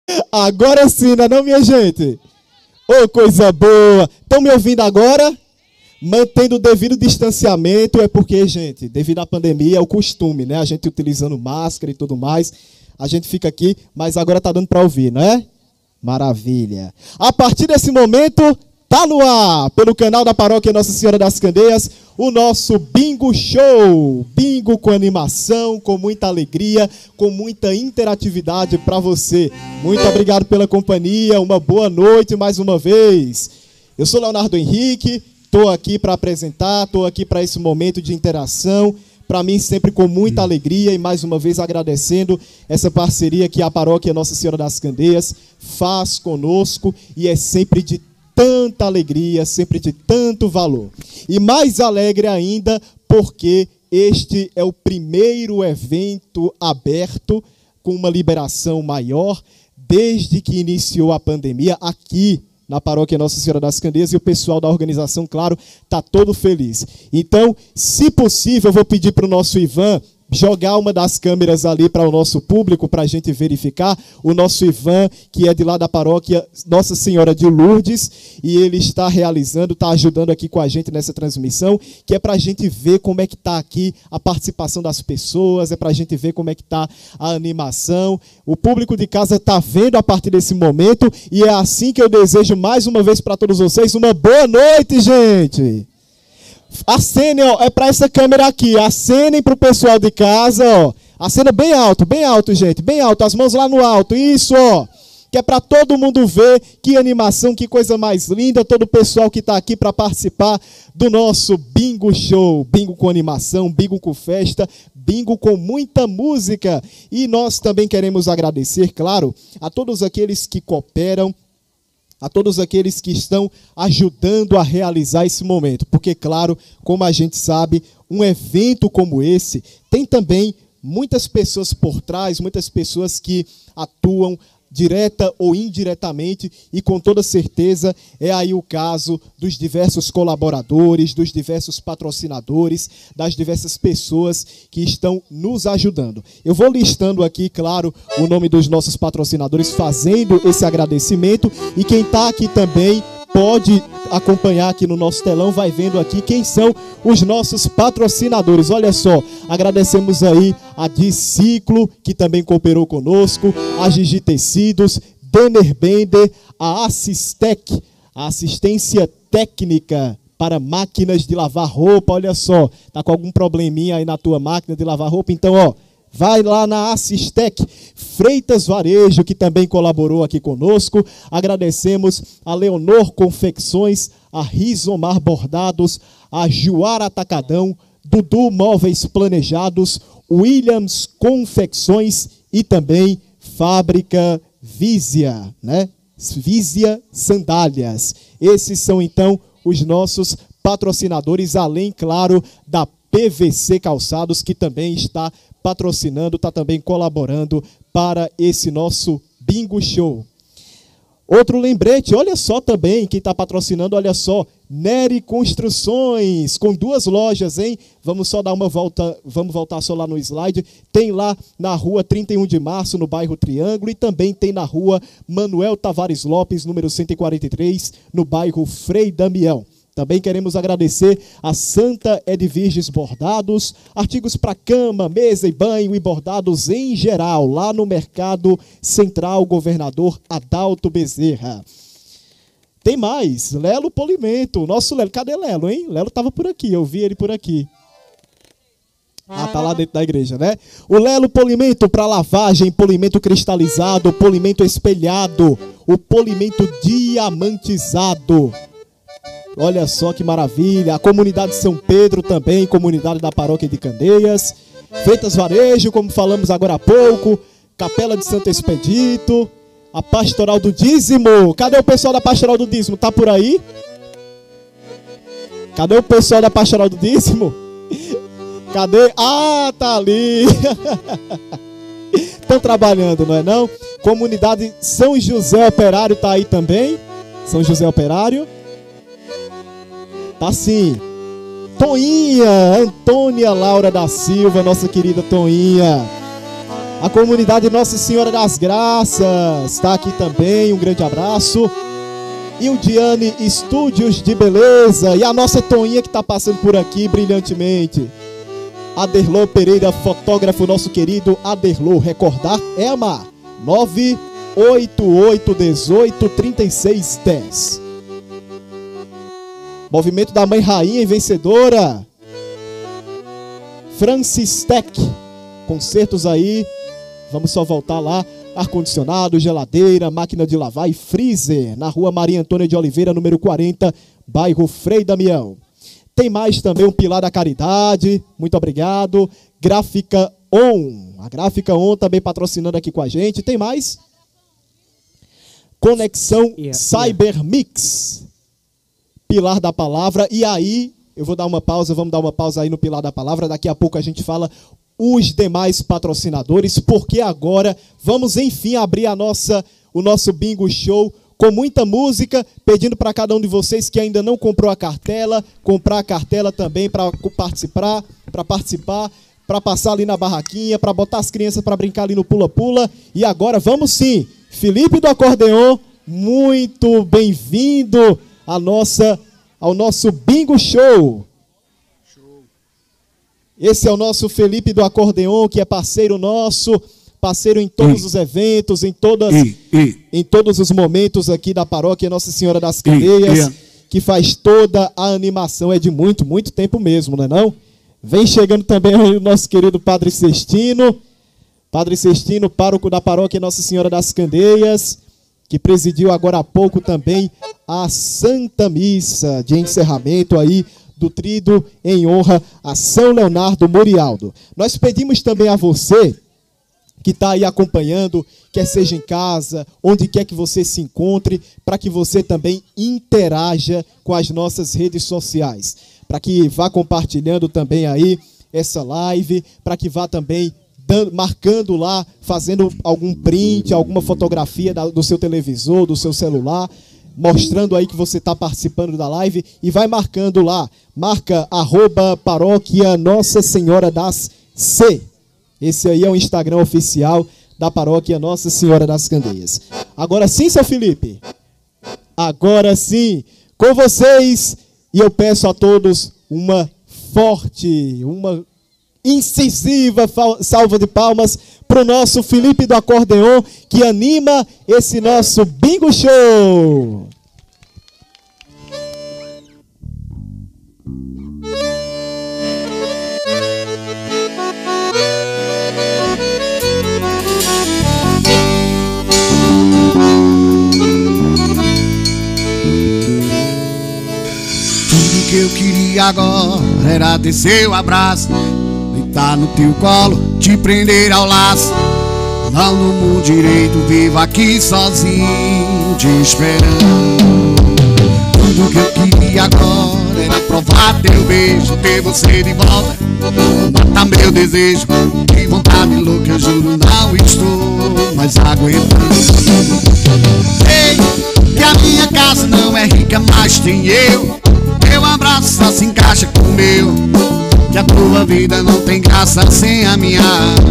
Agora sim, não é não, minha gente? Ô, coisa boa! Estão me ouvindo agora? Mantendo o devido distanciamento, é porque, gente, devido à pandemia, é o costume, né? A gente utilizando máscara e tudo mais. A gente fica aqui, mas agora tá dando para ouvir, não é? Maravilha. A partir desse momento, tá no ar, pelo canal da Paróquia Nossa Senhora das Candeias, o nosso Bingo Show. Bingo com animação, com muita alegria, com muita interatividade para você. Muito obrigado pela companhia, uma boa noite mais uma vez. Eu sou Leonardo Henrique, estou aqui para apresentar, estou aqui para esse momento de interação. Para mim, sempre com muita alegria e, mais uma vez, agradecendo essa parceria que a Paróquia Nossa Senhora das Candeias faz conosco e é sempre de tanta alegria, sempre de tanto valor. E mais alegre ainda porque este é o primeiro evento aberto com uma liberação maior desde que iniciou a pandemia aqui na Paróquia Nossa Senhora das Candeias, e o pessoal da organização, claro, está todo feliz. Então, se possível, eu vou pedir para o nosso Ivan jogar uma das câmeras ali para o nosso público, para a gente verificar. O nosso Ivan, que é de lá da Paróquia Nossa Senhora de Lourdes, e ele está realizando, está ajudando aqui com a gente nessa transmissão, que é para a gente ver como é que está aqui a participação das pessoas, é para a gente ver como é que está a animação. O público de casa está vendo a partir desse momento, e é assim que eu desejo mais uma vez para todos vocês uma boa noite, gente! Acenem, ó, é para essa câmera aqui, acenem para o pessoal de casa, ó. Acena bem alto, gente, bem alto, as mãos lá no alto, isso, ó. Que é para todo mundo ver, que animação, que coisa mais linda, todo o pessoal que está aqui para participar do nosso Bingo Show. Bingo com animação, bingo com festa, bingo com muita música. E nós também queremos agradecer, claro, a todos aqueles que cooperam, a todos aqueles que estão ajudando a realizar esse momento. Porque, claro, como a gente sabe, um evento como esse tem também muitas pessoas por trás, muitas pessoas que atuam direta ou indiretamente, e com toda certeza é aí o caso dos diversos colaboradores, dos diversos patrocinadores, das diversas pessoas que estão nos ajudando. Eu vou listando aqui, claro, o nome dos nossos patrocinadores, fazendo esse agradecimento, e quem está aqui também pode acompanhar aqui no nosso telão, vai vendo aqui quem são os nossos patrocinadores. Olha só, agradecemos aí a Diciclo, que também cooperou conosco, a Gigi Tecidos, Denner Bender, a Assistec, a assistência técnica para máquinas de lavar roupa. Olha só, tá com algum probleminha aí na tua máquina de lavar roupa? Então, ó, vai lá na Assistec. Freitas Varejo, que também colaborou aqui conosco. Agradecemos a Leonor Confecções, a Rizomar Bordados, a Juara Atacadão, Dudu Móveis Planejados, Williams Confecções e também Fábrica Visia, né? Visia Sandálias. Esses são, então, os nossos patrocinadores, além, claro, da PVC Calçados, que também está patrocinando, está também colaborando para esse nosso Bingo Show. Outro lembrete, olha só também, quem está patrocinando, olha só, Nery Construções, com 2 lojas, hein? Vamos só dar uma volta, vamos voltar só lá no slide. Tem lá na rua 31 de março, no bairro Triângulo, e também tem na rua Manuel Tavares Lopes, número 143, no bairro Frei Damião. Também queremos agradecer a Santa Edviges Bordados, artigos para cama, mesa e banho e bordados em geral, lá no Mercado Central Governador Adalto Bezerra. Tem mais, Lelo Polimento, nosso Lelo, cadê Lelo, hein? Lelo estava por aqui, eu vi ele por aqui. Ah, tá lá dentro da igreja, né? O Lelo Polimento para lavagem, polimento cristalizado, polimento espelhado, o polimento diamantizado. Olha só que maravilha. A comunidade São Pedro também, comunidade da Paróquia de Candeias. Freitas Varejo, como falamos agora há pouco. Capela de Santo Expedito. A Pastoral do Dízimo. Cadê o pessoal da Pastoral do Dízimo? Tá por aí? Cadê o pessoal da Pastoral do Dízimo? Cadê? Ah, tá ali. Estão trabalhando, não é não? Comunidade São José Operário tá aí também. São José Operário. Tá sim. Toinha, Antônia Laura da Silva, nossa querida Toinha. A comunidade Nossa Senhora das Graças está aqui também, um grande abraço. E o Diane Estúdios de Beleza. E a nossa Toinha que está passando por aqui brilhantemente. Aderlô Pereira, fotógrafo, nosso querido Aderlô. Recordar é amar. 988183610. Movimento da Mãe Rainha e Vencedora. Francis Tech. Concertos aí. Vamos só voltar lá. Ar-condicionado, geladeira, máquina de lavar e freezer. Na rua Maria Antônia de Oliveira, número 40, bairro Frei Damião. Tem mais também um Pilar da Caridade. Muito obrigado. Gráfica On. A Gráfica On também patrocinando aqui com a gente. Tem mais? Conexão Cyber Mix. Pilar da Palavra. E aí, eu vou dar uma pausa, vamos dar uma pausa aí no Pilar da Palavra. Daqui a pouco a gente fala os demais patrocinadores, porque agora vamos enfim abrir o nosso Bingo Show com muita música, pedindo para cada um de vocês que ainda não comprou a cartela, comprar a cartela também para participar, para passar ali na barraquinha, para botar as crianças para brincar ali no pula-pula. E agora vamos sim, Felipe do Acordeon, muito bem-vindo ao nosso Bingo Show. Esse é o nosso Felipe do Acordeon, que é parceiro nosso, parceiro em todos os eventos, em todos os momentos aqui da paróquia Nossa Senhora das Candeias, que faz toda a animação. É de muito, muito tempo mesmo, não é não? Vem chegando também o nosso querido Padre Sestino, pároco da paróquia Nossa Senhora das Candeias, que presidiu agora há pouco também a Santa Missa de encerramento aí, do Tríduo em honra a São Leonardo Murialdo. Nós pedimos também a você que está aí acompanhando, quer seja em casa, onde quer que você se encontre, para que você também interaja com as nossas redes sociais, para que vá compartilhando também aí essa live, para que vá também marcando lá, fazendo algum print, alguma fotografia do seu televisor, do seu celular, mostrando aí que você está participando da live e vai marcando lá, marca @paróquia Nossa Senhora das C. Esse aí é o Instagram oficial da paróquia Nossa Senhora das Candeias. Agora sim, seu Felipe? Agora sim, com vocês, e eu peço a todos uma forte, uma incisiva salva de palmas para o nosso Felipe do Acordeon, que anima esse nosso Bingo Show. Tudo que eu queria agora era ter seu abraço, deitar no teu colo, te prender ao laço. Não no mundo direito, vivo aqui sozinho, te esperando. Tudo que eu queria agora era provar teu beijo, ter você de volta, matar meu desejo. Que vontade louca, eu juro, não estou mais aguentando. Sei que a minha casa não é rica, mas tem eu. Teu abraço só se encaixa com o meu, que a tua vida não tem graça sem a minha.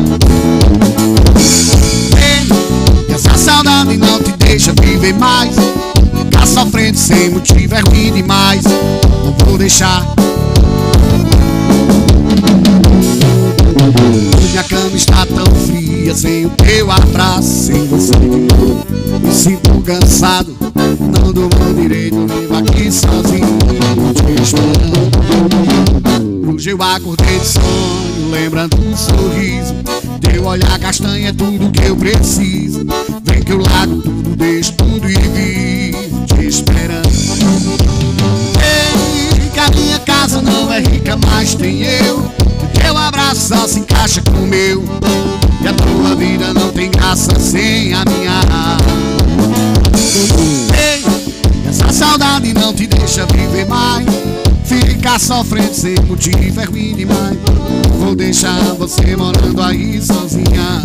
Ei, que essa saudade não te deixa viver mais, ficar sofrendo sem motivo é ruim demais. Não vou deixar. Minha cama está tão fria sem o teu abraço, sem você de novo. Me sinto cansado, não durmo direito, vivo aqui sozinho, te esperando. Hoje eu acordei de sonho, lembrando um sorriso, teu olhar castanho é tudo que eu preciso. Vem que eu largo tudo, deixo tudo e vivo te esperando. Ei, que a minha casa não é rica, mas tem eu. Teu abraço só se encaixa com o meu, e a tua vida não tem graça sem a minha. Ei, essa saudade não te deixa viver mais, ficar sofrendo sem motivo é ruim demais. Vou deixar você morando aí sozinha.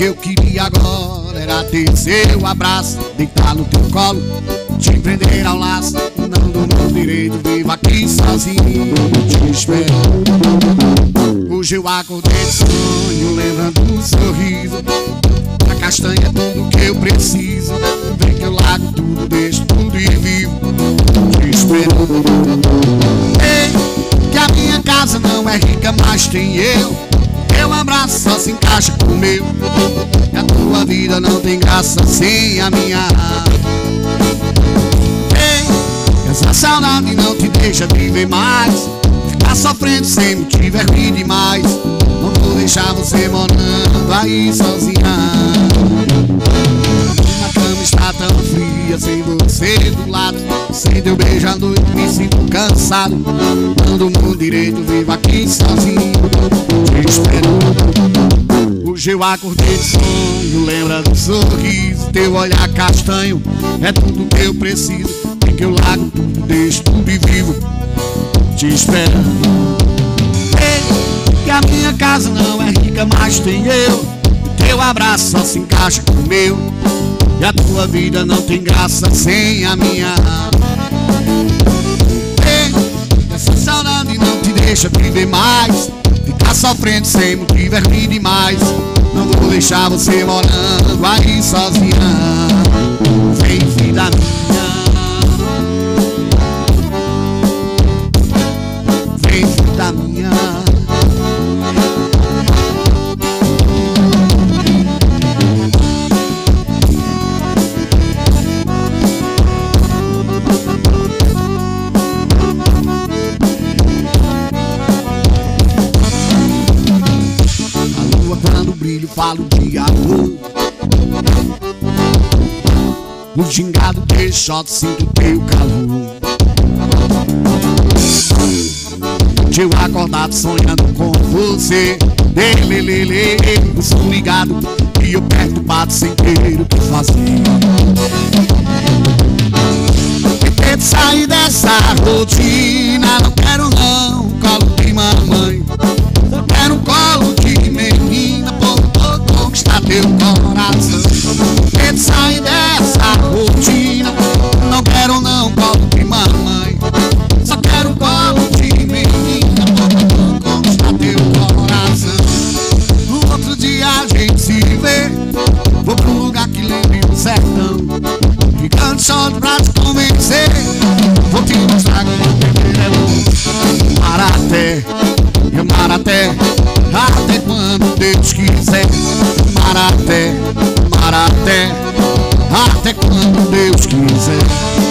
que eu queria agora era ter seu abraço, deitar no teu colo, te prender ao laço. Não do meu direito, vivo aqui sozinho, te espero. Hoje eu acordei de sonho, lembrando do sorriso. A castanha é tudo que eu preciso. Vem que eu largo tudo, deixo tudo e vivo, te espero. Ei, que a minha casa não é rica, mas tem eu. Teu abraço só se encaixa com o meu. E a tua vida não tem graça sem a minha. Ei, essa saudade não te deixa viver mais. Ficar sofrendo sem motivo é ruim demais. Não vou deixar você morando aí sozinha. A cama está tão fria sem você do lado. Sem teu beijo à noite me sinto cansado. Não durmo direito, vivo aqui sozinho, te espero. Hoje eu acordei de sonho, lembra do sorriso. Teu olhar castanho é tudo que eu preciso. Vem que eu largo tudo, deixo tudo e vivo, te esperando. Ei, que a minha casa não é rica, mas tem eu. Teu abraço só se encaixa com o meu. E a tua vida não tem graça sem a minha. Ei, essa saudade não te deixa viver mais. Ficar sofrendo sem motivo é ruim demais. Não vou deixar você morando aí sozinha. Vem, vida minha. Vem, vida minha. Brilho, falo de amor. No gingado queixote sinto teu calor. Eu acordado sonhando com você. Lelelele, eu sou ligado e eu perturbado sem ter o que fazer. Tento sair dessa rotina. Não quero não colo de mamãe. Só quero um colo de menina. Conquistar teu coração. Tento sair dessa rotina. Não quero não colo de mamãe. Só quero um colo de menina. Conquistar teu coração. No outro dia a gente se vê. Vou pra um lugar que lembre o sertão. Ficando só pra te convencer. Vou te mostrar como viver é bom. Maraté, Maraté, até quando Deus quiser. Maraté, Maraté, até quando Deus quiser.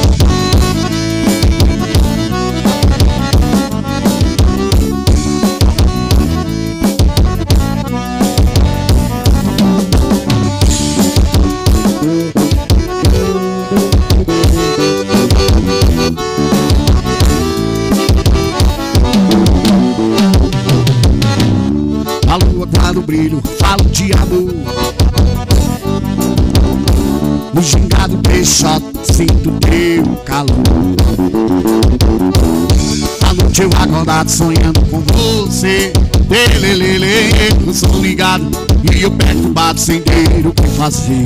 A lua tá no brilho, falo de amor. No gingado queixote sinto teu calor. À noite eu acordado sonhando com você. Lelelele, eu sou ligado e eu perturbado sem ter o que fazer.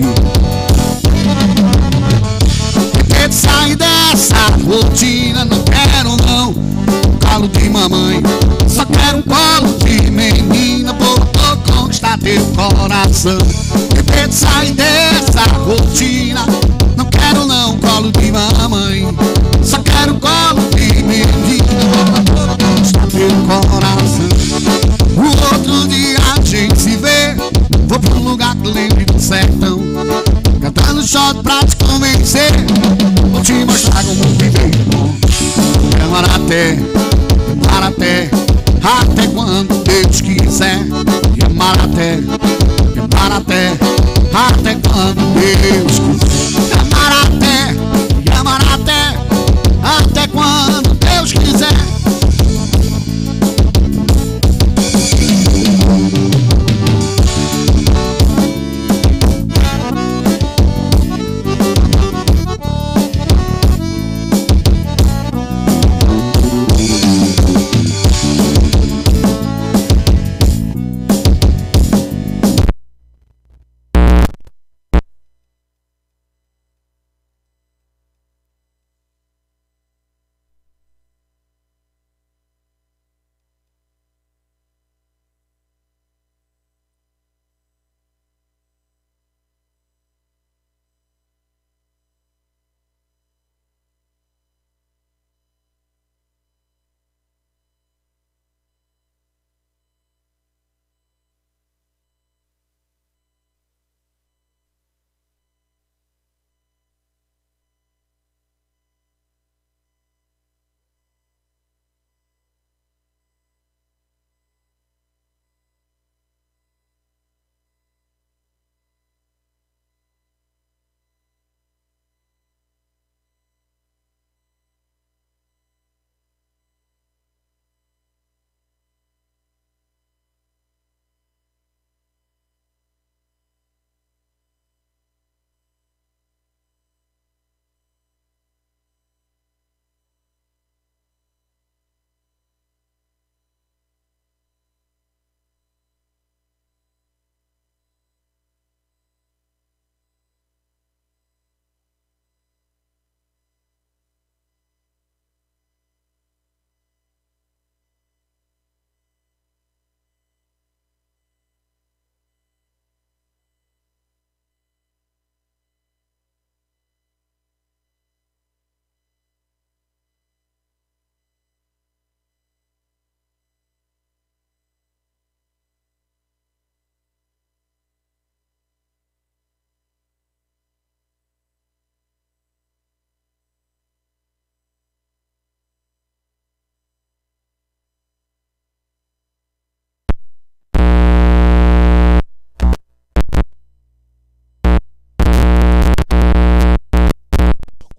Eu tento sair dessa rotina. Não quero não colo de mamãe. Só quero um colo de menina. Vou conquistar teu coração. Eu tento sair dessa rotina. Não quero não colo de mamãe. Só quero um colo de menina. Vou conquistar teu coração. O outro dia a gente se vê. Vou pra um lugar que lembre do sertão. Cantando shot pra te convencer. Vou te mostrar como viver bom. É Maraté, Maraté, até quando Deus quiser. É Maraté, Maraté, até quando Deus quiser. É Maraté, Maraté, até quando Deus quiser.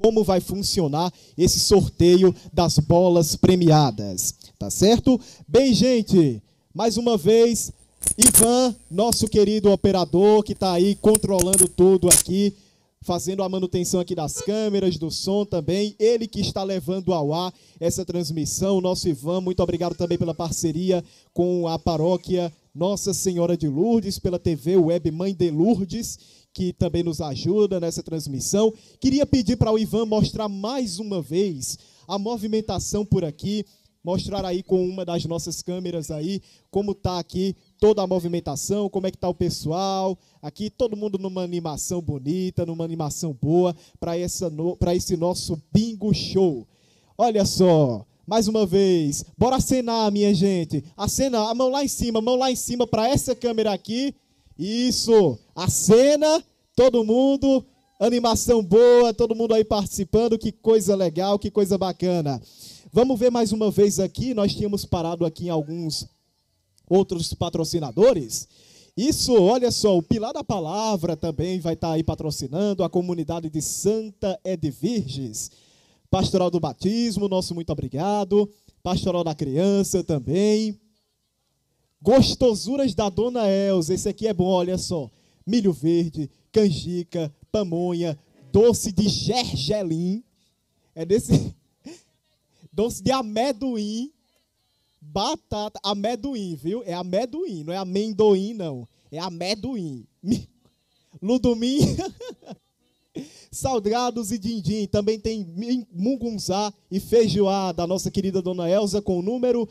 como vai funcionar esse sorteio das bolas premiadas, tá certo? Bem, gente, mais uma vez, Ivan, nosso querido operador, que está aí controlando tudo aqui, fazendo a manutenção aqui das câmeras, do som também, ele que está levando ao ar essa transmissão, nosso Ivan, muito obrigado também pela parceria com a paróquia Nossa Senhora de Lourdes, pela TV Web Mãe de Lourdes, que também nos ajuda nessa transmissão. Queria pedir para o Ivan mostrar mais uma vez a movimentação por aqui, mostrar aí com uma das nossas câmeras aí, como está aqui toda a movimentação, como é que está o pessoal, aqui todo mundo numa animação bonita, numa animação boa, para esse nosso bingo show. Olha só, mais uma vez, bora acenar, minha gente, acena, a mão lá em cima para essa câmera aqui, isso, acena, todo mundo, animação boa, todo mundo aí participando, que coisa legal, que coisa bacana. Vamos ver mais uma vez aqui, nós tínhamos parado aqui em alguns outros patrocinadores. Isso, olha só, o Pilar da Palavra também vai estar aí patrocinando, a comunidade de Santa Edvirges, Pastoral do Batismo, nosso muito obrigado, Pastoral da Criança também, Gostosuras da Dona Elza, esse aqui é bom, olha só, milho verde, canjica, pamonha, doce de gergelim, é desse... doce de amendoim, batata, amendoim, viu? É amendoim, não é amendoim, não. É amendoim. Ludumim, salgados e dindim. Também tem mungunzá e feijoada da nossa querida Dona Elza com o número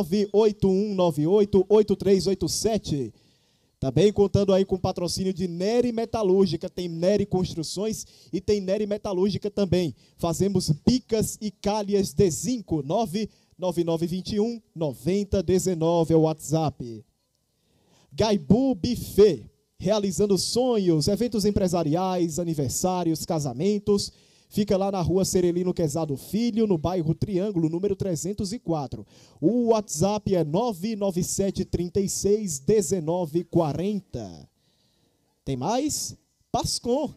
981988387. Também contando aí com o patrocínio de Nery Metalúrgica, tem Nery Construções e tem Nery Metalúrgica também. Fazemos bicas e calhas de zinco, 99921-9019 é o WhatsApp. Gaibu Buffet, realizando sonhos, eventos empresariais, aniversários, casamentos. Fica lá na rua Serelino Quezado Filho, no bairro Triângulo, número 304. O WhatsApp é 997361940. Tem mais? Pascom.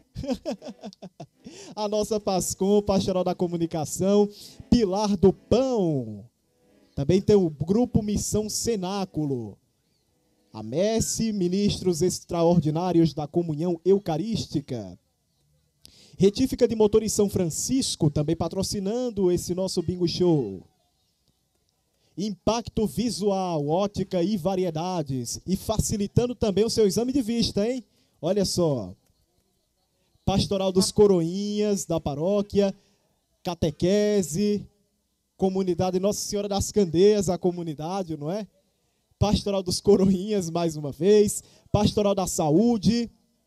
A nossa Pascom, Pastoral da Comunicação, Pilar do Pão. Também tem o Grupo Missão Cenáculo. A Messe, Ministros Extraordinários da Comunhão Eucarística. Retífica de Motor em São Francisco, também patrocinando esse nosso bingo show. Impacto Visual, ótica e variedades. E facilitando também o seu exame de vista, hein? Olha só. Pastoral dos Coroinhas, da paróquia. Catequese. Comunidade Nossa Senhora das Candeias, a comunidade, não é? Pastoral dos Coroinhas, mais uma vez. Pastoral da Saúde.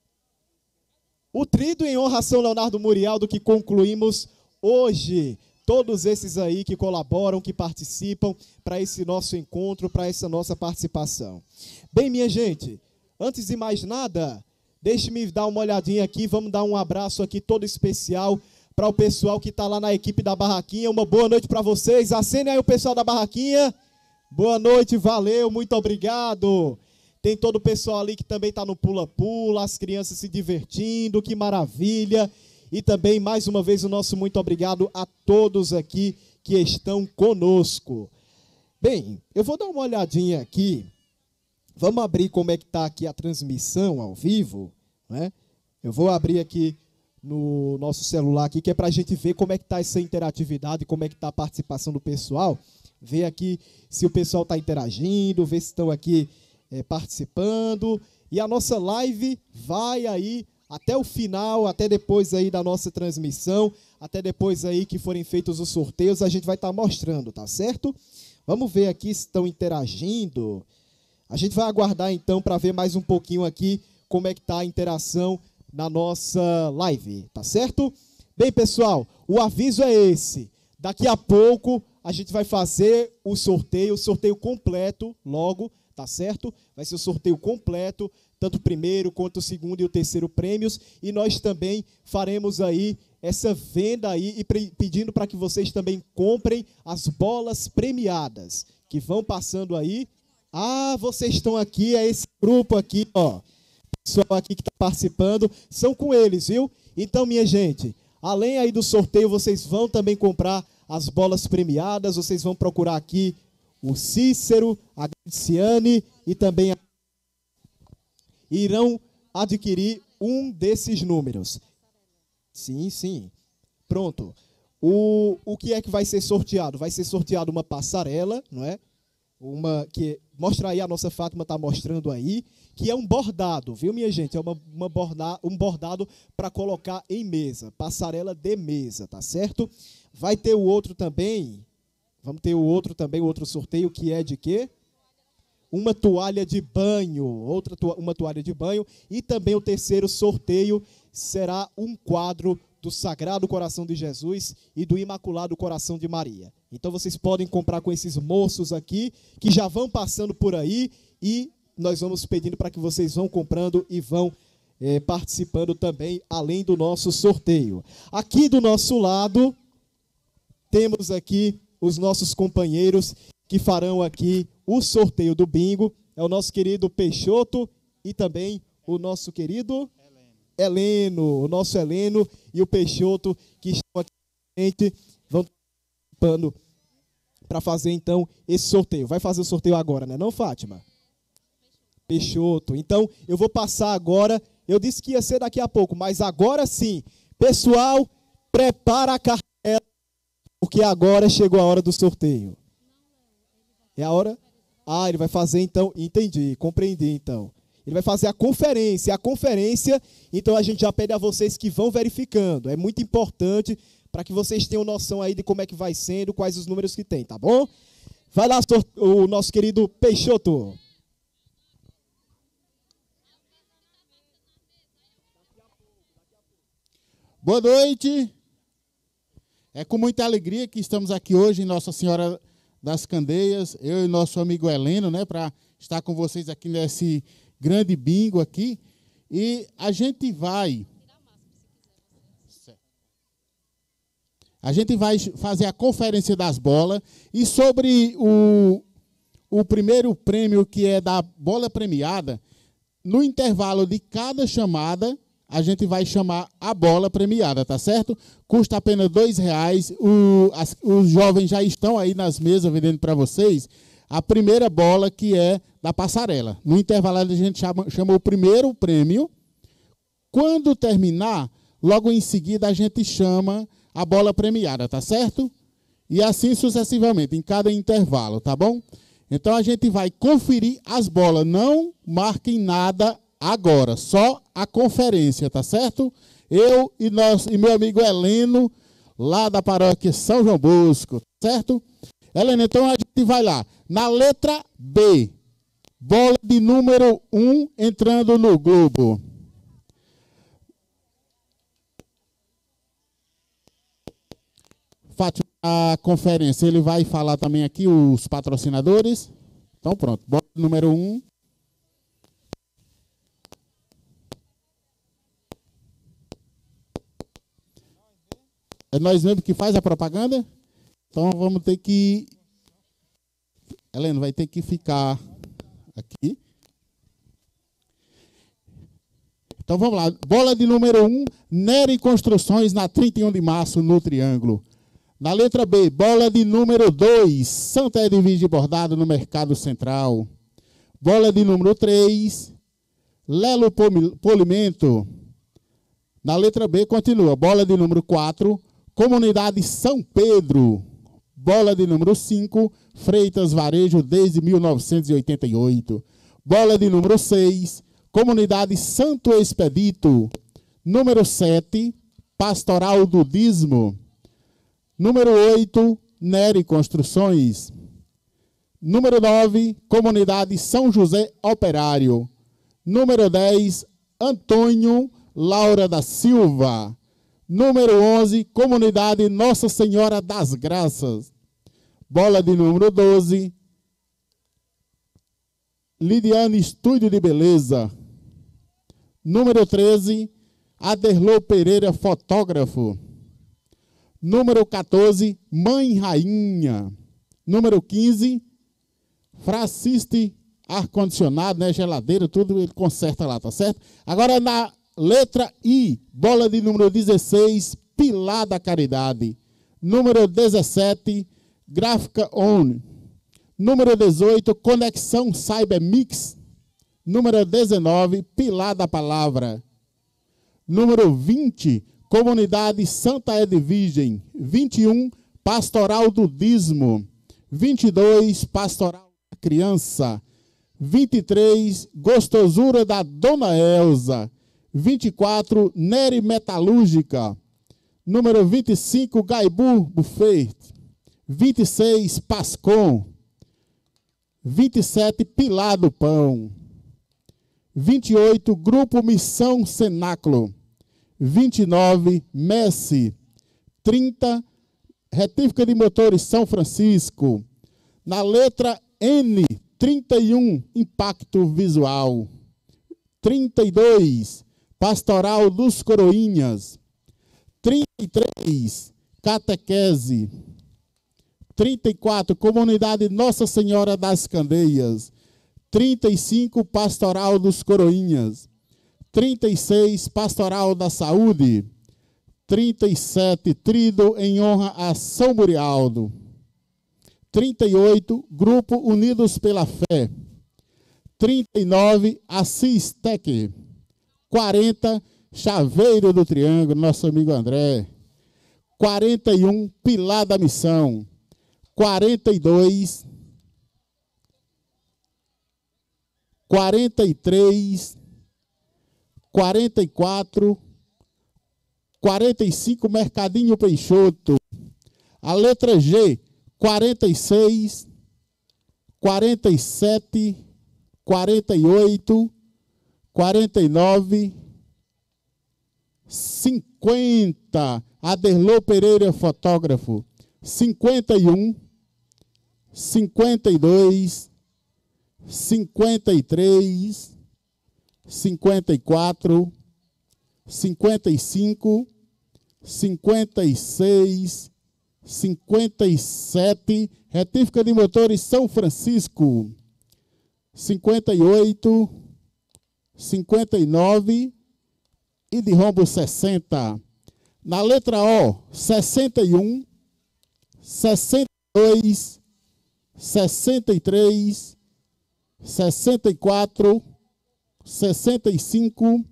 O Trido em honra a São Leonardo Murialdo, que concluímos hoje. Todos esses aí que colaboram, que participam para esse nosso encontro, para essa nossa participação. Bem, minha gente, antes de mais nada, deixe-me dar uma olhadinha aqui, vamos dar um abraço aqui todo especial para o pessoal que está lá na equipe da Barraquinha. Uma boa noite para vocês. Acenem aí o pessoal da Barraquinha. Boa noite, valeu, muito obrigado. Tem todo o pessoal ali que também está no pula-pula, as crianças se divertindo, que maravilha. E também, mais uma vez, o nosso muito obrigado a todos aqui que estão conosco. Bem, eu vou dar uma olhadinha aqui. Vamos abrir como é que está aqui a transmissão ao vivo, né? Eu vou abrir aqui no nosso celular aqui, que é para a gente ver como é que está essa interatividade, como é que está a participação do pessoal. Ver aqui se o pessoal está interagindo, ver se estão aqui participando, e a nossa live vai aí até o final, até depois aí da nossa transmissão, até depois aí que forem feitos os sorteios, a gente vai estar mostrando, tá certo? Vamos ver aqui se estão interagindo. A gente vai aguardar então para ver mais um pouquinho aqui como é que está a interação na nossa live, tá certo? Bem, pessoal, o aviso é esse. Daqui a pouco a gente vai fazer o sorteio completo logo, tá certo? Vai ser o sorteio completo, tanto o primeiro quanto o segundo e o terceiro prêmios, e nós também faremos aí essa venda aí e pedindo para que vocês também comprem as bolas premiadas, que vão passando aí. Ah, vocês estão aqui, é esse grupo aqui, ó, pessoal aqui que está participando, são com eles, viu? Então, minha gente, Além aí do sorteio, vocês vão também comprar as bolas premiadas, vocês vão procurar aqui o Cícero, a Graciane e também irão adquirir um desses números. Sim, sim. Pronto. O que é que vai ser sorteado? Vai ser sorteado uma passarela, não é? Uma que mostra aí, a nossa Fátima está mostrando aí, que é um bordado, viu, minha gente? É um bordado para colocar em mesa, passarela de mesa, tá certo? Vai ter o outro também, vamos ter o outro sorteio, que é de quê? Uma toalha de banho, uma toalha de banho, e também o terceiro sorteio será um quadro do Sagrado Coração de Jesus e do Imaculado Coração de Maria. Então vocês podem comprar com esses moços aqui, que já vão passando por aí, e nós vamos pedindo para que vocês vão comprando e vão participando também, além do nosso sorteio. Aqui do nosso lado, temos aqui os nossos companheiros que farão aqui o sorteio do bingo. É o nosso querido Peixoto e também o nosso querido Heleno, o nosso Heleno e o Peixoto, que estão aqui com a gente, vão participando para fazer então esse sorteio. Vai fazer o sorteio agora, né, não, Fátima? Peixoto. Então, eu vou passar agora. Eu disse que ia ser daqui a pouco, mas agora sim. Pessoal, prepara a cartela, porque agora chegou a hora do sorteio. É a hora? Ah, ele vai fazer então. Entendi, compreendi então. Ele vai fazer a conferência. A conferência, então a gente já pede a vocês que vão verificando. É muito importante para que vocês tenham noção aí de como é que vai sendo, quais os números que tem, tá bom? Vai lá, o nosso querido Peixoto. Boa noite. É com muita alegria que estamos aqui hoje em Nossa Senhora das Candeias, eu e nosso amigo Heleno, né, para estar com vocês aqui nesse grande bingo aqui. E a gente vai fazer a conferência das bolas, e sobre o primeiro prêmio, que é da bola premiada, no intervalo de cada chamada, a gente vai chamar a bola premiada, tá certo? Custa apenas R$2. Os jovens já estão aí nas mesas vendendo para vocês a primeira bola, que é da passarela. No intervalo a gente chama o primeiro prêmio. Quando terminar, logo em seguida a gente chama a bola premiada, tá certo? E assim sucessivamente, em cada intervalo, tá bom? Então a gente vai conferir as bolas. Não marquem nada agora, só a conferência, tá certo? Eu e meu amigo Heleno, lá da paróquia São João Bosco, certo? Heleno, então a gente vai lá. Na letra B, bola de número 1 entrando no globo. Fátima, a conferência, ele vai falar também aqui os patrocinadores. Então pronto, bola de número 1. É nós mesmo que faz a propaganda? Então vamos ter que... Heleno, vai ter que ficar aqui. Então vamos lá. Bola de número 1, Nery Construções, na 31 de março, no Triângulo. Na letra B, bola de número 2, Santa Edvige Bordado, no Mercado Central. Bola de número 3, Lelo Polimento. Na letra B, continua. Bola de número 4, Comunidade São Pedro. Bola de número 5, Freitas Varejo, desde 1988. Bola de número 6, Comunidade Santo Expedito. Número 7, Pastoral do Dízimo. Número 8, Nery Construções. Número 9, Comunidade São José Operário. Número 10, Antônio Laura da Silva. Número 11, Comunidade Nossa Senhora das Graças. Bola de número 12, Lidiane Estúdio de Beleza. Número 13, Aderlô Pereira, fotógrafo. Número 14, Mãe Rainha. Número 15, Fraciste ar-condicionado, né, geladeira, tudo ele conserta lá, tá certo? Agora na letra I, bola de número 16, Pilar da Caridade. Número 17, Gráfica On. Número 18, Conexão Cybermix. Número 19, Pilar da Palavra. Número 20, Comunidade Santa Edvigem. 21, Pastoral do Dízimo. 22, Pastoral da Criança. 23, Gostosura da Dona Elza. 24, Nery Metalúrgica. Número 25, Gaibu Buffet. 26, Pascom. 27, Pilar do Pão. 28, Grupo Missão Cenáculo. 29, Messi. 30, Retífica de Motores São Francisco. Na letra N, 31, Impacto Visual. 32, Pastoral dos Coroinhas. 33, Catequese. 34, Comunidade Nossa Senhora das Candeias. 35, Pastoral dos Coroinhas. 36, Pastoral da Saúde. 37, Trido em honra a São Murialdo. 38, Grupo Unidos pela Fé. 39, Assis Tec. 40, Chaveiro do Triângulo, nosso amigo André. 41, Pilar da Missão. 42, 43, 44, 45, Mercadinho Peixoto. A letra G, 46, 47, 48, 49, 50, Aderlô Pereira, fotógrafo. 51, 52, 53, 54, 55, 56, 57, Retífica de Motores São Francisco. 58, 59 e de rombo 60. Na letra O, 61, 62, 63, 64, 65,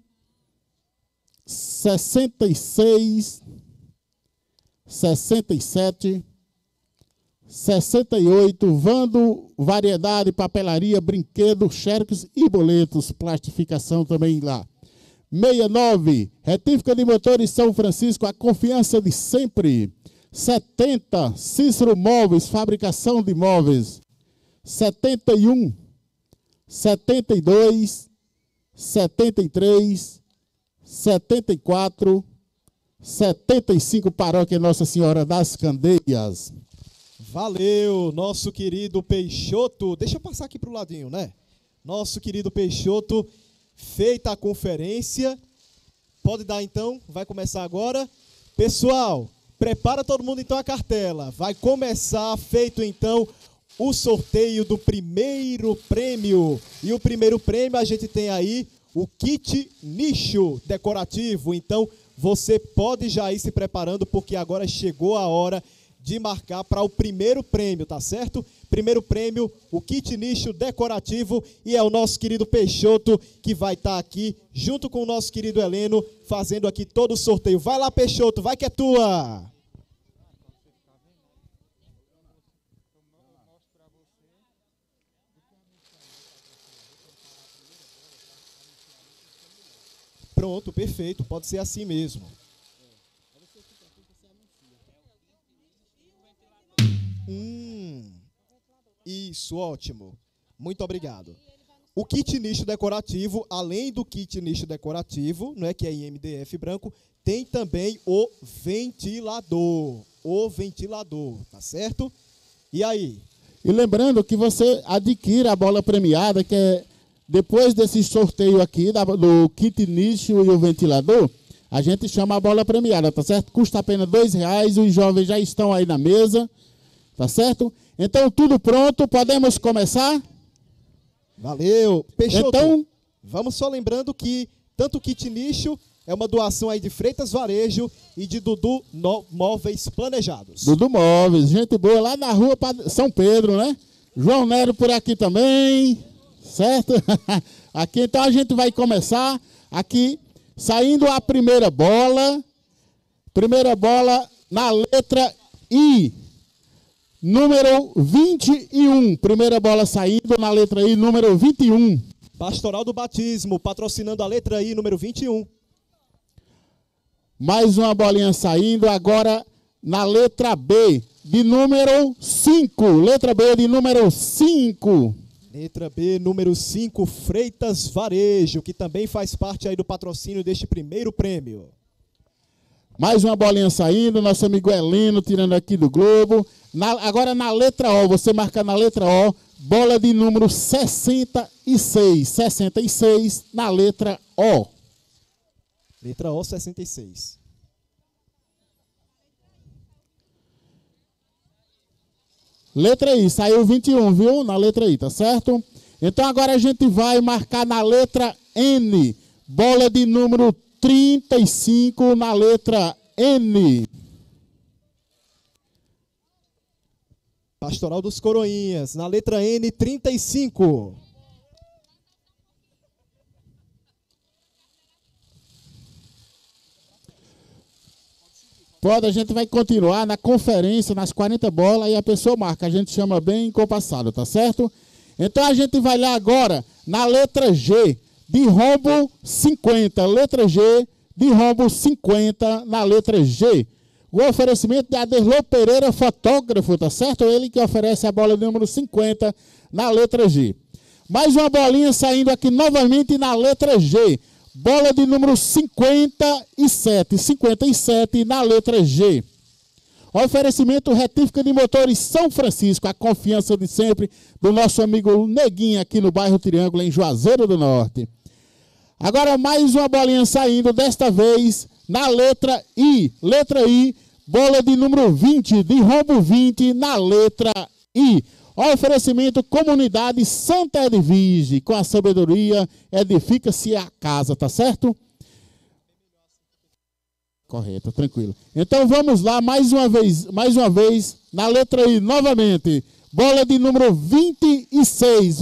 66, 67, 68, Vando, variedade, papelaria, brinquedo, xerox e boletos, plastificação também lá. 69, Retífica de Motores São Francisco, a confiança de sempre. 70, Cícero Móveis, fabricação de móveis. 71, 72, 73, 74, 75, Paróquia Nossa Senhora das Candeias. Valeu, nosso querido Peixoto. Deixa eu passar aqui para o ladinho, né? Nosso querido Peixoto, feita a conferência. Pode dar então, vai começar agora. Pessoal, prepara todo mundo então a cartela. Vai começar, feito então, o sorteio do primeiro prêmio. E o primeiro prêmio a gente tem aí o kit nicho decorativo. Então, você pode já ir se preparando, porque agora chegou a hora de marcar para o primeiro prêmio, tá certo? Primeiro prêmio, o kit nicho decorativo, e é o nosso querido Peixoto que vai estar aqui, junto com o nosso querido Heleno, fazendo aqui todo o sorteio. Vai lá, Peixoto, vai que é tua! Pronto, perfeito, pode ser assim mesmo. Isso, ótimo. Muito obrigado. O kit nicho decorativo, além do kit nicho decorativo, não é, que é em MDF branco, tem também o ventilador. O ventilador, tá certo? E aí? E lembrando que você adquire a bola premiada, que é depois desse sorteio aqui, do kit nicho e o ventilador, a gente chama a bola premiada, tá certo? Custa apenas R$2, os jovens já estão aí na mesa, tá certo? Então, tudo pronto, podemos começar? Valeu. Peixoto, então, vamos só lembrando que tanto o kit nicho É uma doação aí de Freitas Varejo e de Dudu Móveis Planejados. Dudu Móveis, gente boa, lá na rua São Pedro, né? João Nero por aqui também, certo? Aqui, então a gente vai começar aqui, saindo a primeira bola na letra I, número 21. Primeira bola saindo na letra I, número 21. Pastoral do Batismo, patrocinando a letra I, número 21. Mais uma bolinha saindo agora na letra B, de número 5. Letra B de número 5. Letra B, número 5, Freitas Varejo, que também faz parte aí do patrocínio deste primeiro prêmio. Mais uma bolinha saindo, nosso amigo Heleno tirando aqui do Globo. Agora na letra O, você marca na letra O, bola de número 66. 66 na letra O. Letra O, 66. Letra I, saiu 21, viu? Na letra I, tá certo? Então agora a gente vai marcar na letra N. Bola de número 35 na letra N. Pastoral dos Coroinhas, na letra N, 35. Pode, a gente vai continuar na conferência, nas 40 bolas, e a pessoa marca. A gente chama bem compassado, tá certo? Então a gente vai lá agora na letra G, de rombo 50. Letra G, de rombo 50, na letra G. O oferecimento de Aderlô Pereira, fotógrafo, tá certo? Ele que oferece a bola número 50 na letra G. Mais uma bolinha saindo aqui novamente na letra G. Bola de número 57. 57 na letra G. Oferecimento retífica de motores São Francisco. A confiança de sempre do nosso amigo Neguinho aqui no bairro Triângulo, em Juazeiro do Norte. Agora mais uma bolinha saindo, desta vez na letra I. Letra I, bola de número 20, de rombo 20 na letra I. Oferecimento Comunidade Santa Edvige, com a sabedoria edifica-se a casa, tá certo? Correto, tranquilo. Então vamos lá, mais uma vez, na letra I, novamente. Bola de número 26,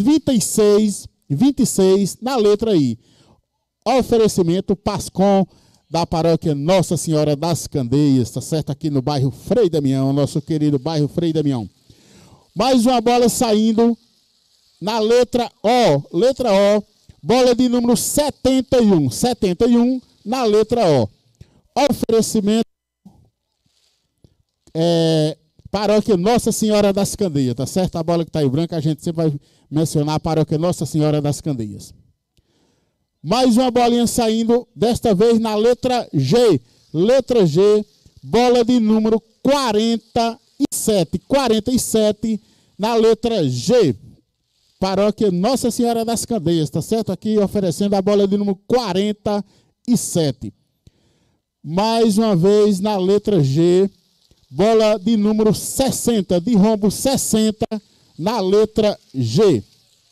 26, na letra I. Oferecimento Pascom, da paróquia Nossa Senhora das Candeias, tá certo? Aqui no bairro Frei Damião, nosso querido bairro Frei Damião. Mais uma bola saindo na letra O. Letra O, bola de número 71. 71 na letra O. Oferecimento paróquia Nossa Senhora das Candeias, tá certo? A bola que está aí branca, a gente sempre vai mencionar a paróquia Nossa Senhora das Candeias. Mais uma bolinha saindo, desta vez na letra G. Letra G, bola de número 47. 47 na letra G. Paróquia Nossa Senhora das Candeias, tá certo? Aqui oferecendo a bola de número 47. Mais uma vez na letra G, bola de número 60, de rombo 60 na letra G.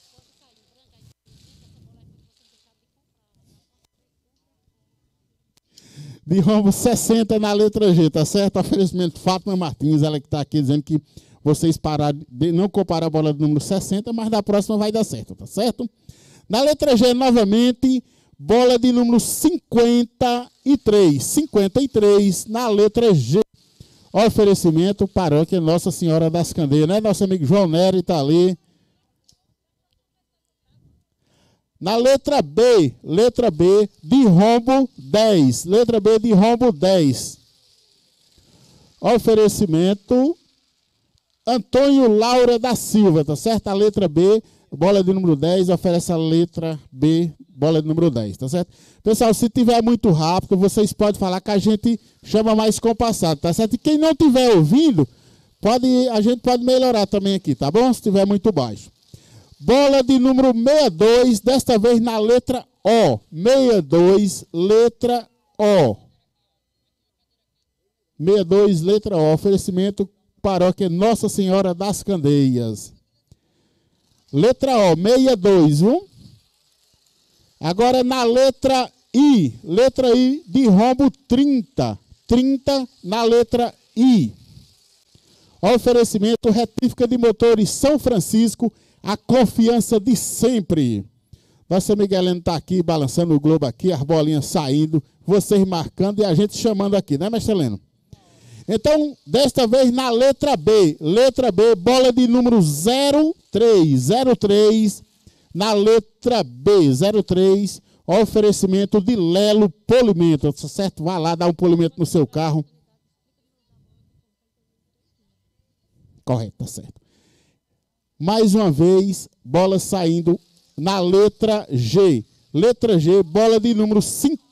De rombo 60 na letra G, tá certo? Oferecimento Fátima Martins, ela que está aqui dizendo que vocês pararam de não comparar a bola do número 60, mas da próxima vai dar certo, tá certo? Na letra G, novamente, bola de número 53. 53 na letra G. Oferecimento Paróquia Nossa Senhora das Candeias, né? Nosso amigo João Nery está ali. Na letra B, de rombo 10. Letra B de rombo 10. Oferecimento Antônio Laura da Silva, tá certo? A letra B, bola de número 10, oferece a letra B, bola de número 10, tá certo? Pessoal, se tiver muito rápido, vocês podem falar que a gente chama mais compassado, tá certo? E quem não estiver ouvindo, a gente pode melhorar também aqui, tá bom? Se estiver muito baixo. Bola de número 62, desta vez na letra O. 62, letra O. 62, letra O. Oferecimento Paróquia Nossa Senhora das Candeias. Letra O, 62, viu? Agora na letra I, letra I de rombo 30. 30 na letra I. Oferecimento retífica de motores São Francisco, a confiança de sempre. Nossa Miguelena está aqui, balançando o globo aqui, as bolinhas saindo, vocês marcando e a gente chamando aqui, né, mestre Heleno? Então, desta vez na letra B. Letra B, bola de número 03. 03 na letra B. 03, oferecimento de Lelo Polimento. Tá certo? Vai lá dar um polimento no seu carro. Correto, tá certo. Mais uma vez, bola saindo na letra G. Letra G, bola de número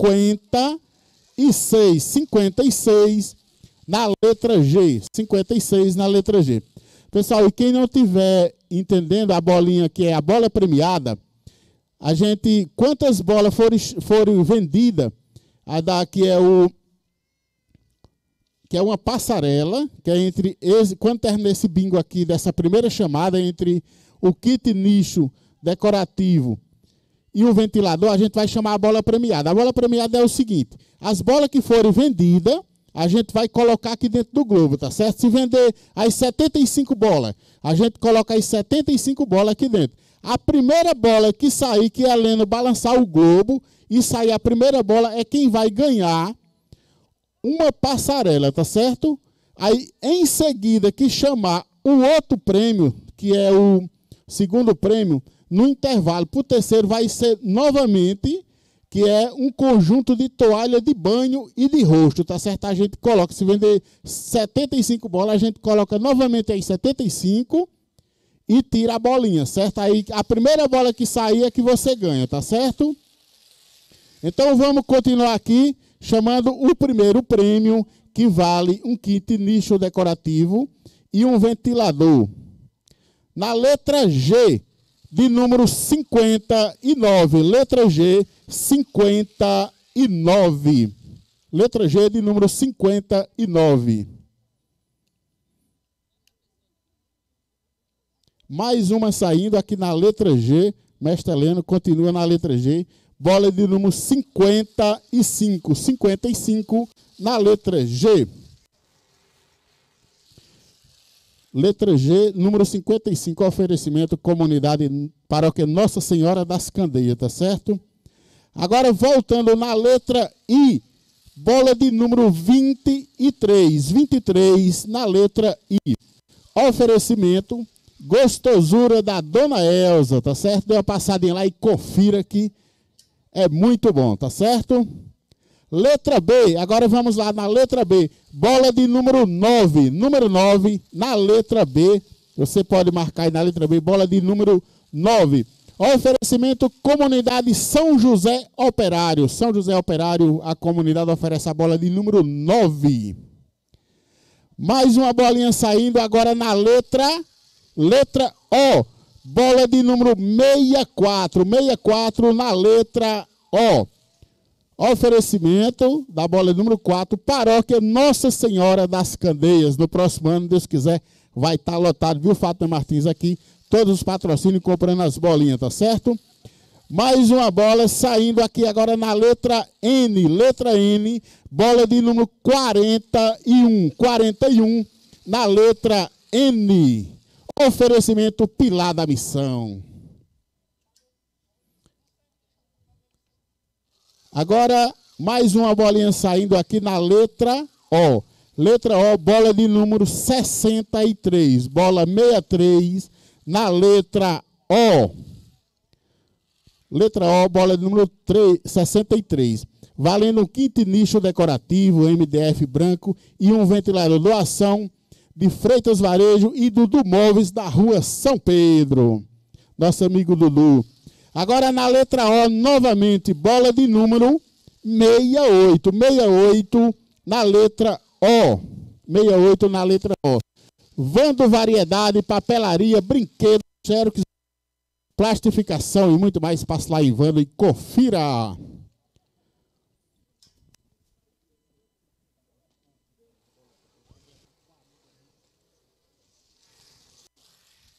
56. 56 na letra G. 56 na letra G. Pessoal, e quem não estiver entendendo a bolinha que é a bola premiada, a gente, quantas bolas forem vendidas, a daqui que é uma passarela, que é entre quando termina esse bingo aqui, dessa primeira chamada, entre o kit nicho decorativo e o ventilador, a gente vai chamar a bola premiada. A bola premiada é o seguinte: as bolas que forem vendidas, a gente vai colocar aqui dentro do globo, tá certo? Se vender as 75 bolas, a gente coloca as 75 bolas aqui dentro. A primeira bola que sair, que a Helena balançar o globo e sair a primeira bola, é quem vai ganhar uma passarela, tá certo? Aí, em seguida, que chamar o outro prêmio, que é o segundo prêmio, no intervalo para o terceiro vai ser novamente, que é um conjunto de toalha de banho e de rosto, tá certo? A gente coloca, se vender 75 bolas, a gente coloca novamente aí 75 e tira a bolinha, certo? Aí a primeira bola que sair é que você ganha, tá certo? Então vamos continuar aqui, chamando o primeiro prêmio, que vale um kit nicho decorativo e um ventilador. Na letra G, de número 59. Letra G, 59. Letra G, de número 59. Mais uma saindo aqui na letra G. Mestre Heleno continua na letra G. Bola de número 55. 55 na letra G. Letra G, número 55, oferecimento comunidade paróquia Nossa Senhora das Candeias, tá certo? Agora, voltando na letra I, bola de número 23. 23 na letra I. Oferecimento, gostosura da Dona Elza, tá certo? Dê uma passadinha lá e confira que é muito bom, tá certo? Letra B, agora vamos lá na letra B. Bola de número 9. Número 9 na letra B. Você pode marcar aí na letra B, bola de número 9. Oferecimento comunidade São José Operário. São José Operário, a comunidade oferece a bola de número 9. Mais uma bolinha saindo agora na letra O. Bola de número 64. 64 na letra O. Oferecimento da bola número 4, paróquia Nossa Senhora das Candeias. No próximo ano, Deus quiser, vai estar lotado, viu, Fátima Martins aqui, todos os patrocínios comprando as bolinhas, tá certo? Mais uma bola saindo aqui agora na letra N. Letra N, bola de número 41. 41 na letra N. Oferecimento Pilar da Missão. Agora, mais uma bolinha saindo aqui na letra O. Letra O, bola de número 63. Bola 63 na letra O. Letra O, bola de número 63. Valendo um kit nicho decorativo, MDF branco e um ventilador. Doação de Freitas Varejo e Dudu Móveis da rua São Pedro. Nosso amigo Dudu. Agora na letra O, novamente, bola de número 68. 68 na letra O. 68 na letra O. Vando variedade, papelaria, brinquedos, xerox, plastificação e muito mais. Passe lá em Vando e confira.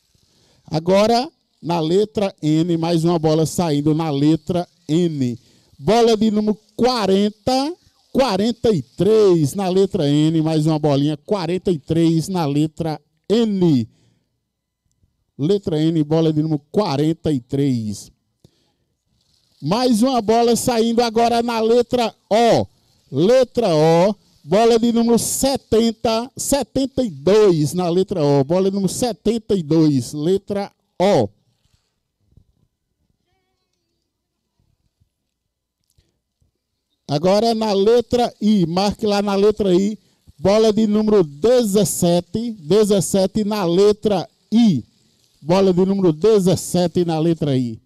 Agora, na letra N, mais uma bola saindo na letra N. bola de número 43 na letra N, mais uma bolinha, 43 na letra N. Letra N, bola de número 43. Mais uma bola saindo agora na letra O. Letra O, bola de número 72 na letra O. Bola de número 72, letra O. Agora na letra I, marque lá na letra I, bola de número 17 na letra I. Bola de número 17 na letra I.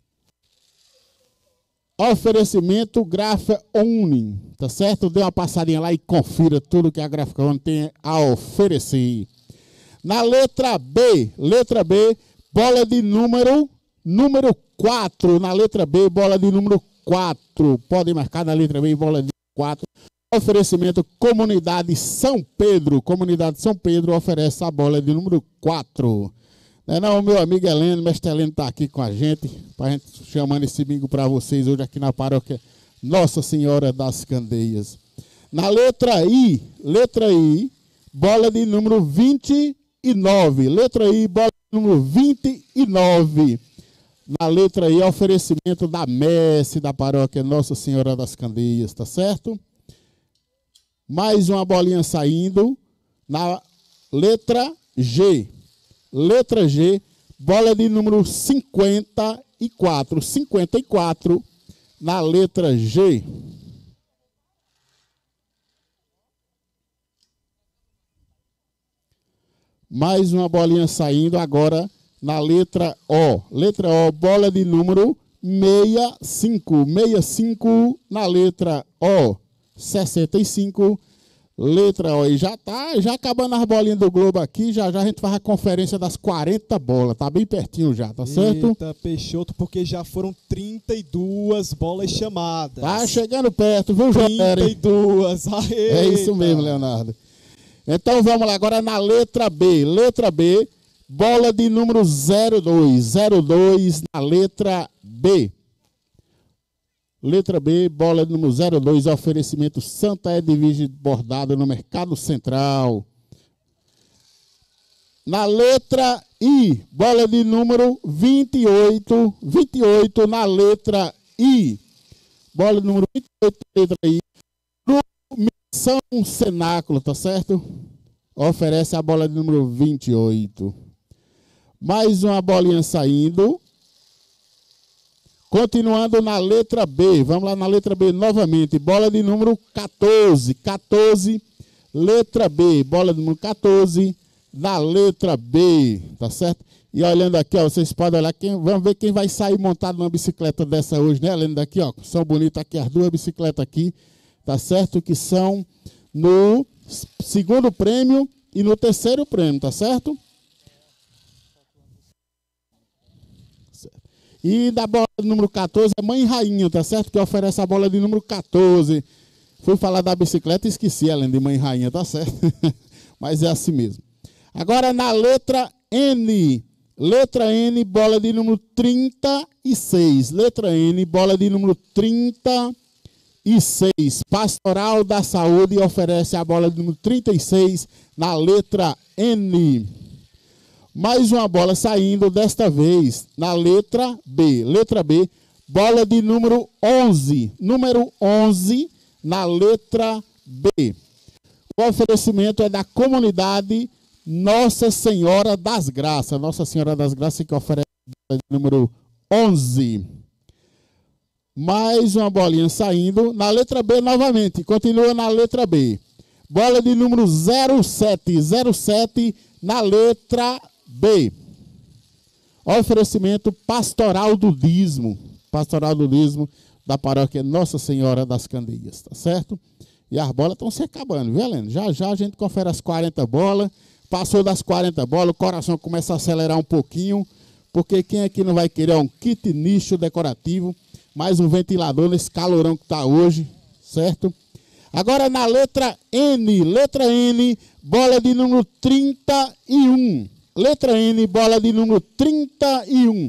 Oferecimento Gráfica Uni, tá certo? Dê uma passadinha lá e confira tudo que a Gráfica Uni tem a oferecer. Na letra B, bola de número 4. Na letra B, bola de número 4. Pode marcar na letra B, bola de 4. Oferecimento Comunidade São Pedro. Comunidade São Pedro oferece a bola de número 4. Não, meu amigo Heleno, mestre Heleno está aqui com a gente chamando esse bingo para vocês hoje aqui na paróquia Nossa Senhora das Candeias. Na letra I, bola de número 29. Letra I, bola de número 29. Na letra I, oferecimento da messe da paróquia Nossa Senhora das Candeias, tá certo? Mais uma bolinha saindo. Na letra G. Letra G, bola de número 54. 54 na letra G. Mais uma bolinha saindo agora na letra O. Letra O, bola de número 65. 65 na letra O. 65. Letra O, e já acabando as bolinhas do Globo aqui, já a gente faz a conferência das 40 bolas, tá bem pertinho já, tá certo? Eita, Peixoto, porque já foram 32 bolas chamadas. Tá chegando perto, viu, João? 32, é isso mesmo, Leonardo. Então vamos lá, agora na letra B. Letra B, bola de número 02. 02 na letra B. Letra B, bola de número 02, oferecimento Santa Edvige bordado no Mercado Central. Na letra I, bola de número 28. 28 na letra I. Bola de número 28 na letra I. Missão Cenáculo, tá certo? Oferece a bola de número 28. Mais uma bolinha saindo. Continuando na letra B, vamos lá na letra B novamente, bola de número 14, 14, letra B, bola de número 14, na letra B, tá certo? E olhando aqui, ó, vocês podem olhar, vamos ver quem vai sair montado numa bicicleta dessa hoje, né? Olhando daqui, ó, são bonitas aqui as duas bicicletas aqui, tá certo? Que são no segundo prêmio e no terceiro prêmio, tá certo? E da bola de número 14 é Mãe Rainha, tá certo? Que oferece a bola de número 14. Fui falar da bicicleta e esqueci, além de Mãe Rainha, tá certo? Mas é assim mesmo. Agora na letra N. Letra N, bola de número 36. Letra N, bola de número 36. Pastoral da Saúde oferece a bola de número 36 na letra N. Mais uma bola saindo, desta vez na letra B. Letra B, bola de número 11. Número 11 na letra B. O oferecimento é da comunidade Nossa Senhora das Graças. Nossa Senhora das Graças que oferece a bola de número 11. Mais uma bolinha saindo. Na letra B novamente. Continua na letra B. Bola de número 07. 07 na letra B. Oferecimento Pastoral do Dízimo. Pastoral do Dízimo da paróquia Nossa Senhora das Candeias, tá certo? E as bolas estão se acabando, viu, Helena? Já já a gente confere as 40 bolas. Passou das 40 bolas, o coração começa a acelerar um pouquinho, porque quem aqui não vai querer um kit nicho decorativo, mais um ventilador nesse calorão que está hoje, certo? Agora na letra N, bola de número 31. Letra N, bola de número 31.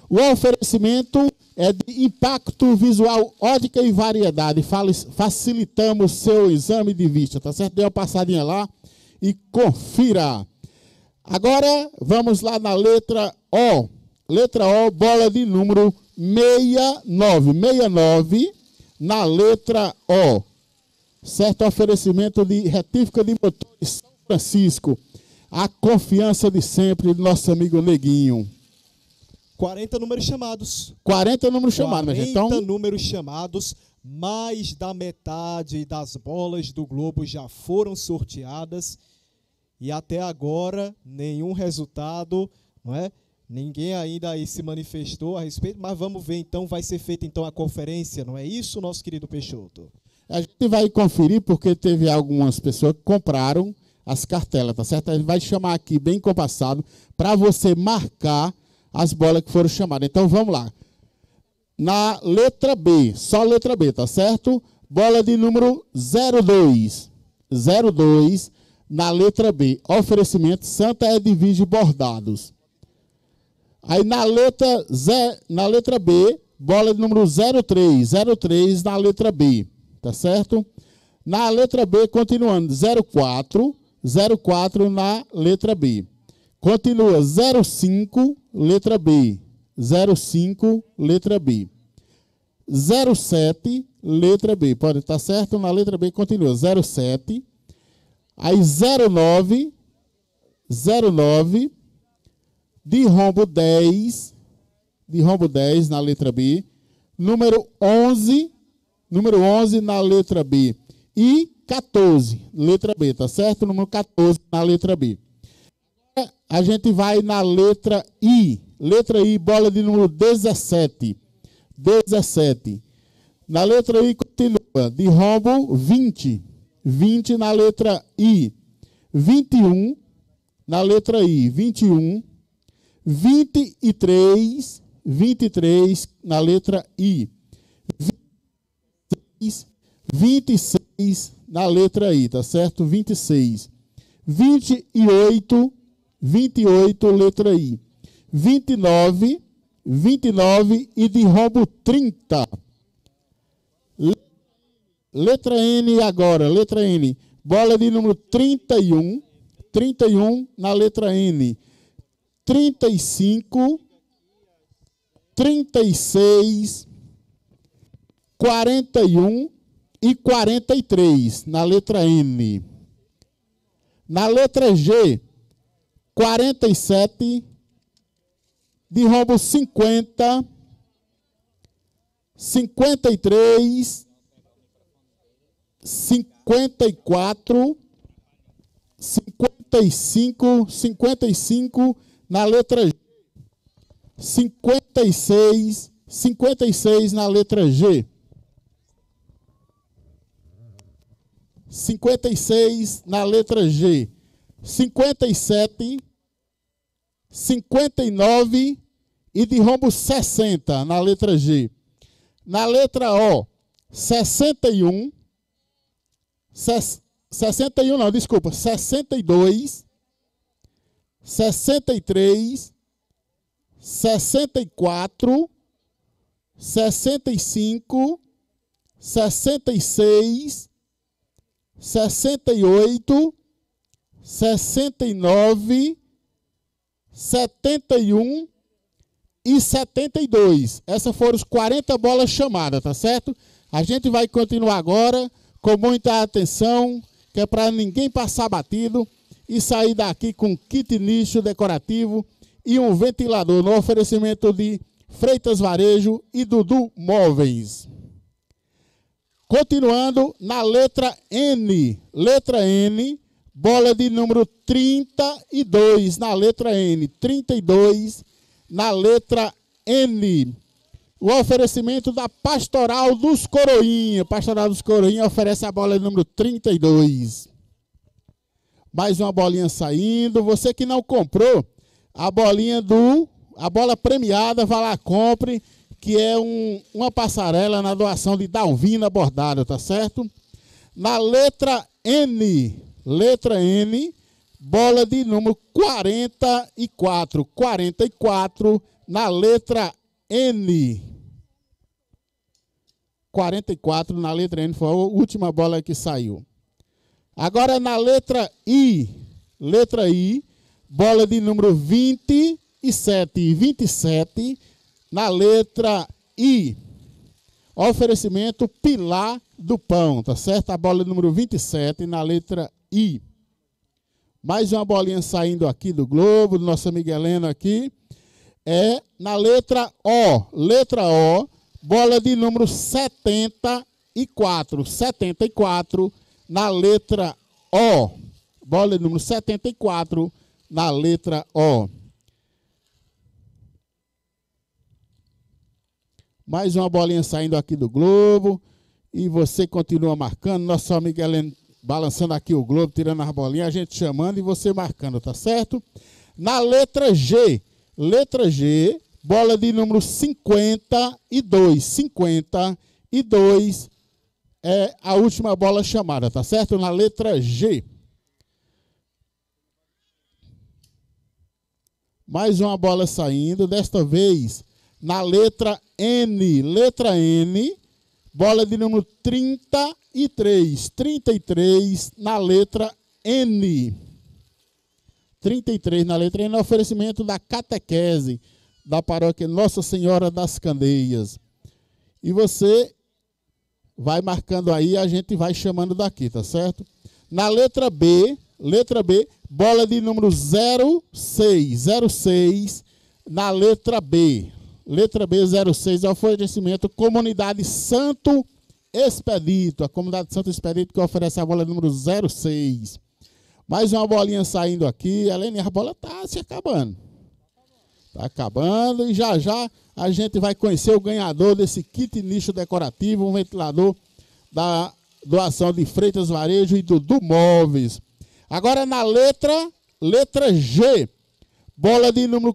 O oferecimento é de impacto visual, ótica e variedade. Facilitamos seu exame de vista, tá certo? Dê uma passadinha lá e confira. Agora, vamos lá na letra O. Letra O, bola de número 69. 69 na letra O. Certo? Oferecimento de retífica de motores São Francisco. A confiança de sempre do nosso amigo Neguinho. 40 números chamados. 40 números chamados, minha gente. 40 números chamados. Mais da metade das bolas do Globo já foram sorteadas. E até agora, nenhum resultado, não é? Ninguém ainda aí se manifestou a respeito, mas vamos ver então, vai ser feita então a conferência, não é isso, nosso querido Peixoto? A gente vai conferir porque teve algumas pessoas que compraram as cartelas, tá certo? A gente vai chamar aqui bem compassado para você marcar as bolas que foram chamadas. Então vamos lá. Na letra B, só letra B, tá certo? Bola de número 02. 02 na letra B. Oferecimento Santa Edvige Bordados. Aí na letra B, bola de número 03. 03 na letra B, tá certo? Na letra B, continuando, 04. 04 na letra B. Continua 05, letra B. 05, letra B. 07, letra B. Pode estar certo? Na letra B continua 07. Aí 09. 09. De rombo 10. De rombo 10 na letra B. Número 11. Número 11 na letra B. E 14, letra B, tá certo? Número 14 na letra B. A gente vai na letra I. Letra I, bola de número 17. 17. Na letra I continua de rombo 20. 20 na letra I. 21 na letra I. 21. 23. 23 na letra I. 26 na letra I, tá certo? 26. 28, 28, letra I. 29, 29 e de rombo 30. Letra N agora, letra N. Bola de número 31, 31 na letra N. 35, 36, 41 e 43 na letra N. Na letra G, 47, de rombo 50, 53, 54, 55, 55 na letra G. 56, 56 na letra G. 56 na letra G. 57, 59 e de rombo 60 na letra G. Na letra O, 61, 61 não, desculpa, 62, 63, 64, 65, 66, 68, 69, 71 e 72. Essas foram as 40 bolas chamadas, tá certo? A gente vai continuar agora com muita atenção, que é para ninguém passar batido e sair daqui com kit nicho decorativo e um ventilador no oferecimento de Freitas Varejo e Dudu Móveis. Continuando na letra N. Letra N, bola de número 32 na letra N. 32 na letra N. O oferecimento da Pastoral dos Coroinha. Pastoral dos Coroinha oferece a bola de número 32. Mais uma bolinha saindo. Você que não comprou a bolinha a bola premiada, vá lá, compre, que é uma passarela na doação de Dalvina Bordado, tá certo? Na letra N, bola de número 44, 44 na letra N. 44 na letra N, foi a última bola que saiu. Agora na letra I, bola de número 27, 27 na letra I. Oferecimento Pilar do Pão, tá certo? A bola número 27 na letra I. Mais uma bolinha saindo aqui do Globo, do nosso amigo Heleno aqui. É na letra O, bola de número 74, 74 na letra O. Bola de número 74 na letra O. Mais uma bolinha saindo aqui do Globo. E você continua marcando. Nosso amigo Heleno balançando aqui o Globo, tirando as bolinhas, a gente chamando e você marcando, tá certo? Na letra G, bola de número 52. 52 é a última bola chamada, tá certo? Na letra G. Mais uma bola saindo, desta vez na letra N. Letra N, bola de número 33. 33 na letra N. 33 na letra N, oferecimento da catequese da paróquia Nossa Senhora das Candeias. E você vai marcando aí, a gente vai chamando daqui, tá certo? Na letra B, bola de número 06 na letra B. Letra B, 06, é oferecimento Comunidade Santo Expedito. A Comunidade Santo Expedito que oferece a bola número 06. Mais uma bolinha saindo aqui. Helene, a bola tá se acabando. Tá acabando e já já a gente vai conhecer o ganhador desse kit nicho decorativo, um ventilador da doação de Freitas Varejo e Dudu Móveis. Agora na letra G, bola de número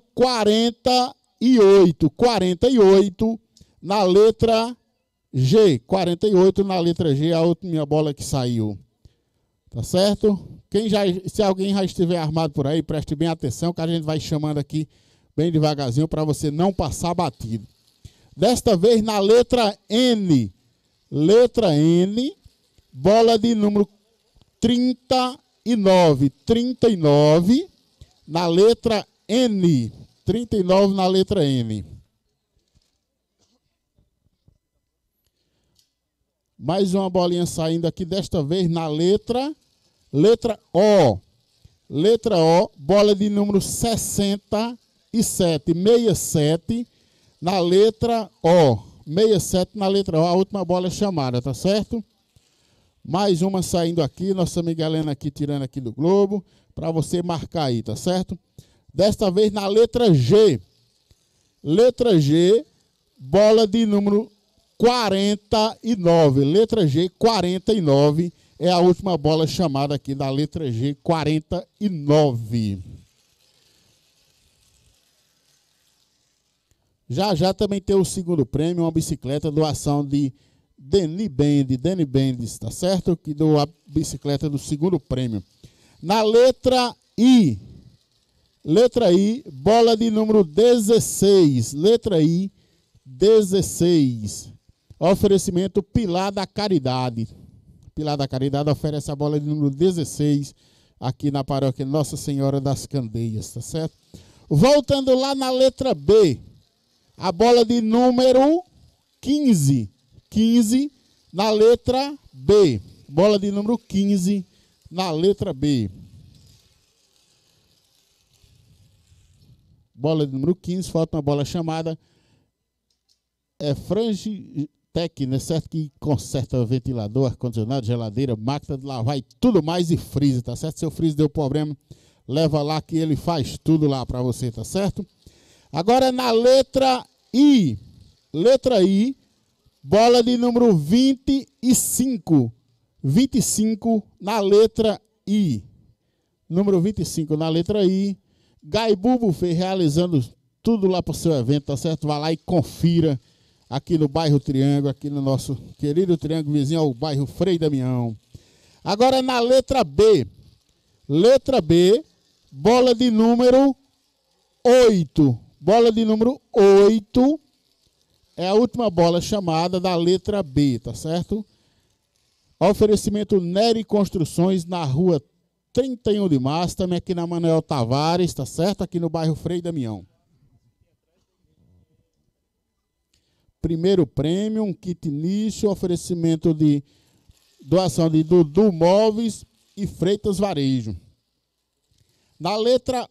48 na letra G. 48 na letra G, a última bola que saiu. Tá certo? Se alguém já estiver armado por aí, preste bem atenção que a gente vai chamando aqui bem devagarzinho para você não passar batido. Desta vez na letra N. Letra N, bola de número 39. 39 na letra N. 39 na letra N. Mais uma bolinha saindo aqui, desta vez na letra O. Letra O, bola de número 67. 67 na letra O. 67 na letra O, a última bola chamada, tá certo? Mais uma saindo aqui, nossa amiga Helena aqui tirando aqui do Globo, para você marcar aí, tá certo? Desta vez na letra G. Letra G, bola de número 49. Letra G, 49 é a última bola chamada aqui da letra G, 49. Já já também tem o segundo prêmio, uma bicicleta, doação de Deni Bendes, tá certo? Que doa a bicicleta do segundo prêmio. Na letra I, bola de número 16. Letra I, 16. Oferecimento Pilar da Caridade. Pilar da Caridade oferece a bola de número 16 aqui na paróquia Nossa Senhora das Candeias, tá certo? Voltando lá na letra B, a bola de número 15. 15 na letra B. Bola de número 15 na letra B. Bola de número 15, falta uma bola chamada Frangitec, né? Certo? Que conserta ventilador, ar-condicionado, geladeira, máquina de lavar e tudo mais e freezer, tá certo? Seu freezer deu problema, leva lá que ele faz tudo lá para você, tá certo? Agora na letra I. Letra I, bola de número 25. 25 na letra I. Número 25 na letra I. Gaibu Buffet realizando tudo lá para o seu evento, tá certo? Vá lá e confira aqui no bairro Triângulo, aqui no nosso querido Triângulo vizinho ao bairro Frei Damião. Agora na letra B. Letra B, bola de número 8. Bola de número 8 é a última bola chamada da letra B, tá certo? Oferecimento Nery Construções na rua 31 de março, também aqui na Manuel Tavares, tá certo? Aqui no bairro Frei Damião. Primeiro prêmio, um kit nicho, oferecimento de doação de Dudu Móveis e Freitas Varejo. Na letra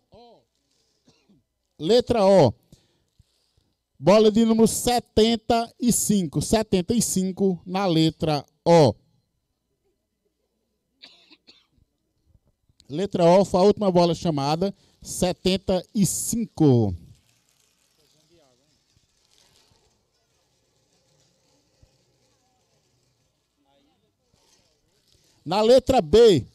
O, bola de número 75, 75 na letra O. Letra O foi a última bola chamada, 75. Na letra B,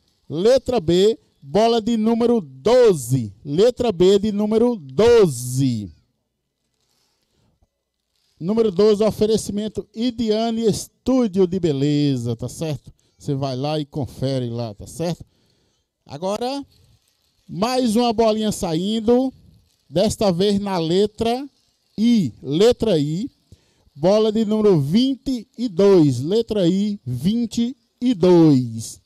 bola de número 12. Letra B de número 12. Número 12, oferecimento Idiane Estúdio de Beleza, tá certo? Você vai lá e confere lá, tá certo? Agora, mais uma bolinha saindo, desta vez na letra I. Letra I, bola de número 22. Letra I, 22.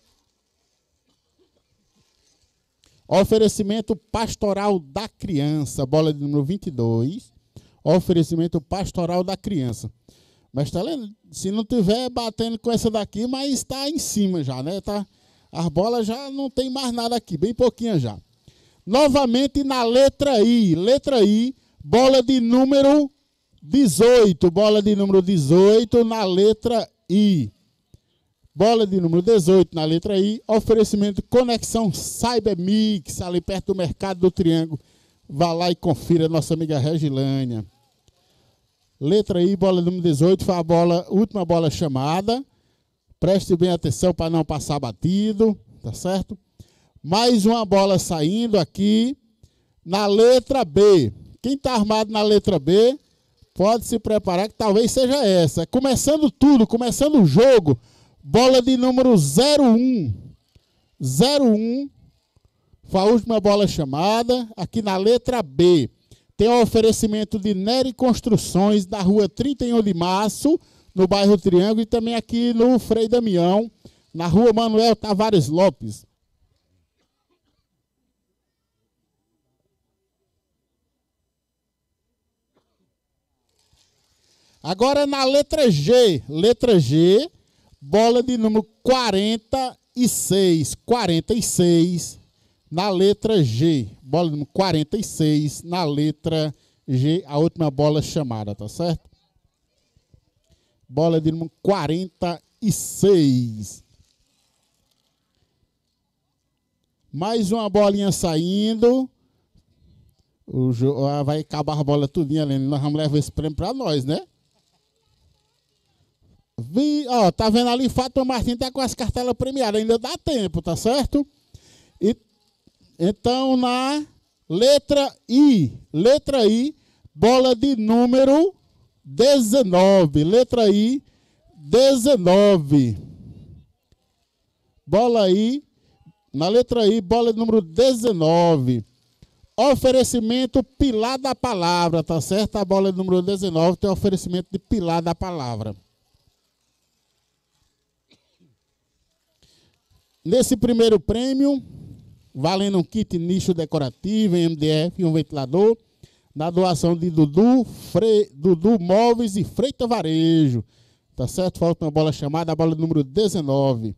Oferecimento Pastoral da Criança, bola de número 22. Oferecimento Pastoral da Criança. Mas tá lendo? Se não tiver batendo com essa daqui, mas está em cima já, né? Tá, as bolas já não tem mais nada aqui, bem pouquinho já. Novamente na letra I. Letra I, bola de número 18. Bola de número 18 na letra I. Bola de número 18 na letra I. Oferecimento Conexão Cybermix, ali perto do Mercado do Triângulo. Vá lá e confira a nossa amiga Regilânia. Letra I, bola número 18, foi a última bola chamada. Preste bem atenção para não passar batido, tá certo? Mais uma bola saindo aqui na letra B. Quem está armado na letra B, pode se preparar que talvez seja essa. Começando tudo, começando o jogo, bola de número 01. 01. Foi a última bola chamada, aqui na letra B. Tem o oferecimento de Nery Construções, da rua 31 de março, no bairro Triângulo, e também aqui no Frei Damião, na rua Manuel Tavares Lopes. Agora na letra G, bola de número 46, 46. Na letra G, bola número 46, na letra G, a última bola chamada, tá certo? Bola de número 46. Mais uma bolinha saindo. Vai acabar a bola tudinha, Lene. Nós vamos levar esse prêmio para nós, né? Ó, tá vendo ali, Fátima Martins tá com as cartelas premiadas, ainda dá tempo, tá certo? Então, na letra I, bola de número 19. Letra I, 19. Bola I, na letra I, bola de número 19. Oferecimento Pilar da Palavra, tá certo? A bola de número 19 tem oferecimento de Pilar da Palavra. Nesse primeiro prêmio, valendo um kit nicho decorativo em MDF e um ventilador, na doação de Dudu Móveis e Freitas Varejo. Tá certo? Falta uma bola chamada, a bola número 19.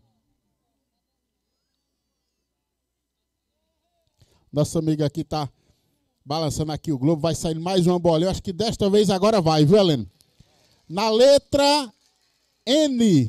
Nossa amiga aqui tá balançando aqui o globo, vai sair mais uma bola. Eu acho que desta vez agora vai, viu, Helena? Na letra N,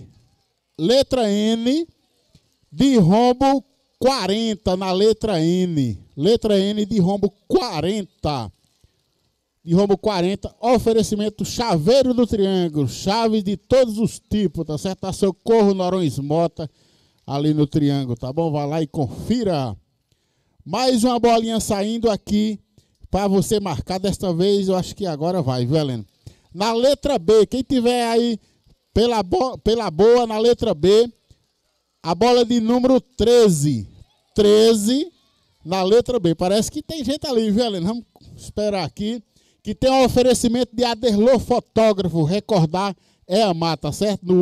de rombo 40, na letra N. Letra N de rombo 40. De rombo 40, oferecimento Chaveiro do Triângulo. Chaves de todos os tipos, tá certo? Tá Socorro Norões Mota, ali no Triângulo, tá bom? Vai lá e confira. Mais uma bolinha saindo aqui para você marcar. Desta vez, eu acho que agora vai, viu, Helena? Na letra B, quem tiver aí pela boa, na letra B, a bola de número 13. 13 na letra B. Parece que tem gente ali, viu, Helena? Vamos esperar aqui. que tem um oferecimento de Aderlô Fotógrafo. Recordar é amar, tá certo? No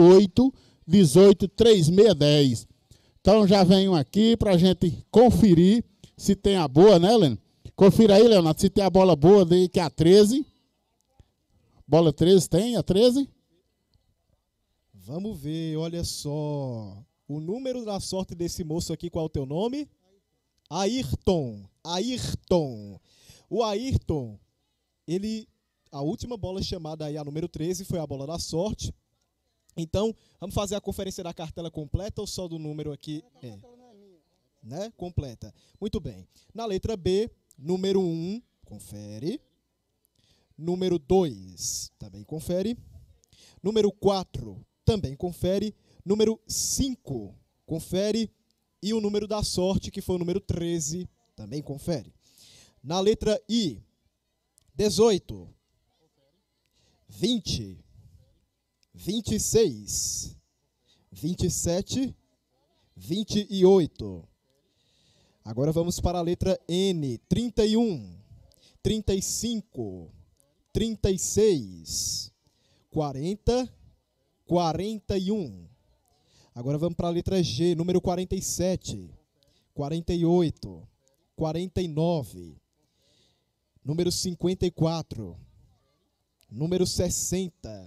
88183610. Então já venham aqui para a gente conferir se tem a boa, né, Leandro? Confira aí, Leonardo, se tem a bola boa, que é a 13. Bola 13 tem, a 13? Vamos ver, olha só. O número da sorte desse moço aqui, qual é o teu nome? Ayrton. Ayrton. O Ayrton, a última bola chamada aí, a número 13, foi a bola da sorte. Então, vamos fazer a conferência da cartela completa ou só do número aqui? Né? Completa. Muito bem. Na letra B, número 1, confere. Número 2, também confere. Número 4, também confere. Número 5, confere. E o número da sorte, que foi o número 13, também confere. Na letra I, 18, 20, 26, 27, 28. Agora vamos para a letra N, 31, 35, 36, 40, 41. Agora vamos para a letra G, número 47, 48, 49, número 54, número 60.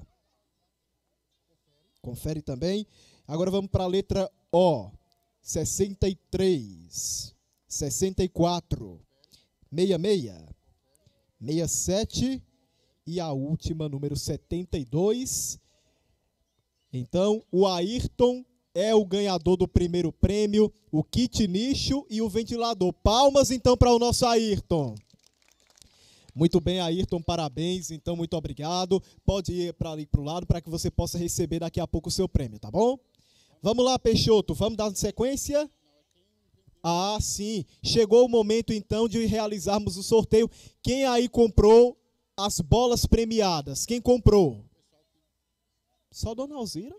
Confere também. Agora vamos para a letra O, 63, 64, 66, 67 e a última, número 72. Então, o Ayrton é o ganhador do primeiro prêmio, o kit nicho e o ventilador. Palmas, então, para o nosso Ayrton. Muito bem, Ayrton, parabéns. Então, muito obrigado. Pode ir para ali para o lado para que você possa receber daqui a pouco o seu prêmio, tá bom? Vamos lá, Peixoto. Vamos dar sequência? Ah, sim. Chegou o momento, então, de realizarmos o sorteio. Quem aí comprou as bolas premiadas? Quem comprou? Só Dona Alzira?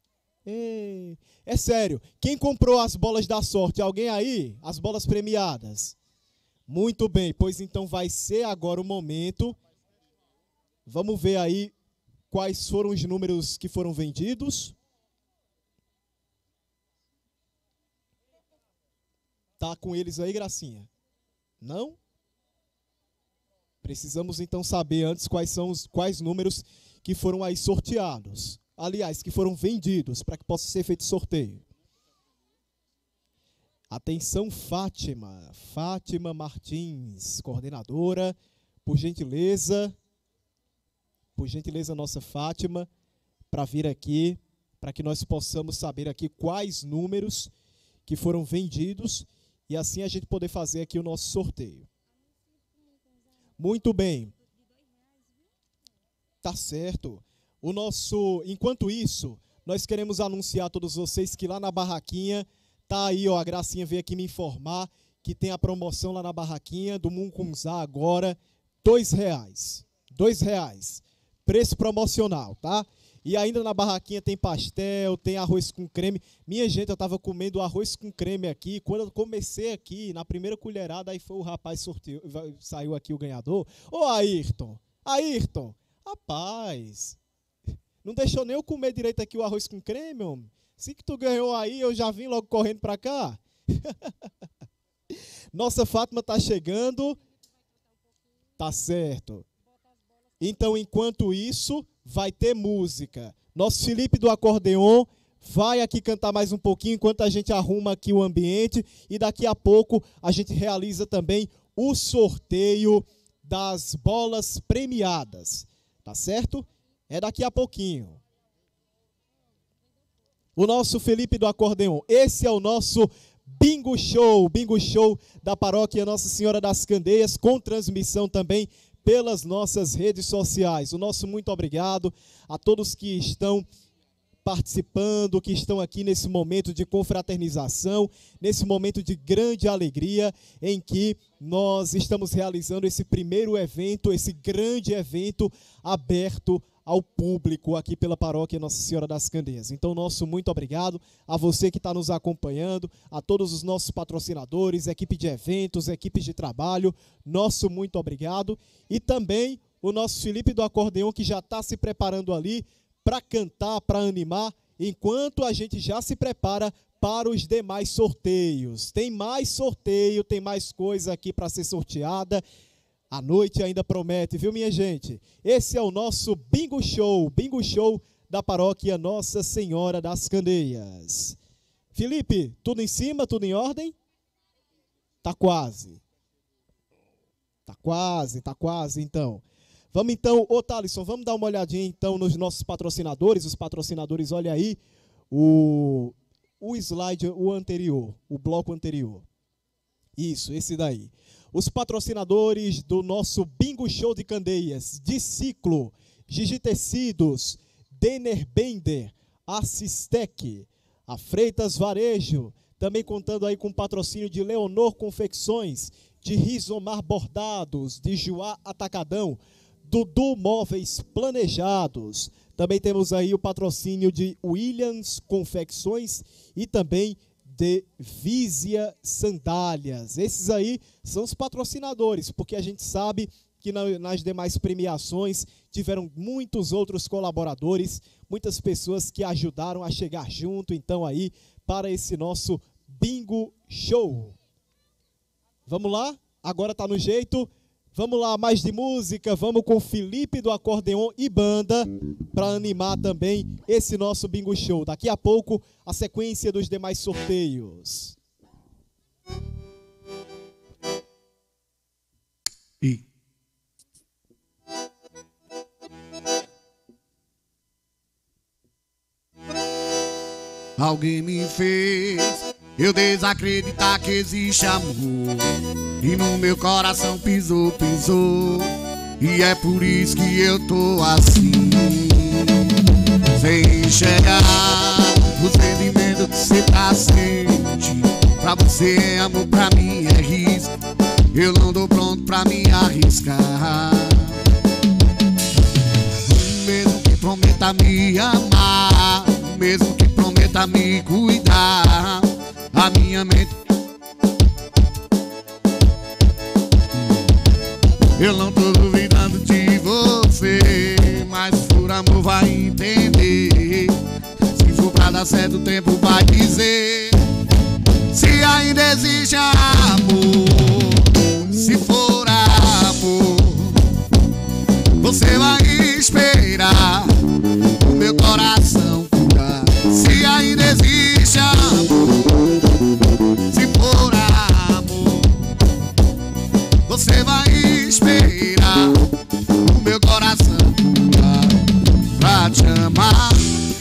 É sério. Quem comprou as bolas da sorte? Alguém aí? As bolas premiadas? Muito bem. Pois então vai ser agora o momento. Vamos ver aí quais foram os números que foram vendidos. Tá com eles aí, Gracinha? Não? Precisamos então saber antes quais números que foram aí sorteados. Aliás, que foram vendidos para que possa ser feito sorteio. Atenção, Fátima. Fátima Martins, coordenadora. Por gentileza, nossa Fátima, para vir aqui, para que nós possamos saber aqui quais números que foram vendidos e assim a gente poder fazer aqui o nosso sorteio. Muito bem. Tá certo. Enquanto isso, nós queremos anunciar a todos vocês que lá na barraquinha, tá aí, ó, a Gracinha veio aqui me informar que tem a promoção lá na barraquinha do Mungunzá agora, R$2. R$2. Preço promocional, tá? E ainda na barraquinha tem pastel, tem arroz com creme. Minha gente, eu tava comendo arroz com creme aqui. Quando eu comecei aqui, na primeira colherada, aí foi o rapaz sorteio, saiu aqui o ganhador. Ô, Ayrton, rapaz, não deixou nem eu comer direito aqui o arroz com creme, homem. Assim que tu ganhou aí, eu já vim logo correndo pra cá. Nossa Fátima tá chegando. Tá certo. Então, enquanto isso, vai ter música. Nosso Felipe do acordeon vai aqui cantar mais um pouquinho enquanto a gente arruma aqui o ambiente e daqui a pouco a gente realiza também o sorteio das bolas premiadas. Tá certo? É daqui a pouquinho. O nosso Felipe do acordeon. Esse é o nosso Bingo Show da paróquia Nossa Senhora das Candeias, com transmissão também pelas nossas redes sociais. O nosso muito obrigado a todos que estão participando, que estão aqui nesse momento de confraternização, nesse momento de grande alegria, em que nós estamos realizando esse primeiro evento, esse grande evento aberto ao público aqui pela paróquia Nossa Senhora das Candeias. Então, nosso muito obrigado a você que está nos acompanhando, a todos os nossos patrocinadores, equipe de eventos, equipes de trabalho, nosso muito obrigado. E também o nosso Felipe do acordeão, que já está se preparando ali para cantar, para animar, enquanto a gente já se prepara para os demais sorteios. Tem mais sorteio, tem mais coisa aqui para ser sorteada. A noite ainda promete, viu, minha gente? Esse é o nosso Bingo Show da paróquia Nossa Senhora das Candeias. Felipe, tudo em cima, tudo em ordem? Tá quase. Tá quase, então. Vamos então, ô Thalisson, vamos dar uma olhadinha então nos nossos patrocinadores. Os patrocinadores, olha aí, o slide, o anterior, o bloco anterior. Isso, esse daí. Os patrocinadores do nosso Bingo Show de Candeias, de Ciclo, Gigi Tecidos, Denner Bender, Assistec, a Freitas Varejo, também contando aí com o patrocínio de Leonor Confecções, de Rizomar Bordados, de Juá Atacadão, Dudu Móveis Planejados. Também temos aí o patrocínio de Williams Confecções e também de Visia Sandálias. Esses aí são os patrocinadores, porque a gente sabe que nas demais premiações tiveram muitos outros colaboradores, muitas pessoas que ajudaram a chegar junto, então aí, para esse nosso Bingo Show. Vamos lá? Agora tá no jeito. Vamos lá, mais de música, vamos com Felipe do acordeon e banda para animar também esse nosso Bingo Show. Daqui a pouco, a sequência dos demais sorteios. Alguém me fez eu desacreditar que existe amor, e no meu coração pisou, e é por isso que eu tô assim, sem enxergar o sentimento que cê tá sente. Pra você é amor, pra mim é risco, eu não tô pronto pra me arriscar. Mesmo que prometa me amar, mesmo que prometa me cuidar, a minha mente, eu não tô duvidando de você, mas por amor vai entender. Se for pra dar certo, o tempo vai dizer se ainda existe amor. Se for amor, você vai esperar o meu coração curar. Se ainda existe amor, se for amor, você vai esperar o meu coração curar pra te amar.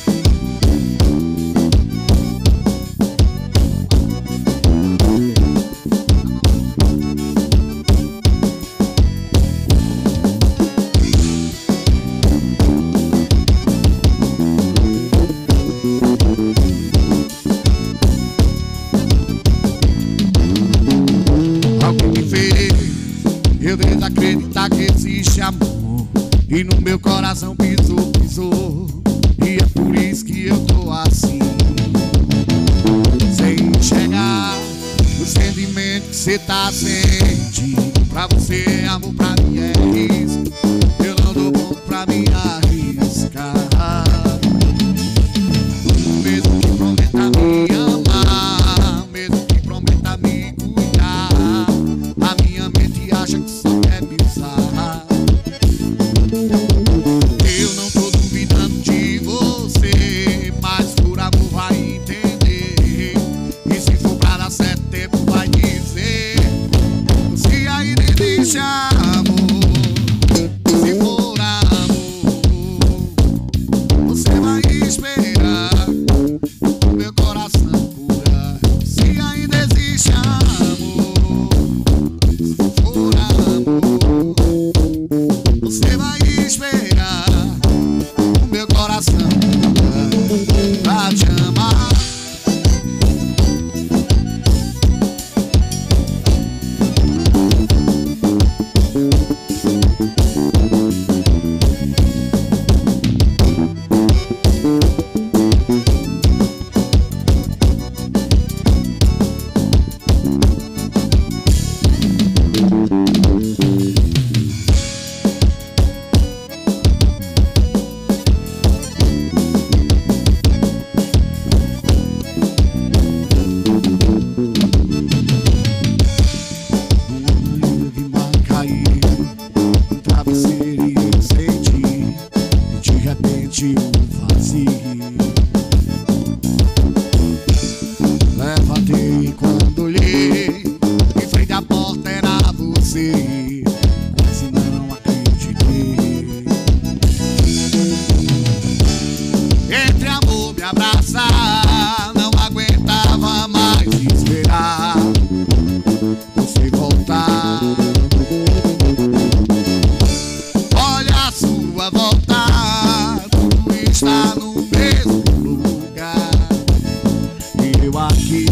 Eu desacreditar que existe amor, e no meu coração pisou, e é por isso que eu tô assim, sem enxergar o sentimento que cê tá sentindo. Pra você é amor, pra mim é risco, eu não dou ponto pra me arriscar. Mesmo que prometa me amar, mesmo que prometa me cuidar, a minha mente acha que só quer pisar. Eu não tô duvidando de você, mas por amor vai entender. E se for pra dar certo, tempo vai dizer se ainda existe amor. Se for amor, repente um vazio. Levantei e quando olhei, em frente à porta era você. Quase não acreditei. Entre amor me abraçar, não aguentava mais esperar você voltar. Olha a sua volta, tudo está no mesmo lugar e eu aqui.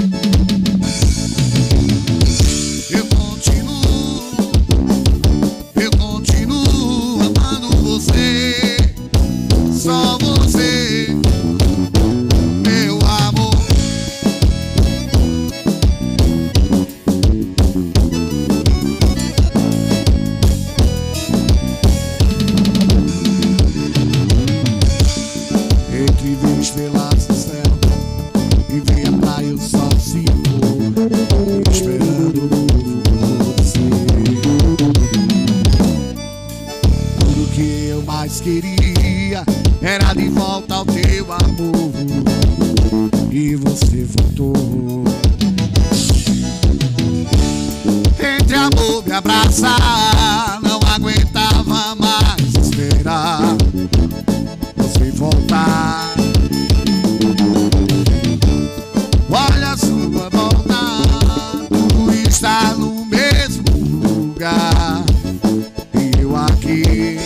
Eu continuo amando você, só você, meu amor. Entre ver estrelas do céu e ver a praia, o sol se pôr, esperando você. Tudo que eu mais queria era de volta ao teu amor, e você voltou. Entre amor me abraçar, não aguentava mais esperar você voltar. Olha a sua volta, tudo está no mesmo lugar e eu aqui.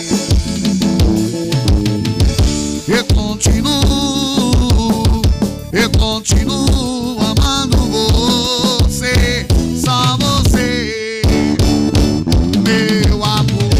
Eu continuo amando você, só você, meu amor.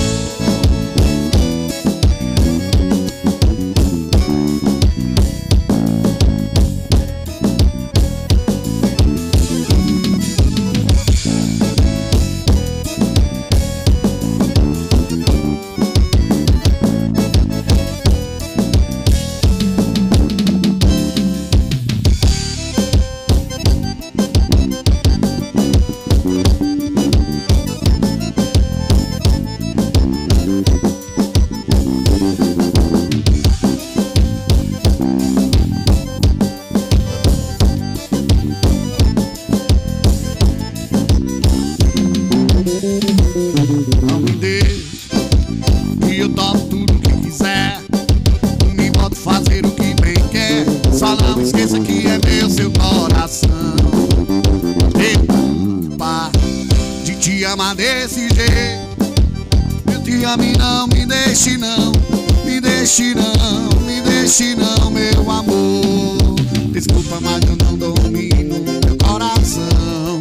Não me deixe, que eu topo tudo que quiser. Não me boto fazer o que bem quer. Só não esqueça que é meu seu coração. Tem culpa de te amar desse jeito. Eu te amo e não me deixe não. Me deixe não, me deixe não, meu amor. Desculpa, mas eu não domino meu coração.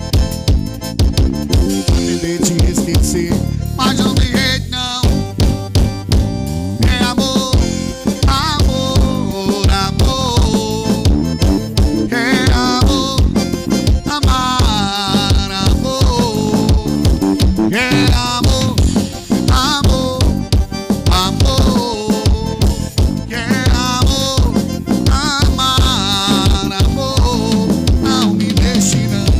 Tentei te esquecer, mas não tem jeito não. É amor, amor, amor. É amor, amar, amor. É amor, amor, amor. É amor, amar, amor. Não me deixe não.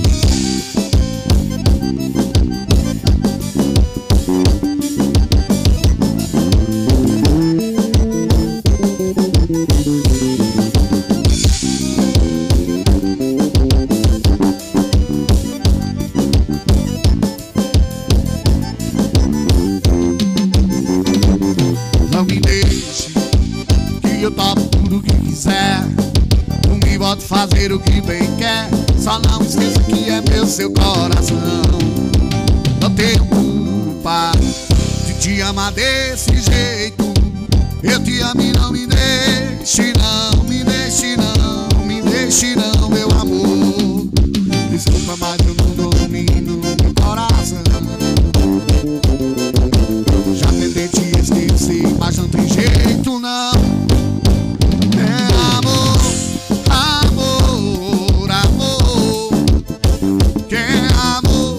Não me deixe, que eu topo tudo que quiser. Não me boto fazer o que bem quer. Só não esqueça que é meu seu coração. Não tenho culpa de te amar desse jeito. Eu te amo e não me deixe não, me deixe não, me deixe não, meu amor. Desculpa, mas eu não domino meu coração. Já tentei te esquecer, mas não tem jeito não. É amor, amor, amor. Que é amor,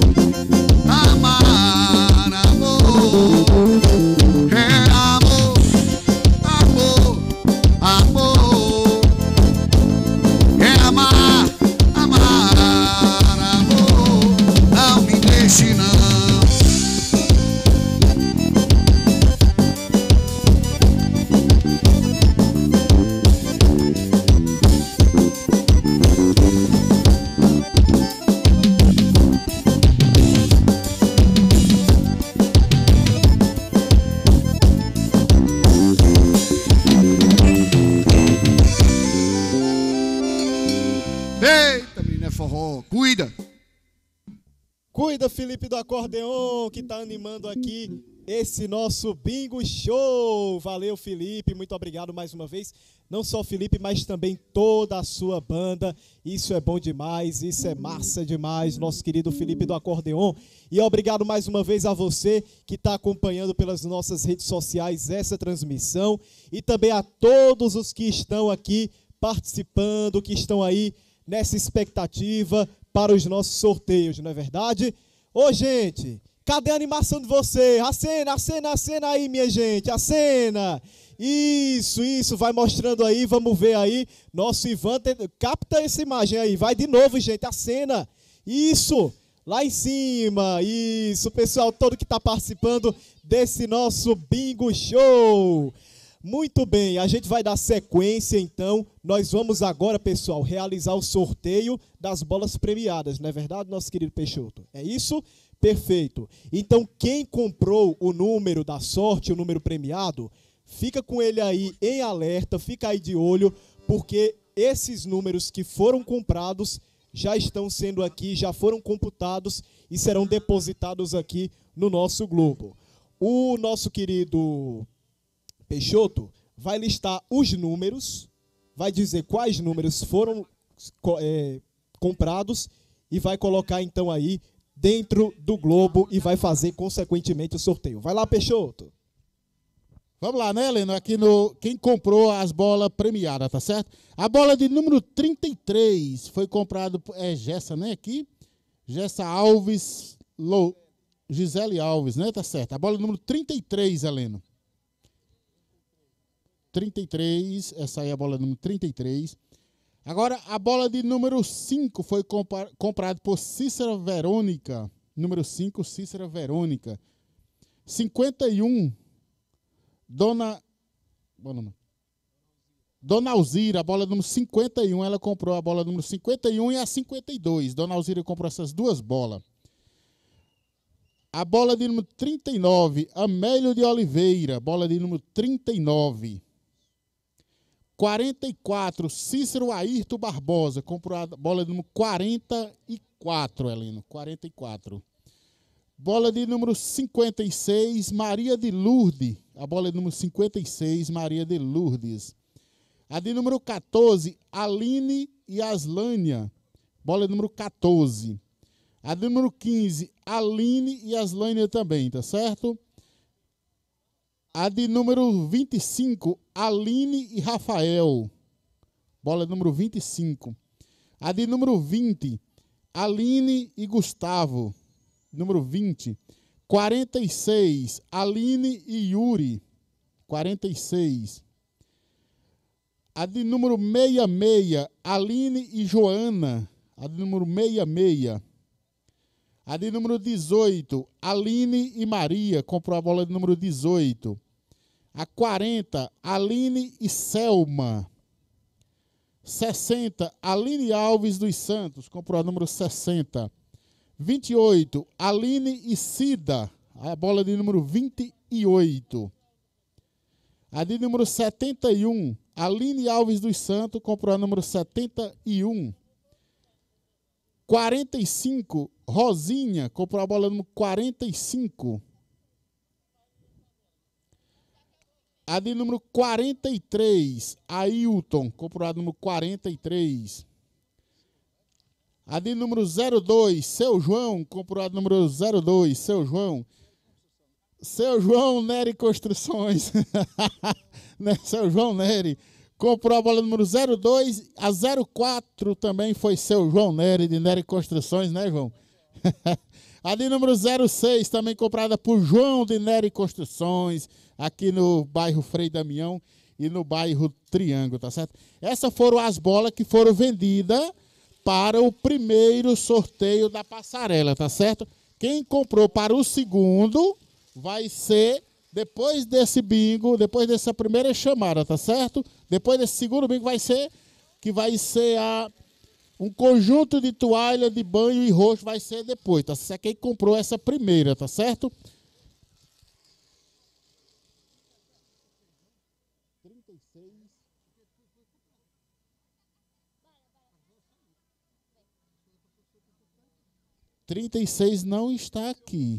amar, amor. É amor, amor, amor. É amar, amar, amor. Não me deixe não. Cuida. Cuida, Felipe do acordeon, que tá animando aqui esse nosso bingo show. Valeu, Felipe, muito obrigado mais uma vez. Não só o Felipe, mas também toda a sua banda. Isso é bom demais, isso é massa demais, nosso querido Felipe do acordeon. E obrigado mais uma vez a você que está acompanhando pelas nossas redes sociais essa transmissão. E também a todos os que estão aqui participando, que estão aí nessa expectativa para os nossos sorteios, não é verdade? Ô, gente, cadê a animação de você? Acena aí, minha gente, acena. Isso, vai mostrando aí, vamos ver aí. Nosso Ivan, capta essa imagem aí, vai de novo, gente, acena. Isso, lá em cima, isso, pessoal todo que está participando desse nosso bingo show. Muito bem, a gente vai dar sequência, então. Nós vamos agora, pessoal, realizar o sorteio das bolas premiadas, não é verdade, nosso querido Peixoto? É isso? Perfeito. Então, quem comprou o número da sorte, o número premiado, fica com ele aí em alerta, fica aí de olho, porque esses números que foram comprados já estão sendo aqui, já foram computados e serão depositados aqui no nosso Globo. O nosso querido Peixoto vai listar os números, vai dizer quais números foram comprados e vai colocar então aí dentro do Globo e vai fazer consequentemente o sorteio. Vai lá, Peixoto. Vamos lá, né, Heleno? Aqui no quem comprou as bolas premiadas, tá certo? A bola de número 33 foi comprada por Gessa, né, aqui? Gessa Alves, Gisele Alves, né, tá certo? A bola de número 33, Heleno. 33, essa aí é a bola número 33. Agora, a bola de número 5 foi comprada por Cícera Verônica. Número 5, Cícera Verônica. 51, Dona Alzira, a bola número 51, ela comprou a bola número 51 e a 52. Dona Alzira comprou essas duas bolas. A bola de número 39, Amélio de Oliveira, bola de número 39. 44, Cícero Ayrton Barbosa, comprou a bola de número 44, Heleno, 44. Bola de número 56, Maria de Lourdes, a bola de número 56, Maria de Lourdes. A de número 14, Aline e Aslânia, bola de número 14. A de número 15, Aline e Aslânia também, tá certo? A de número 25, Aline e Rafael. Bola número 25. A de número 20, Aline e Gustavo. Número 20. 46, Aline e Yuri. 46. A de número 66, Aline e Joana. A de número 66. A de número 18, Aline e Maria. Comprou a bola de número 18. A 40, Aline e Selma. 60, Aline Alves dos Santos, comprou a número 60. 28, Aline e Cida, a bola de número 28. A de número 71, Aline Alves dos Santos, comprou a número 71. 45, Rosinha, comprou a bola número 45. A de número 43, Ailton, comprou a número 43. A de número 02, Seu João, comprou a número 02, Seu João. Seu João Nery Construções, né? Seu João Nery, comprou a bola número 02, a 04 também foi Seu João Nery, de Nery Construções, né, João? A de número 06, também comprada por João de Nery Construções, aqui no bairro Frei Damião e no bairro Triângulo, tá certo? Essas foram as bolas que foram vendidas para o primeiro sorteio da passarela, tá certo? Quem comprou para o segundo vai ser, depois desse bingo, depois dessa primeira chamada, tá certo? Depois desse segundo bingo vai ser um conjunto de toalha de banho e roxo, vai ser depois, tá certo? Quem comprou essa primeira, tá certo? 36. 36 não está aqui.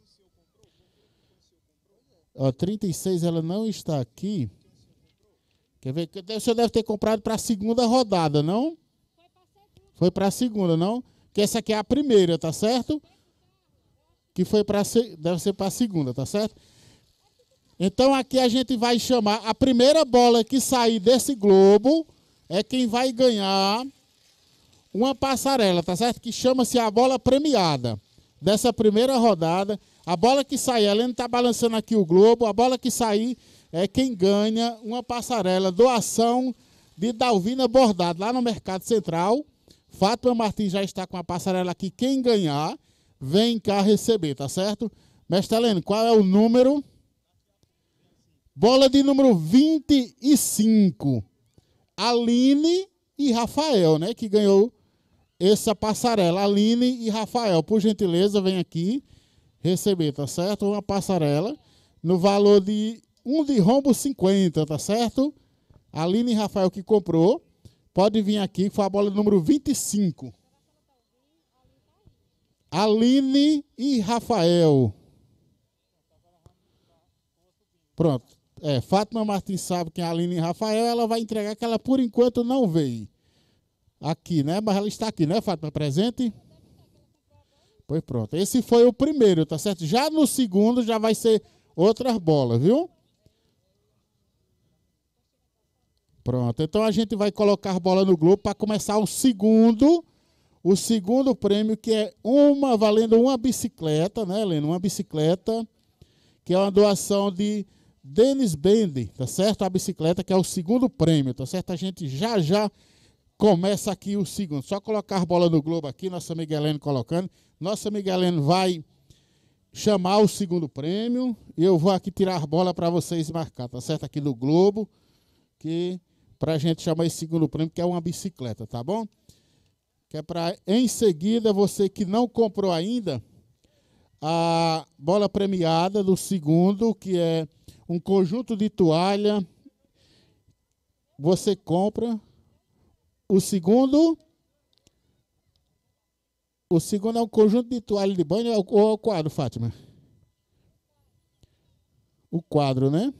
Ó, 36 ela não está aqui. Quer ver? O senhor deve ter comprado para a segunda rodada, não? Foi para a segunda, não? Que essa aqui é a primeira, tá certo? Que foi para deve ser para a segunda, tá certo? Então aqui a gente vai chamar a primeira bola que sair desse globo é quem vai ganhar uma passarela, tá certo? Que chama-se a bola premiada dessa primeira rodada. A bola que sair, a Helena está balançando aqui o globo, a bola que sair é quem ganha uma passarela, doação de Dalvina Bordado, lá no Mercado Central. Fátima Martins já está com a passarela aqui. Quem ganhar, vem cá receber, tá certo? Mestre Helena, qual é o número? Bola de número 25. Aline e Rafael, né? Que ganhou essa passarela. Aline e Rafael, por gentileza, vem aqui receber, tá certo? Uma passarela no valor de um de rombo 50, tá certo? Aline e Rafael que comprou. Pode vir aqui, foi a bola número 25. Aline e Rafael. Pronto. Fátima Martins sabe quem é a Aline e Rafael, ela vai entregar que ela por enquanto não veio aqui, né? Mas ela está aqui, né, Fátima? Presente? Pois pronto. Esse foi o primeiro, tá certo? Já no segundo já vai ser outras bolas, viu? Pronto. Então a gente vai colocar bola no globo para começar o segundo prêmio, que é valendo uma bicicleta, né, Helena? Uma bicicleta, que é uma doação de Denis Bender, tá certo? A bicicleta, que é o segundo prêmio, tá certo? A gente já começa aqui o segundo. Só colocar bola no globo aqui, nossa amiga Helena colocando. Nossa amiga Helena vai chamar o segundo prêmio. E eu vou aqui tirar a bola para vocês marcar, tá certo? Aqui no globo, que para a gente chamar esse segundo prêmio, que é uma bicicleta, tá bom? Que é para, em seguida, você que não comprou ainda, a bola premiada do segundo, que é um conjunto de toalha, você compra. O segundo é um conjunto de toalha de banho ou é o quadro, Fátima? O quadro, né?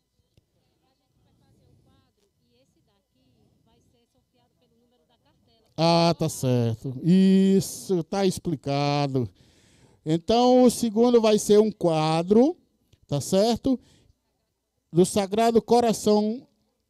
Ah, tá certo. Isso, tá explicado. Então, o segundo vai ser um quadro, tá certo? Do Sagrado Coração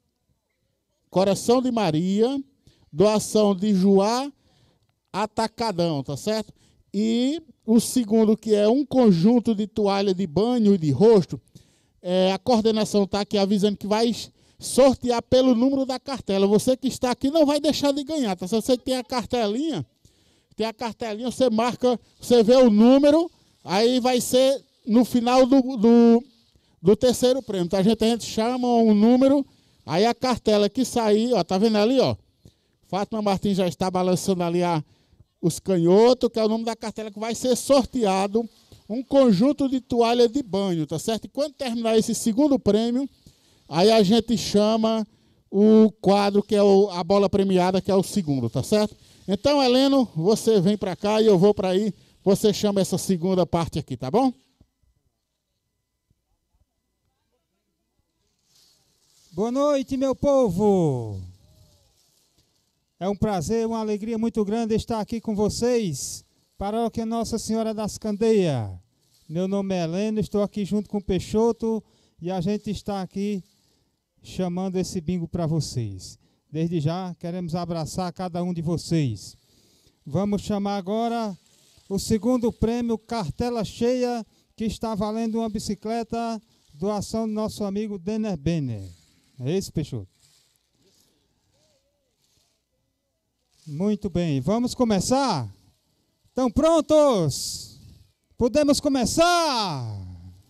de Maria, doação de Joá Atacadão, tá certo? E o segundo, que é um conjunto de toalha de banho e de rosto, a coordenação está aqui avisando que vai sortear pelo número da cartela. Você que está aqui não vai deixar de ganhar, tá? Se você tem a cartelinha, você marca, você vê o número, aí vai ser no final do terceiro prêmio. Tá? A gente chama um número, aí a cartela que sair, ó, tá vendo ali, ó? Fátima Martins já está balançando ali os canhotos, que é o nome da cartela que vai ser sorteado um conjunto de toalha de banho, tá certo? E quando terminar esse segundo prêmio, aí a gente chama o quadro, que é a bola premiada, que é o segundo, tá certo? Então, Heleno, você vem para cá e eu vou para aí. Você chama essa segunda parte aqui, tá bom? Boa noite, meu povo. É um prazer, uma alegria muito grande estar aqui com vocês. Paróquia Nossa Senhora das Candeias. Meu nome é Heleno, estou aqui junto com o Peixoto e a gente está aqui chamando esse bingo para vocês. Desde já, queremos abraçar cada um de vocês. Vamos chamar agora o segundo prêmio, cartela cheia, que está valendo uma bicicleta, doação do nosso amigo Denner Benner. É isso, Peixoto? Muito bem, vamos começar? Estão prontos? Podemos começar?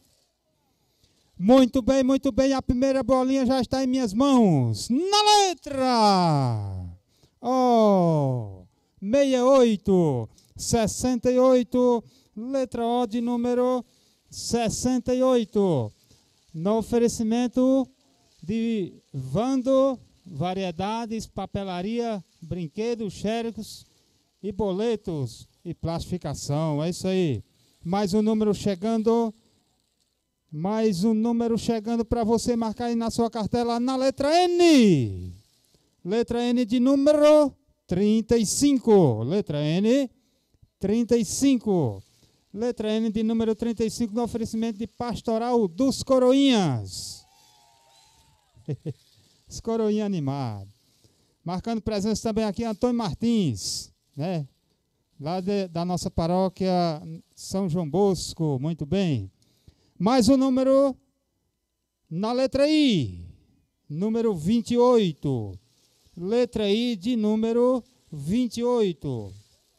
Muito bem, a primeira bolinha já está em minhas mãos. Na letra! 68, 68, letra O de número 68. No oferecimento de Vando, variedades, papelaria, brinquedos, xericos e boletos. e plastificação. É isso aí. Mais um número chegando. Mais um número chegando para você marcar aí na sua cartela na letra N. Letra N de número 35. Letra N, 35. Letra N de número 35 no oferecimento de Pastoral dos Coroinhas. Os Coroinhas animados. Marcando presença também aqui Antônio Martins, né? Lá da nossa paróquia São João Bosco. Muito bem. Mais um número na letra I, número 28. Letra I de número 28.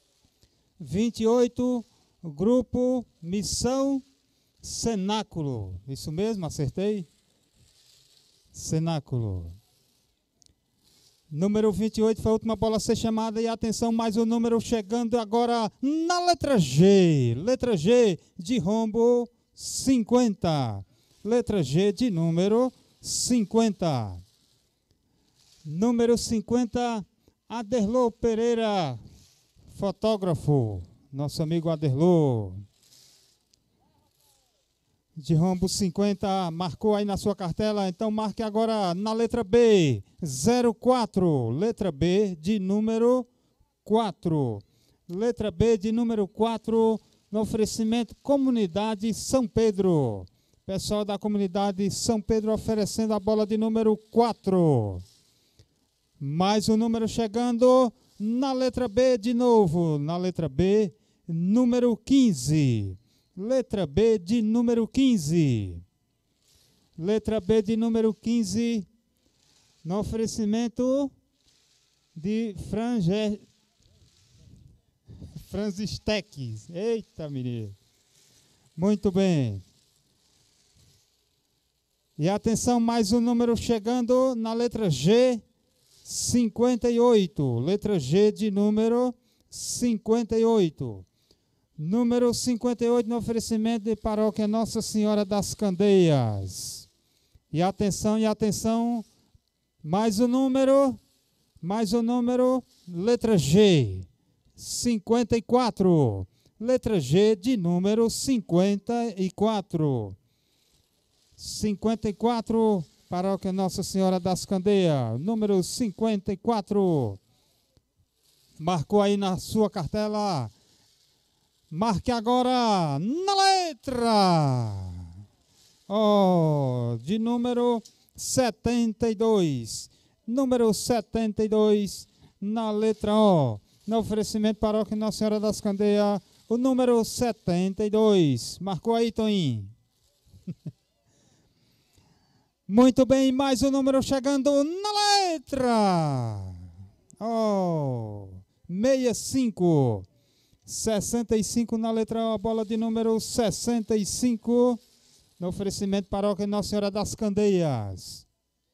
28, Grupo Missão Cenáculo. Isso mesmo, acertei? Cenáculo. Número 28 foi a última bola a ser chamada. E atenção, mais um número chegando agora na letra G. Letra G de rombo 50. Letra G de número 50. Número 50, Aderlô Pereira, fotógrafo. Nosso amigo Aderlô. De rombo 50, marcou aí na sua cartela. Então marque agora na letra B, 04. Letra B de número 4. Letra B de número 4. No oferecimento Comunidade São Pedro. Pessoal da Comunidade São Pedro oferecendo a bola de número 4. Mais um número chegando na letra B de novo. Na letra B, número 15. Letra B de número 15. Letra B de número 15. No oferecimento de Franzistex. Eita, menino. Muito bem. E atenção, mais um número chegando na letra G, 58. Letra G de número 58. Número 58 no oferecimento de Paróquia Nossa Senhora das Candeias. E atenção, mais um número, letra G. 54. Letra G de número 54. 54, Paróquia Nossa Senhora das Candeias. Número 54. Marcou aí na sua cartela. Marque agora na letra O de número 72. Número 72 na letra O. No oferecimento Paróquia Nossa Senhora das Candeias, o número 72. Marcou aí, Toninho? Muito bem, mais um número chegando na letra O. 65. 65 na letra O, a bola de número 65. No oferecimento Paróquia Nossa Senhora das Candeias.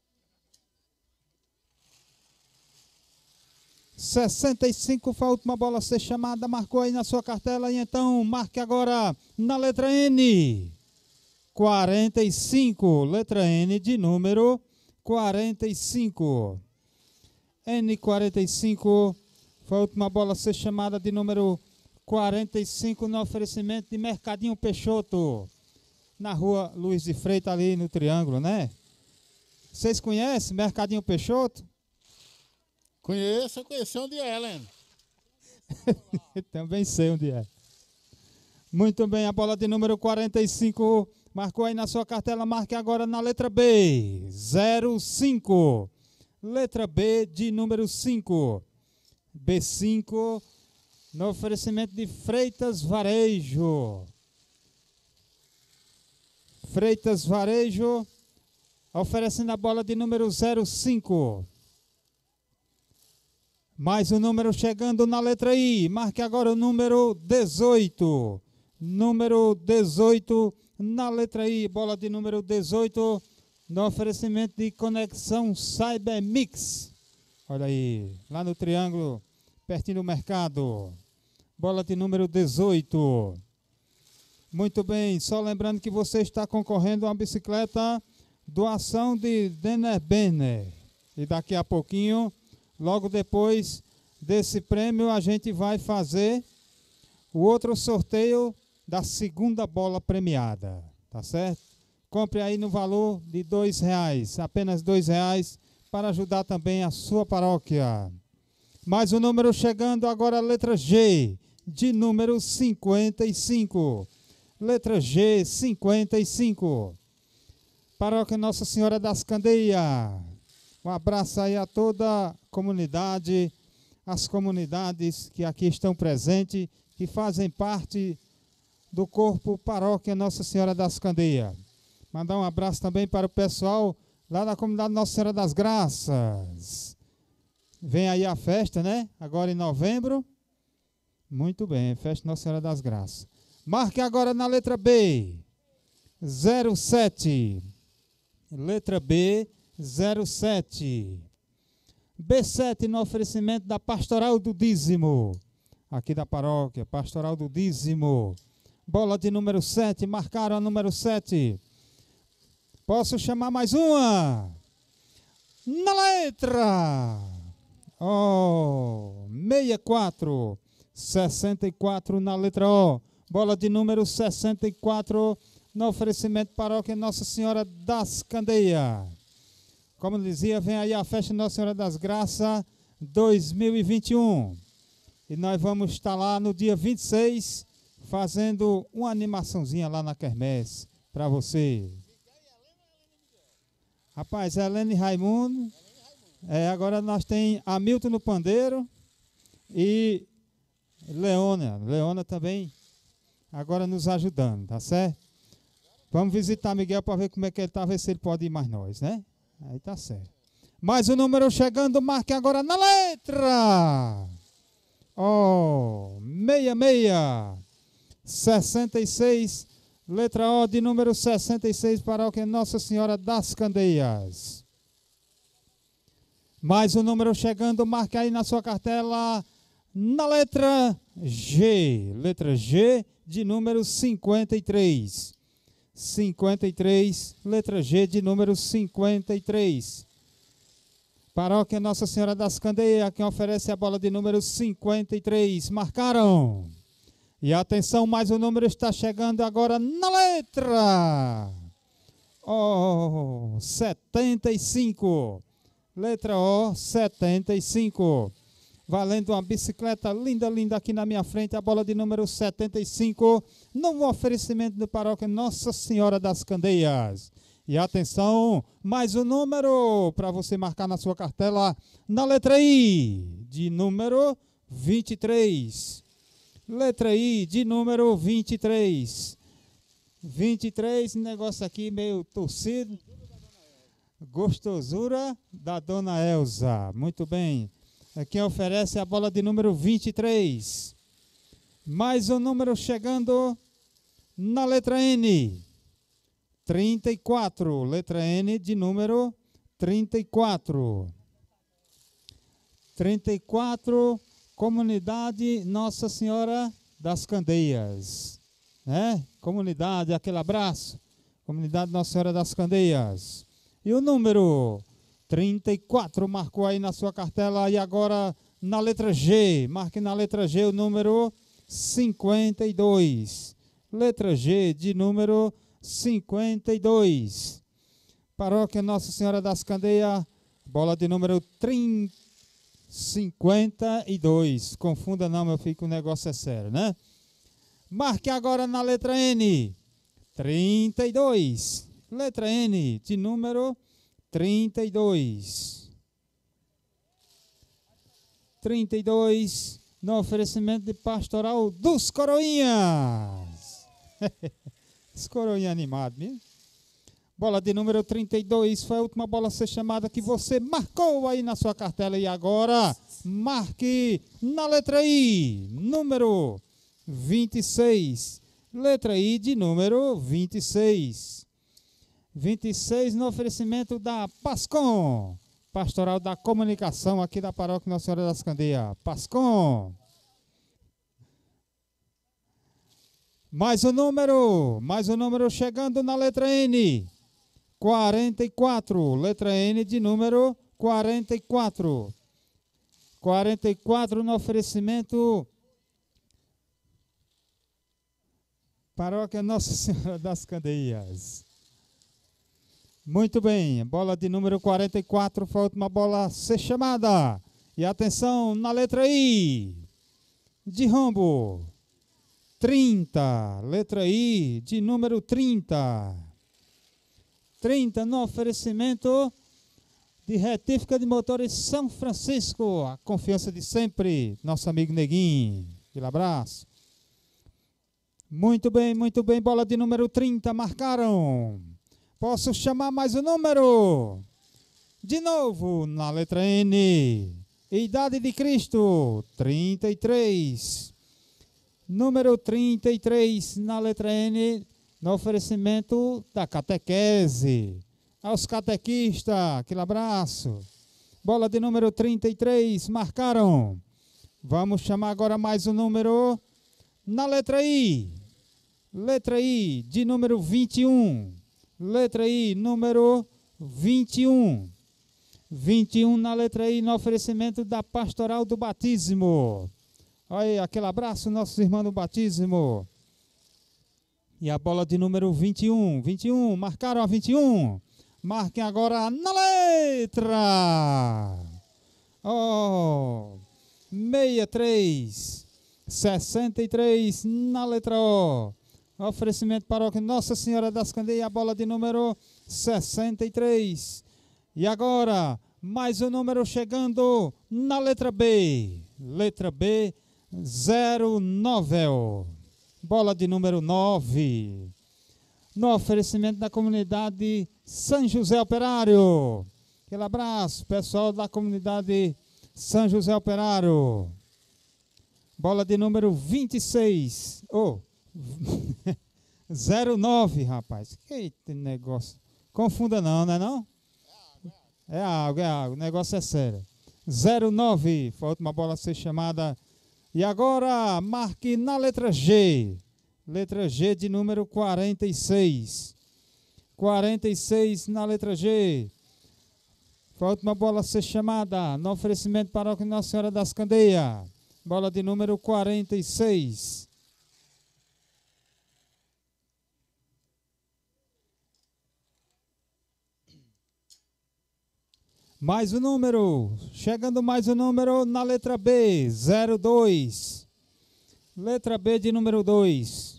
65 foi a última bola a ser chamada, marcou aí na sua cartela, e então marque agora na letra N, 45, letra N de número 45. N45 foi a última bola a ser chamada de número 45 no oferecimento de Mercadinho Peixoto, na rua Luiz de Freitas, ali no Triângulo, né? Vocês conhecem Mercadinho Peixoto? Conheço, eu conheci onde é, Helena. Também sei onde é. Muito bem, a bola de número 45 marcou aí na sua cartela, marque agora na letra B, 05. Letra B de número 5. B5, no oferecimento de Freitas Varejo. Freitas Varejo, oferecendo a bola de número 05. Mais um número chegando na letra I. Marque agora o número 18. Número 18 na letra I. Bola de número 18 no oferecimento de Conexão Cybermix. Olha aí, lá no Triângulo, pertinho do mercado. Bola de número 18. Muito bem, só lembrando que você está concorrendo a uma bicicleta doação de Denner Benner. E daqui a pouquinho, logo depois desse prêmio, a gente vai fazer o outro sorteio da segunda bola premiada, tá certo? Compre aí no valor de R$2, apenas R$2, para ajudar também a sua paróquia. Mais um número chegando agora, a letra G, de número 55. Letra G, 55. Paróquia Nossa Senhora das Candeias. Um abraço aí a toda a comunidade, as comunidades que aqui estão presentes, que fazem parte do corpo Paróquia Nossa Senhora das Candeias. Mandar um abraço também para o pessoal lá da comunidade Nossa Senhora das Graças. Vem aí a festa, né? Agora em novembro. Muito bem, festa Nossa Senhora das Graças. Marque agora na letra B, 07. Letra B, 07. B7 no oferecimento da Pastoral do Dízimo. Aqui da paróquia, Pastoral do Dízimo. Bola de número 7, marcaram a número 7. Posso chamar mais uma? Na letra 64. 64 na letra O. Bola de número 64 no oferecimento paróquia Nossa Senhora das Candeias. Como dizia, vem aí a festa Nossa Senhora das Graças 2021. E nós vamos estar lá no dia 26 fazendo uma animaçãozinha lá na quermesse para você. Rapaz, Helene e Raimundo. Agora nós tem Hamilton no pandeiro e Leona. Leona também agora nos ajudando, tá certo? Vamos visitar Miguel para ver como é que ele tá, ver se ele pode ir mais nós, né? Aí tá certo. Mais um número chegando, marque agora na letra 66. 66, letra O de número 66, paróquia Nossa Senhora das Candeias. Mais um número chegando, marque aí na sua cartela na letra G. Letra G de número 53. 53, letra G de número 53. Paróquia Nossa Senhora das Candeias, quem oferece a bola de número 53. Marcaram. E atenção, mais um número está chegando agora na letra 75. Letra O, 75. Valendo uma bicicleta linda, linda aqui na minha frente. A bola de número 75. No oferecimento do paróquia Nossa Senhora das Candeias. E atenção, mais um número para você marcar na sua cartela. Na letra I, de número 23. Letra I, de número 23. 23, negócio aqui meio torcido. Gostosura da Dona Elza. Muito bem. Quem oferece a bola de número 23. Mais um número chegando na letra N. 34. Letra N de número 34. 34, comunidade Nossa Senhora das Candeias. Né? Comunidade, aquele abraço. Comunidade Nossa Senhora das Candeias. E o número 34 marcou aí na sua cartela. E agora na letra G. Marque na letra G o número 52. Letra G de número 52. Paróquia Nossa Senhora das Candeias. Bola de número 52. Confunda não, meu filho, que o negócio é sério, né? Marque agora na letra N. 32. Letra N de número 32. 32 no oferecimento de Pastoral dos Coroinhas. Esse coroinha animado, mesmo. Bola de número 32 foi a última bola a ser chamada que você marcou aí na sua cartela. E agora, marque na letra I, número 26. Letra I de número 26. 26 no oferecimento da Pascom, Pastoral da Comunicação aqui da Paróquia Nossa Senhora das Candeias. Pascom. Mais um número chegando na letra N. 44, letra N de número 44. 44 no oferecimento Paróquia Nossa Senhora das Candeias. Muito bem, bola de número 44, foi a última bola a ser chamada. E atenção na letra I, de rombo. 30, letra I, de número 30. 30 no oferecimento de retífica de motores São Francisco. A confiança de sempre, nosso amigo Neguinho. Aquele abraço. Muito bem, bola de número 30, marcaram. Posso chamar mais o número? De novo, na letra N. Idade de Cristo, 33. Número 33, na letra N, no oferecimento da catequese. Aos catequistas, aquele abraço. Bola de número 33, marcaram. Vamos chamar agora mais um número na letra I. Letra I, de número 21. Letra I, número 21. 21 na letra I, no oferecimento da Pastoral do Batismo. Olha aí, aquele abraço, nossos irmãos do batismo. E a bola de número 21. 21, marcaram a 21. Marquem agora na letra. 63. 63 na letra O. Oferecimento paróquia Nossa Senhora das Candeias, a bola de número 63. E agora, mais um número chegando na letra B. Letra B, 09. Bola de número 9. No oferecimento da comunidade São José Operário. Aquele abraço, pessoal da comunidade São José Operário. Bola de número 26. 09, rapaz. Que negócio. Confunda não, não é não? É água. O negócio é sério. 09, foi a última bola a ser chamada. E agora, marque na letra G. Letra G de número 46. 46 na letra G. Foi a última bola a ser chamada. No oferecimento paróquia Nossa Senhora das Candeias. Bola de número 46. Mais um número, chegando mais um número na letra B, 02. Letra B de número 2.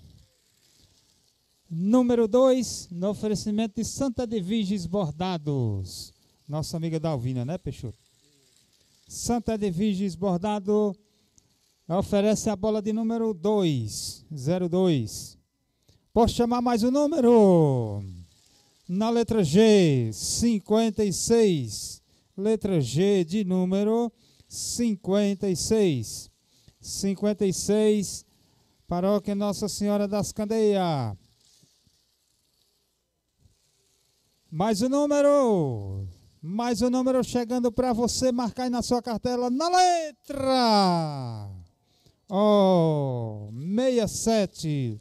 Número 2, no oferecimento de Santa Edviges Bordados. Nossa amiga Dalvina, né, Peixoto? Santa Edviges Bordado oferece a bola de número 2, 02. Posso chamar mais um número? Na letra G, 56. Letra G de número 56. 56, paróquia Nossa Senhora das Candeias. Mais um número chegando para você marcar aí na sua cartela na letra 67.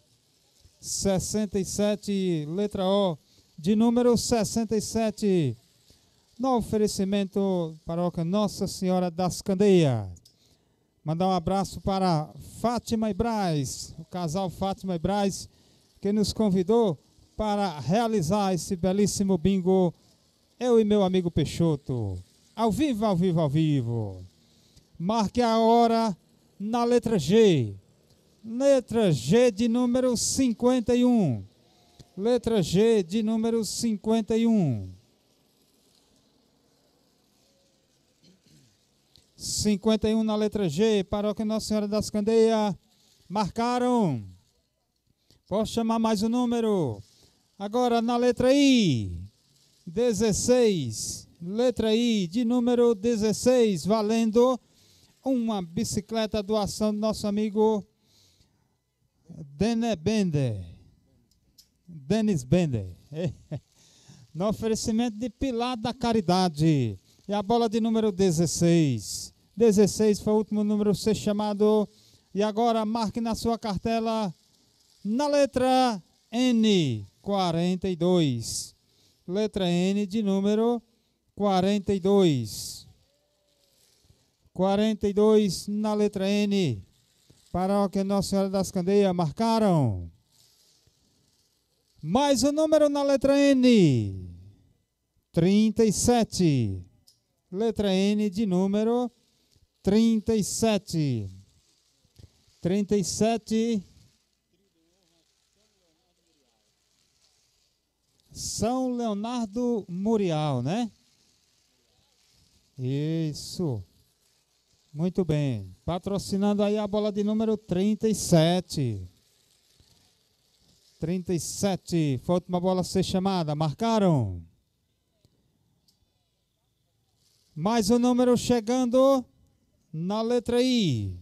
67, letra O, de número 67. No oferecimento paróquia Nossa Senhora das Candeias. Mandar um abraço para Fátima e Braz, o casal Fátima e Braz, que nos convidou para realizar esse belíssimo bingo. Eu e meu amigo Peixoto. Ao vivo, ao vivo, ao vivo. Marque a hora na letra G. Letra G de número 51. Letra G de número 51. 51 na letra G, paróquia Nossa Senhora das Candeias. Marcaram. Posso chamar mais um número? Agora na letra I, 16. Letra I de número 16, valendo uma bicicleta doação do nosso amigo Denis Bender. No oferecimento de Pilar da Caridade. E a bola de número 16. 16 foi o último número a ser chamado. E agora marque na sua cartela na letra N, 42. Letra N de número 42. 42 na letra N. Paróquia Nossa Senhora das Candeias, marcaram. Mais um número na letra N. 37. Letra N de número 37. 37. São Leonardo Murial, né? Isso. Muito bem. Patrocinando aí a bola de número 37. 37. Foi a última bola a ser chamada. Marcaram. Mais um número chegando na letra I.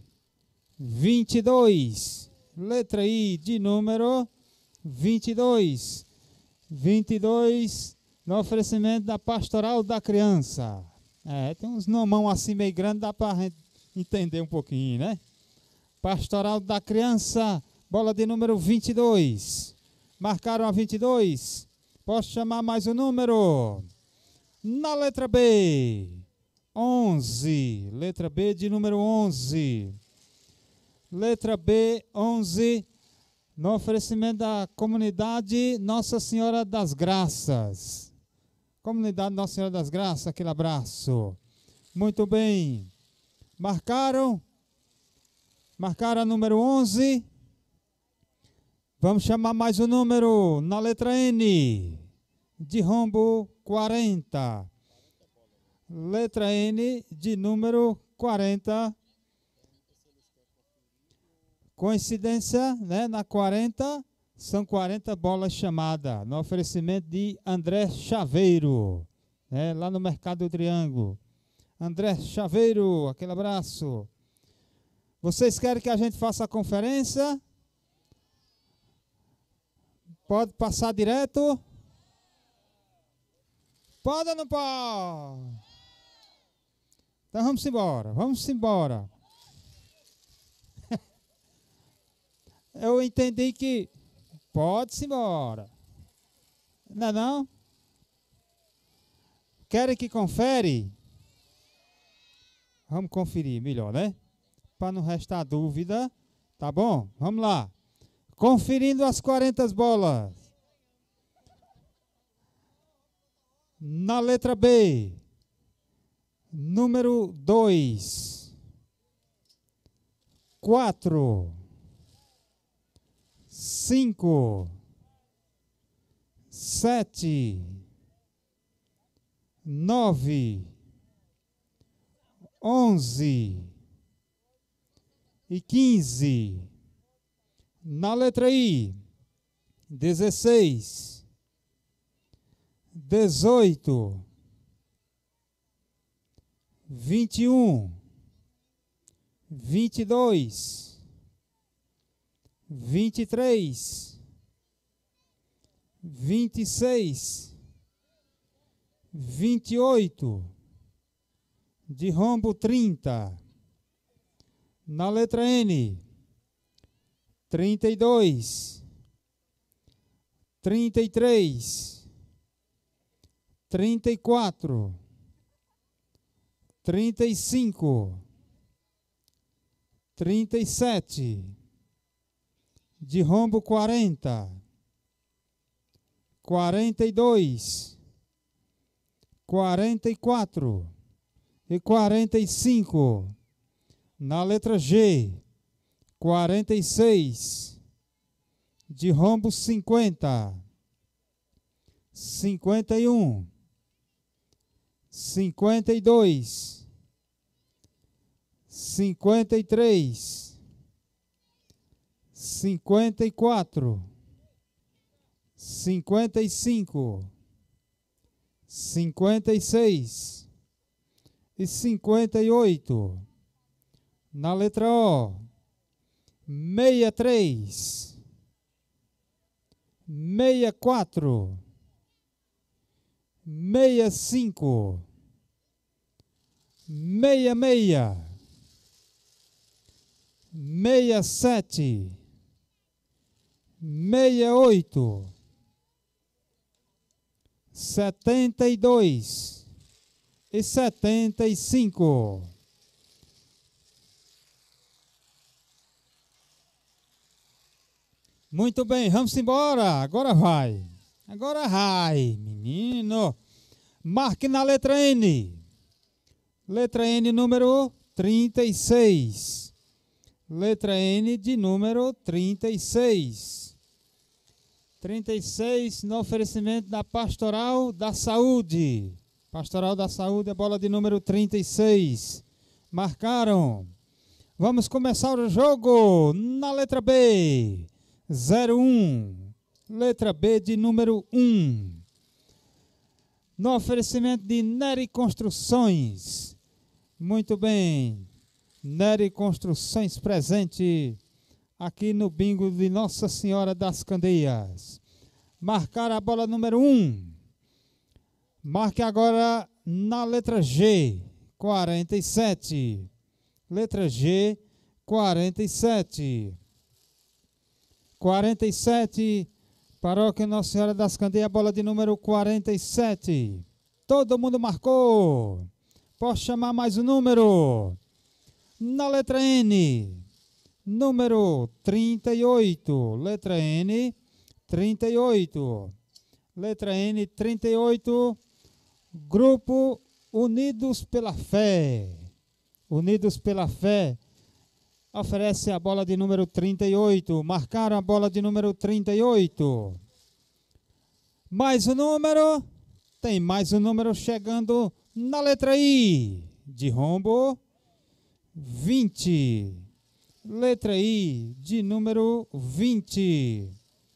22. Letra I de número 22. 22 no oferecimento da Pastoral da Criança. Tem uns nomão assim meio grande, dá para a gente entender um pouquinho, né? Pastoral da Criança, bola de número 22. Marcaram a 22. Posso chamar mais um número? Na letra B, 11. Letra B de número 11. Letra B, 11. No oferecimento da comunidade Nossa Senhora das Graças. Comunidade Nossa Senhora das Graças, aquele abraço. Muito bem. Marcaram? Marcaram a número 11. Vamos chamar mais um número na letra N. De rombo 40. Letra N de número 40. Coincidência, né? Na 40, são 40 bolas chamadas, no oferecimento de André Chaveiro, né? Lá no Mercado do Triângulo. André Chaveiro, aquele abraço. Vocês querem que a gente faça a conferência? Pode passar direto? Pode ou não pode? Então vamos embora, vamos embora. Eu entendi que pode-se embora. Não é não? Querem que confere? Vamos conferir melhor, né? Para não restar dúvida. Tá bom? Vamos lá. Conferindo as 40 bolas. Na letra B. Número 2. 4. 5, 7, 9, 11 e 15. Na letra I, 16, 18, 21, 22, 23, 26, 28, de rombo 30, na letra N, 32, 33, 34, 35, 37, de rombo 40, 42, 44 e 45. Na letra G, 46, de rombo 50, 51, 52, 53, 54, 55, 56 e 58. Na letra O, 63, 64, 65, 66, 67, 68, 72 e 75. Muito bem, vamos embora. Agora vai. Agora vai, menino. Marque na letra N. Letra N, número 36. Letra N de número 36. 36 no oferecimento da Pastoral da Saúde. Pastoral da Saúde, a bola de número 36. Marcaram. Vamos começar o jogo na letra B. 01. Letra B de número 1. No oferecimento de Nery Construções. Muito bem. Nery Construções presente aqui no bingo de Nossa Senhora das Candeias. Marcar a bola número 1. Marque agora na letra G, 47. Letra G, 47. 47, Paróquia Nossa Senhora das Candeias, bola de número 47. Todo mundo marcou. Posso chamar mais um número? Na letra N, número 38. Letra N, 38. Letra N, 38. Grupo Unidos pela Fé. Unidos pela Fé oferece a bola de número 38. Marcaram a bola de número 38. Mais um número. Tem mais um número chegando na letra I. De rombo, 20. Letra I de número 20.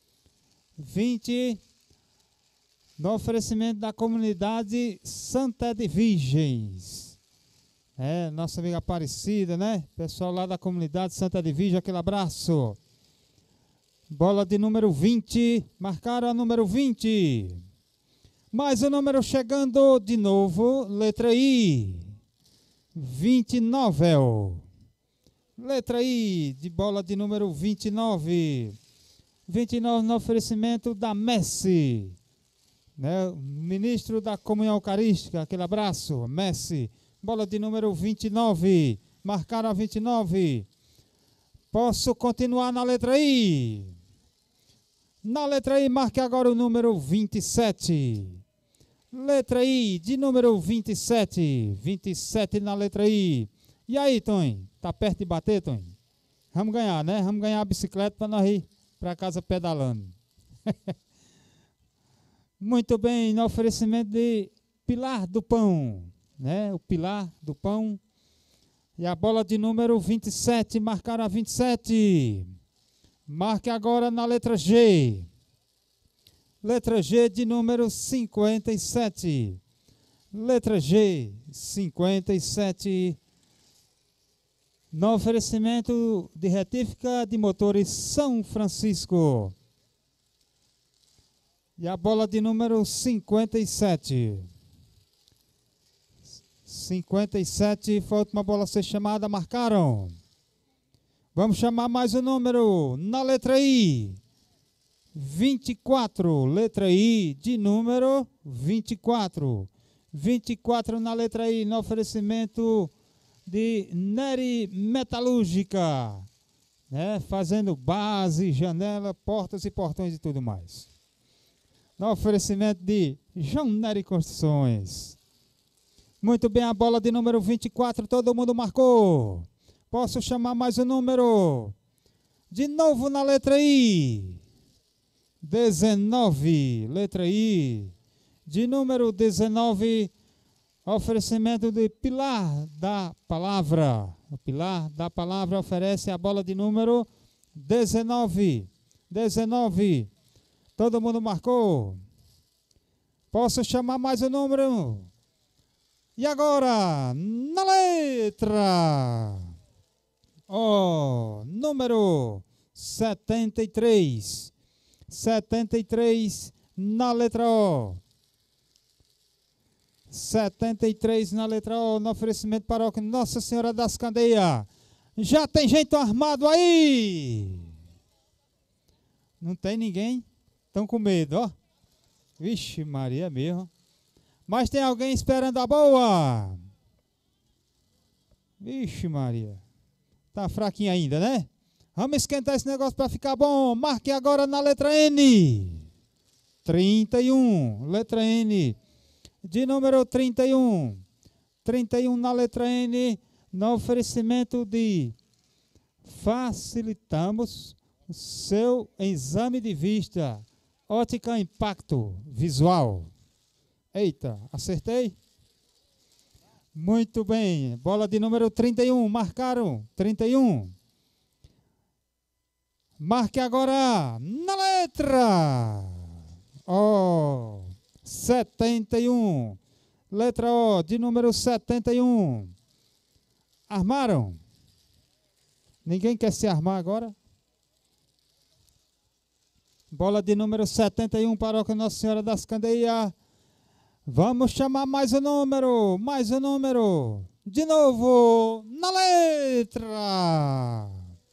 20. No oferecimento da comunidade Santa de Virgens. Nossa amiga Aparecida, né? Pessoal lá da comunidade Santa de Virgem, aquele abraço. Bola de número 20. Marcaram a número 20. Mais um número chegando de novo. Letra I. 29. Letra I de bola de número 29. 29 no oferecimento da Messi. Né? Ministro da Comunhão Eucarística, aquele abraço, Messi. Bola de número 29. Marcaram a 29. Posso continuar na letra I? Na letra I, marque agora o número 27. Letra I de número 27. 27 na letra I. E aí, Tony? Tá perto de bater, Tony? Vamos ganhar, né? Vamos ganhar a bicicleta para nós ir para casa pedalando. Muito bem, no oferecimento de Pilar do Pão, né? O Pilar do Pão. E a bola de número 27, marcaram a 27. Marque agora na letra G. Letra G de número 57. Letra G, 57. No oferecimento de retífica de motores São Francisco. E a bola de número 57. 57 foi a última bola a ser chamada, marcaram. Vamos chamar mais um número na letra I. 24, letra I de número 24. 24 na letra I, no oferecimento de Nery Metalúrgica, né? Fazendo base, janela, portas e portões e tudo mais. No oferecimento de João Nery Construções. Muito bem, a bola de número 24, todo mundo marcou. Posso chamar mais um número? De novo na letra I. 19, letra I. De número 19, oferecimento de Pilar da Palavra. O Pilar da Palavra oferece a bola de número 19. 19. Todo mundo marcou? Posso chamar mais um número? E agora, na letra O, número 73. 73 na letra O. 73 na letra O, no oferecimento paróquia Nossa Senhora das Candeias. Já tem gente armado aí? Não tem ninguém? Estão com medo, ó. Vixe, Maria mesmo. Mas tem alguém esperando a boa? Vixe, Maria. Tá fraquinho ainda, né? Vamos esquentar esse negócio para ficar bom. Marque agora na letra N. 31, letra N. De número 31. 31 na letra N, no oferecimento de facilitamos o seu exame de vista. Ótica Impacto Visual. Eita, acertei? Muito bem. Bola de número 31. Marcaram. 31. Marque agora na letra O. 71. Letra O de número 71. Armaram? Ninguém quer se armar agora? Bola de número 71, Paróquia Nossa Senhora das Candeias. Vamos chamar mais um número. Mais um número. De novo, na letra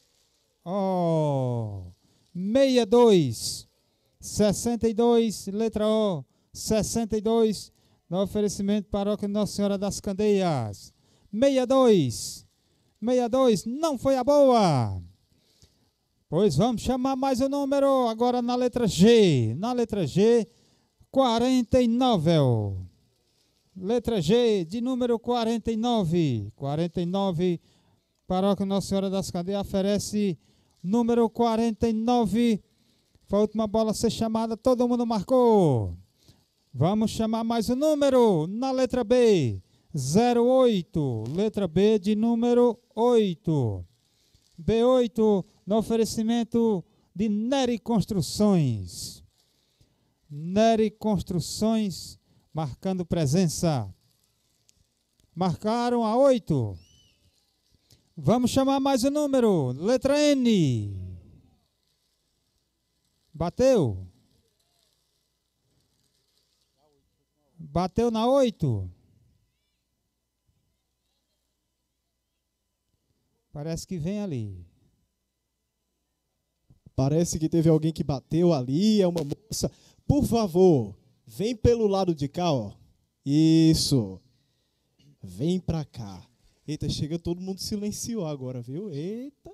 O. 62. 62, letra O. 62. No oferecimento Paróquia Nossa Senhora das Candeias. 62. 62 não foi a boa. Pois vamos chamar mais um número. Agora na letra G. Na letra G, 49. Letra G de número 49. 49. Paróquia Nossa Senhora das Candeias oferece número 49. Foi a última bola a ser chamada. Todo mundo marcou. Vamos chamar mais um número na letra B, 08, letra B de número 8. B8, no oferecimento de Nery Construções. Nery Construções, marcando presença. Marcaram a 8. Vamos chamar mais um número, letra N. Bateu. Bateu na 8. Parece que vem ali. Parece que teve alguém que bateu ali, é uma moça. Por favor, vem pelo lado de cá, ó. Isso. Vem pra cá. Eita, chega, todo mundo silenciou agora, viu? Eita.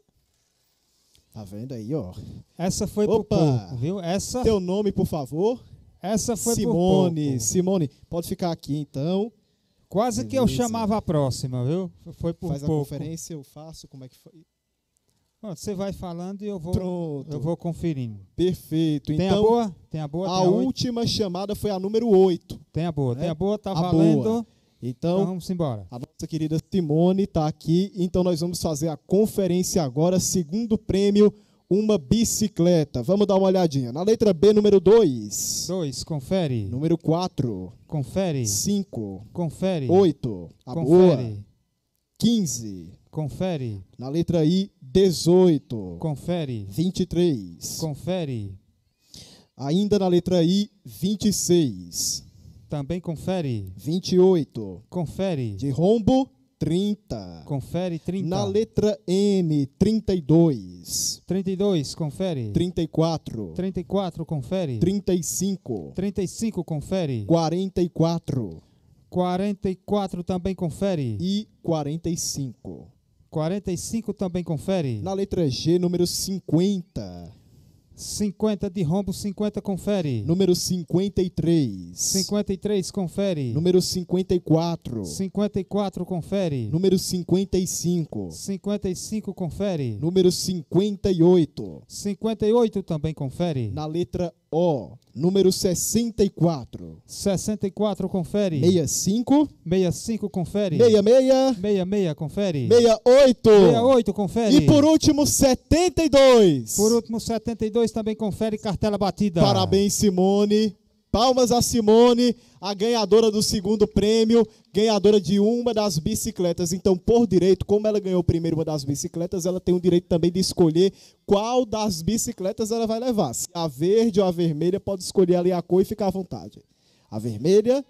Tá vendo aí, ó? Essa foi por pouco, viu? Essa. Teu nome, por favor. Essa foi Simone. por pouco. Simone, pode ficar aqui então. Quase que eu chamava a próxima, viu? Foi por Faz pouco. a conferência, eu faço, como é que foi? Pronto, você vai falando e eu vou, Pronto. eu vou conferindo. Perfeito. Tem então, a boa? Tem a boa? a Tem a 8? última chamada foi a número 8. Tem a boa. né? Tem a boa, tá A valendo. boa. Então Então, vamos embora. a nossa querida Simone está aqui. Então, nós vamos fazer a conferência agora. Segundo prêmio, uma bicicleta. Vamos dar uma olhadinha. Na letra B, número 2. 2, confere. Número 4. Confere. 5. Confere. 8. A boa. Confere. 15. Confere. Na letra I, 18. Confere. 23. Confere. Ainda na letra I, 26. Também confere. 28. Confere. De rombo, 30. Confere 30. Na letra N, 32. 32, confere. 34. 34, confere. 35. 35, confere. 44. 44 também confere. E 45. 45 também confere. Na letra G, número 50. 50 de rombo, 50 confere. Número 53. 53 confere. Número 54. 54 confere. Número 55. 55 confere. Número 58. 58 também confere. Na letra O, número 64. 64 confere. 65. 65 confere. 66. 66 confere. 68. 68 confere. E por último, 72. Por último, 72 também confere cartela batida. Parabéns, Simone. Palmas a Simone, a ganhadora do segundo prêmio, ganhadora de uma das bicicletas. Então, por direito, como ela ganhou primeiro uma das bicicletas, ela tem o direito também de escolher qual das bicicletas ela vai levar. Se a verde ou a vermelha, pode escolher ali a cor e ficar à vontade. A vermelha.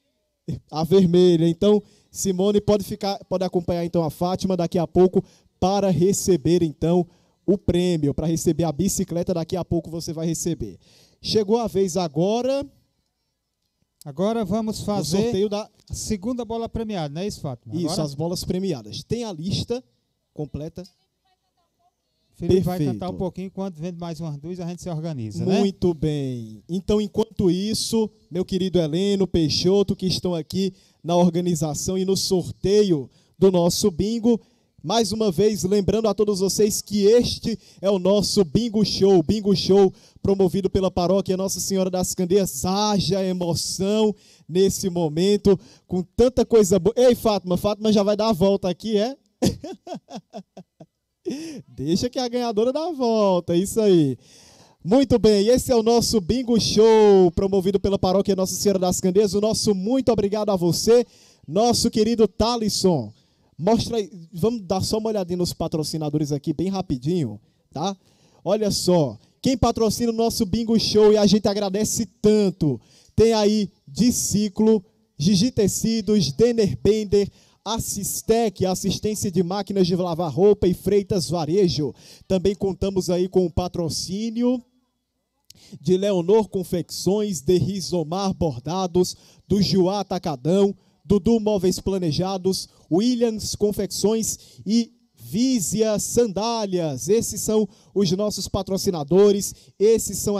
Então, Simone pode acompanhar então a Fátima daqui a pouco para receber então o prêmio, para receber a bicicleta. Daqui a pouco você vai receber. Chegou a vez agora. Agora vamos fazer o sorteio da a segunda bola premiada, não é isso, Fátima? Isso, Agora as bolas premiadas. Tem a lista completa. Felipe vai cantar um pouquinho, enquanto vende mais umas duas, a gente se organiza, né? Muito bem. Então, enquanto isso, meu querido Heleno, Peixoto, que estão aqui na organização e no sorteio do nosso bingo, mais uma vez, lembrando a todos vocês que este é o nosso Bingo Show promovido pela paróquia Nossa Senhora das Candeias. Haja emoção nesse momento, com tanta coisa boa. Ei, Fátima já vai dar a volta aqui, é? Deixa que a ganhadora dá a volta, isso aí. Muito bem, esse é o nosso Bingo Show, promovido pela paróquia Nossa Senhora das Candeias. O nosso muito obrigado a você, nosso querido Thalisson. Mostra aí, vamos dar só uma olhadinha nos patrocinadores aqui, bem rapidinho, tá? Olha só, quem patrocina o nosso Bingo Show e a gente agradece tanto. Tem aí Diciclo, Gigi Tecidos, Denner Bender, Assistec, assistência de máquinas de lavar roupa e Freitas Varejo. Também contamos aí com o patrocínio de Leonor Confecções, de Rizomar Bordados, do Juá Atacadão, Dudu Móveis Planejados, Williams Confecções e Vísia Sandálias. Esses são os nossos patrocinadores, esses são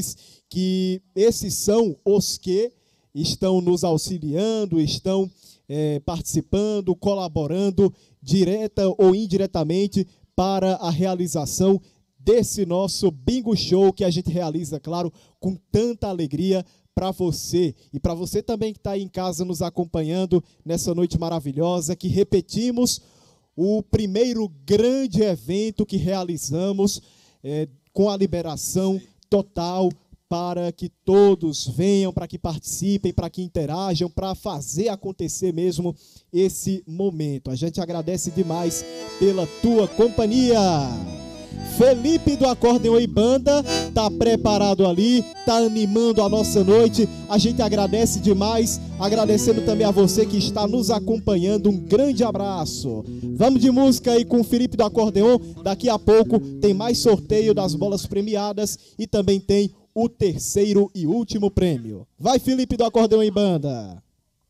os que estão nos auxiliando, estão participando, colaborando, direta ou indiretamente, para a realização desse nosso Bingo Show, que a gente realiza, claro, com tanta alegria para você. E para você também que está aí em casa nos acompanhando nessa noite maravilhosa, que repetimos o primeiro grande evento que realizamos com a liberação total para que todos venham, para que participem, para que interajam, para fazer acontecer mesmo esse momento. A gente agradece demais pela tua companhia. Felipe do Acordeon e Banda tá preparado ali, tá animando a nossa noite. A gente agradece demais, agradecendo também a você que está nos acompanhando. Um grande abraço. Vamos de música aí com o Felipe do Acordeon. Daqui a pouco tem mais sorteio das bolas premiadas e também tem o terceiro e último prêmio. Vai, Felipe do Acordeon e Banda.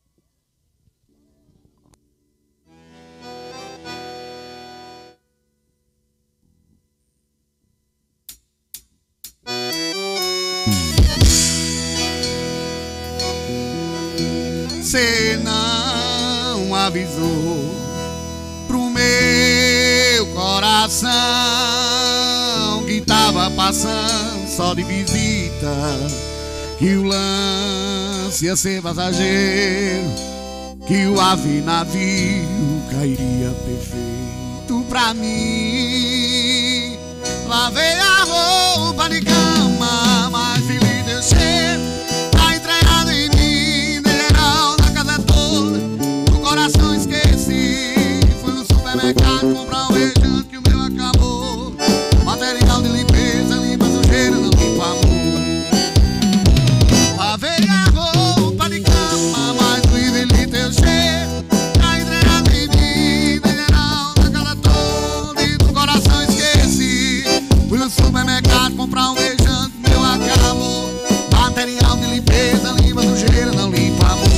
Cê não avisou pro meu coração que tava passando só de visita, que o lance ia ser passageiro, que o navio cairia perfeito pra mim. Lavei a roupa de cama, mas feliz deu cheiro, tá entranhado em mim, de geral na casa toda, o coração esqueci. Fui no supermercado comprar um rejante que o meu acabou, material de limpeza, limpa a sujeira, não limpa amor. Lavei a roupa de cama, mas feliz deu cheiro, tá entranhado em mim, de geral na casa toda, e do coração esqueci. Fui no supermercado comprar um beijante, meu acabou, material de limpeza, limpa sujeira, não limpa amor.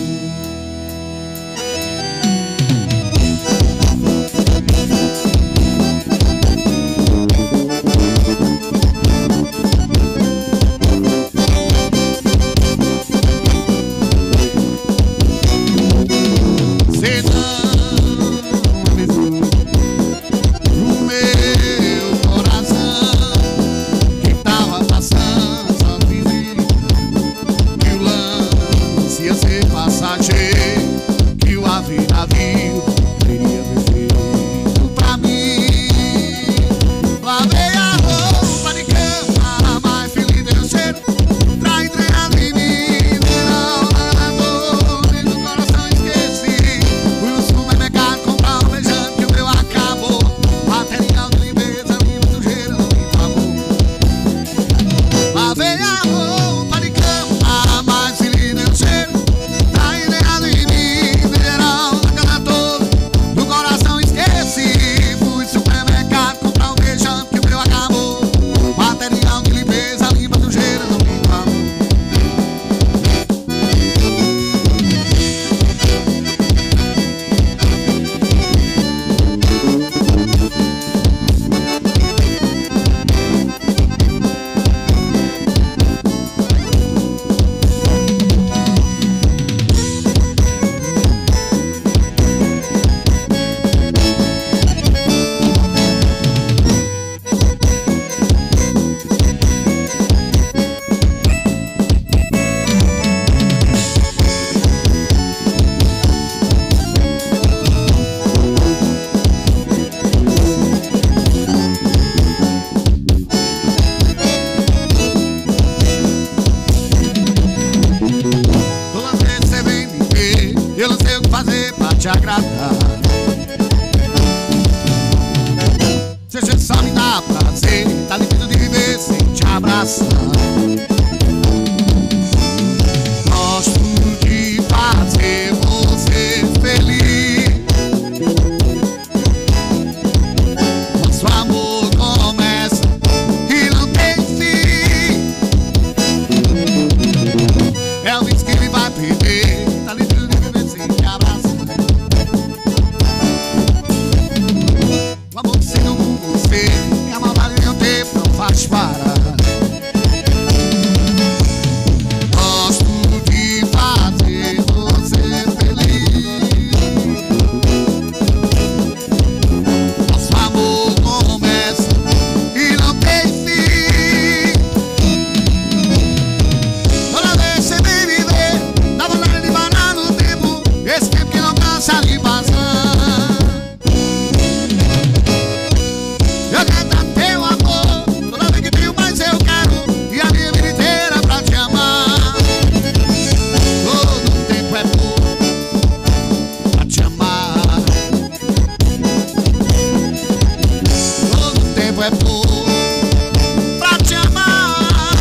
Cê não avisou pro meu coração que tava passando só visita, que o lance ia ser passageiro, que o navio teria perfeito pra mim. Lavei a roupa de cama, mas feliz deu cheiro, pra entranhado em mim, não nada todo, e do coração esqueci. Fui no supermercado comprar um beijante que o meu acabou, material de limpeza, limpa sujeira, não limpa amor. Lavei a roupa de cama, mas feliz deu cheiro, tá entranhado em mim, de geral na casa toda. agrada. Você só me dá prazer, tá lindo de viver sem te abraçar. Gosto de fazer você feliz. Nosso amor começa e não tem fim. É o risco que ele vai perder, tá lindo de viver sem te abraçar. O amor que sinto com você, minha maldade nem o tempo não faz parar. Gosto de fazer você feliz. Nosso amor começa e não tem fim. Toda vez que você vem me ver, dá vontade de parar no tempo, esse tempo que não cansa de passar. Eu quero teu amor, toda vez que tenho mais eu quero, e a minha vida inteira pra te amar. Todo tempo é pouco pra te amar. Todo tempo é pouco pra te amar.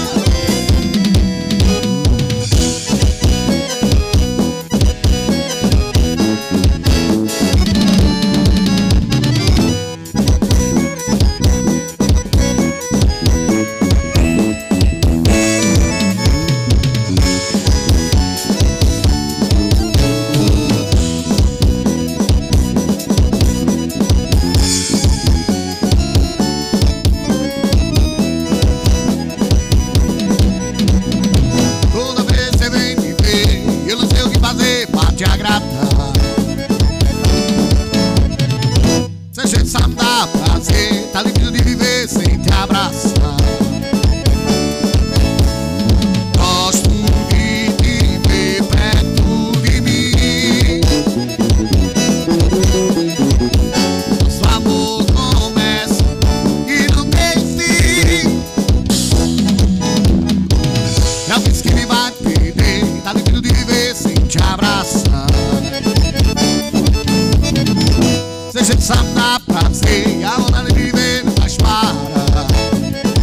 Toda vez que você vem me ver, eu não sei o que fazer pra te agradar. Você sabe dar prazer, tá lindo de viver sem te abraçar. Gosto de te ver perto de mim. Nosso amor começa e não tem fim. É o risco que ele vai perder, tá lindo de viver sem te abraçar. Você sabe dar prazer, a vontade de viver não faz parar.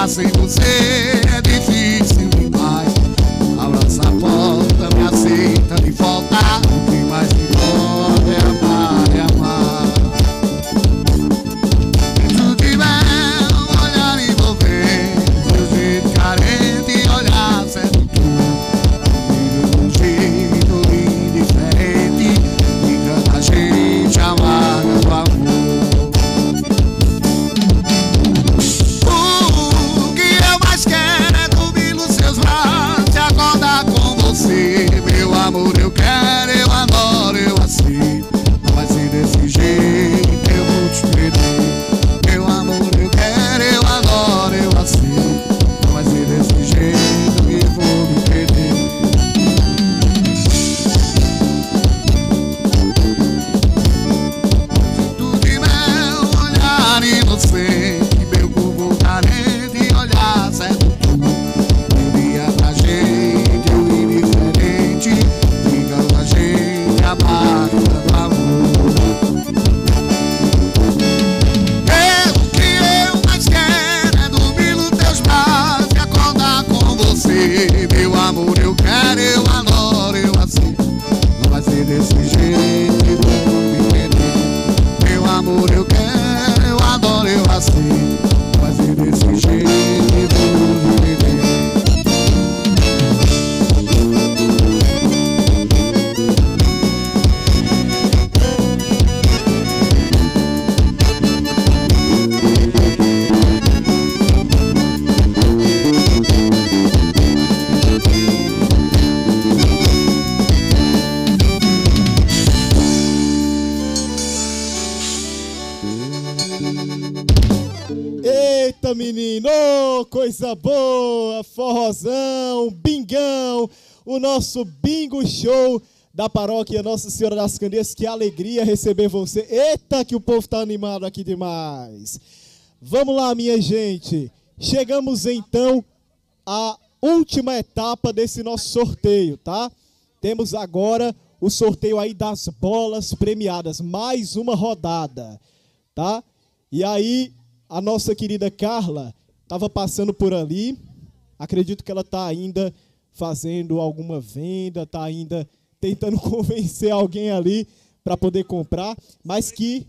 Ficar sem você é difícil demais. Abraça a porta, me aceita de volta. O que mais me importa é amar, é amar. Se tu tiver um olhar envolvente, seu jeito carente, olhar sedutor, de um jeito indiferente, engana a gente, amarga do amor. O que eu mais quero é dormir nos seus braços e acordar com você. Meu amor, eu quero, eu adoro, eu aceito. Não vai ser desse jeito que eu vou te perder. Meu amor, eu quero, eu adoro, eu aceito. Não vai ser desse jeito que eu vou me perder. Se tu tiver um olhar inocente, meu corpo carente, olhar sedutor, envia pra gente o indiferente, diga pra gente a marca do amor. O que eu mais quero é dormir nos teus braços e acordar com você. Meu amor, eu quero, eu adoro, eu aceito. Não vai ser desse jeito que vou me perder. Meu amor, eu quero, eu adoro, eu aceito. Não vai ser desse jeito que vou me perder. Eita, menino, ô, coisa boa, forrozão, bingão, o nosso bingo show da paróquia Nossa Senhora das Candeias. Que alegria receber você. Eita, que o povo tá animado aqui demais. Vamos lá, minha gente. Chegamos então à última etapa desse nosso sorteio, tá? Temos agora o sorteio aí das bolas premiadas, mais uma rodada, tá? E aí, a nossa querida Carla estava passando por ali. Acredito que ela está ainda fazendo alguma venda, está ainda tentando convencer alguém ali para poder comprar, mas que...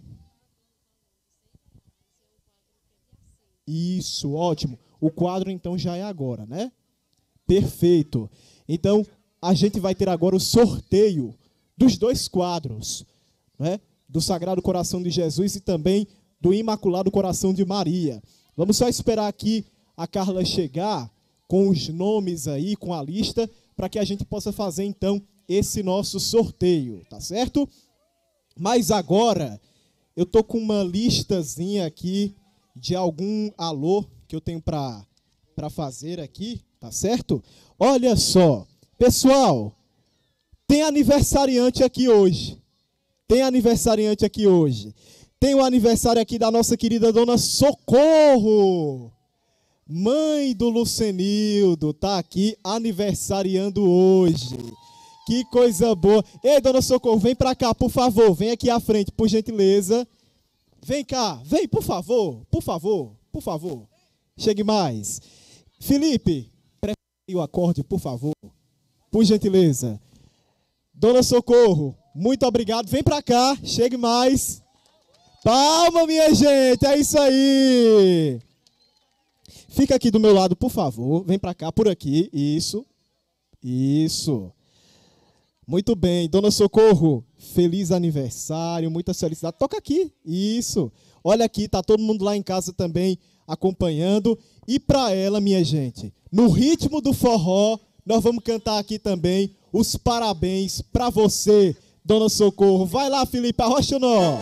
Isso, ótimo. O quadro então já é agora, né? Perfeito. Então, a gente vai ter agora o sorteio dos dois quadros, né? Do Sagrado Coração de Jesus e também do Imaculado Coração de Maria. Vamos só esperar aqui a Carla chegar com os nomes aí, com a lista, para que a gente possa fazer então esse nosso sorteio, tá certo? Mas agora eu tô com uma listazinha aqui de algum alô que eu tenho para fazer aqui, tá certo? Olha só, pessoal, tem aniversariante aqui hoje. Tem aniversariante aqui hoje. Tem o aniversário aqui da nossa querida Dona Socorro, mãe do Lucenildo, tá aqui aniversariando hoje. Que coisa boa. Ei, Dona Socorro, vem pra cá, por favor. Vem aqui à frente, por gentileza. Vem cá, vem, por favor. Por favor, por favor. Chegue mais. Felipe, prepare o acorde, por favor. Por gentileza. Dona Socorro, muito obrigado. Vem pra cá, chegue mais. Palma, minha gente, é isso aí. Fica aqui do meu lado, por favor. Vem pra cá, por aqui. Isso. Isso. Muito bem. Dona Socorro, feliz aniversário, muita felicidade. Toca aqui. Isso. Olha aqui, tá todo mundo lá em casa também acompanhando. E pra ela, minha gente, no ritmo do forró, nós vamos cantar aqui também os parabéns pra você, Dona Socorro. Vai lá, Felipe, arrocha o nó.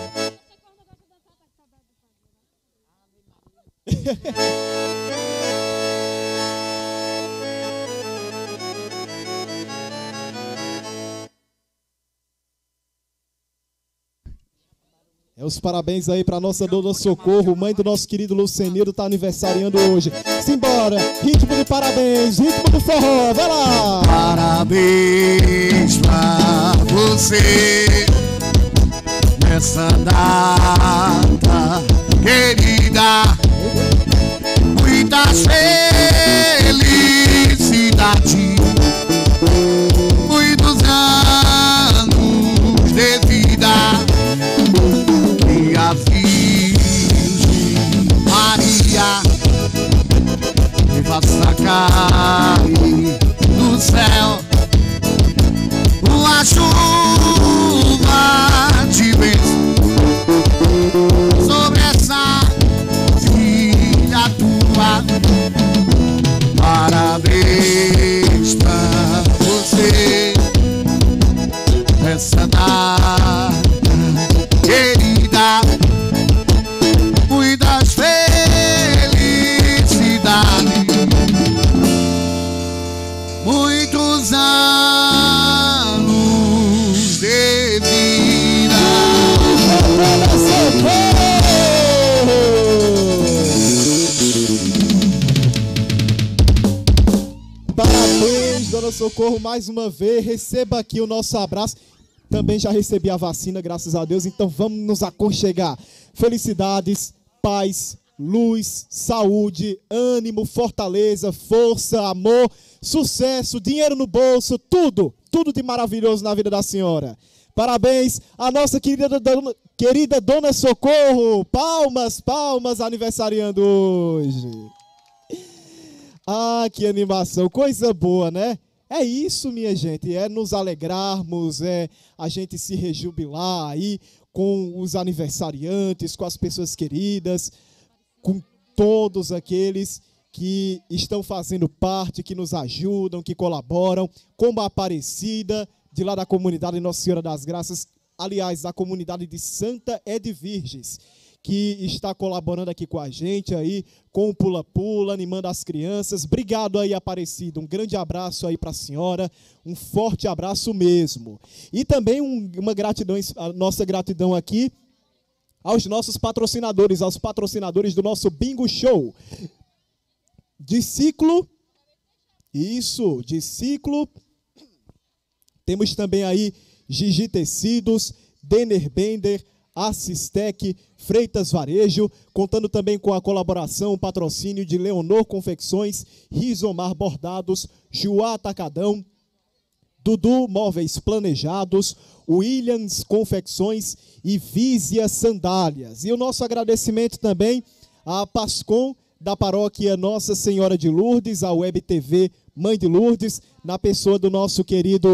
É os parabéns aí para nossa Dona Socorro, mãe do nosso querido Lucenildo, tá aniversariando hoje. Simbora, ritmo de parabéns, ritmo do forró, vai lá! Parabéns pra você nessa data querida. Muitos muitas felicidades, muitos anos de vida, e a Virgem Maria me faça cair do céu uma chuva de bênção sobre essa filha tua. Parabéns pra você, essa data querida, muitas felicidades, muitos anos de vida. Parabéns, Dona Socorro, mais uma vez. Receba aqui o nosso abraço. Também já recebi a vacina, graças a Deus. Então vamos nos aconchegar. Felicidades, paz, luz, saúde, ânimo, fortaleza, força, amor, sucesso, dinheiro no bolso, tudo de maravilhoso na vida da senhora. Parabéns à nossa querida Dona Socorro. Palmas, palmas, aniversariando hoje. Ah, que animação, coisa boa, né? É isso, minha gente, é nos alegrarmos, é a gente se rejubilar aí com os aniversariantes, com as pessoas queridas, com todos aqueles que estão fazendo parte, que nos ajudam, que colaboram, como a Aparecida, de lá da comunidade Nossa Senhora das Graças, aliás, da comunidade de Santa Edvirges, que está colaborando aqui com a gente aí, com o Pula-Pula, animando as crianças. Obrigado aí, Aparecida, um grande abraço aí para a senhora, um forte abraço mesmo. E também uma gratidão, a nossa gratidão aqui aos nossos patrocinadores, aos patrocinadores do nosso Bingo Show. Disciclo, isso, Disciclo. Temos também aí Gigi Tecidos, Denner Bender, Assistec, Freitas Varejo, contando também com a colaboração, o patrocínio de Leonor Confecções, Rizomar Bordados, Juá Atacadão, Dudu Móveis Planejados, Williams Confecções e Vísia Sandálias. E o nosso agradecimento também à Pascom da paróquia Nossa Senhora de Lourdes, a Web TV Mãe de Lourdes, na pessoa do nosso querido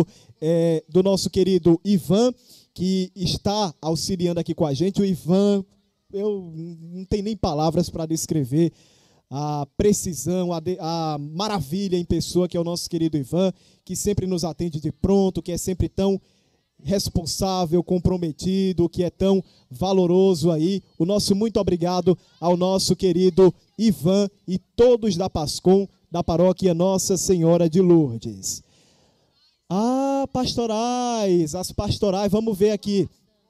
Ivan, que está auxiliando aqui com a gente. O Ivan, eu não tenho nem palavras para descrever a precisão, a maravilha em pessoa que é o nosso querido Ivan, que sempre nos atende de pronto, que é sempre tão responsável, comprometido, que é tão valoroso aí. O nosso muito obrigado ao nosso querido Ivan e todos da Pascom, da paróquia Nossa Senhora de Lourdes. Ah, pastorais, as pastorais, vamos ver aqui,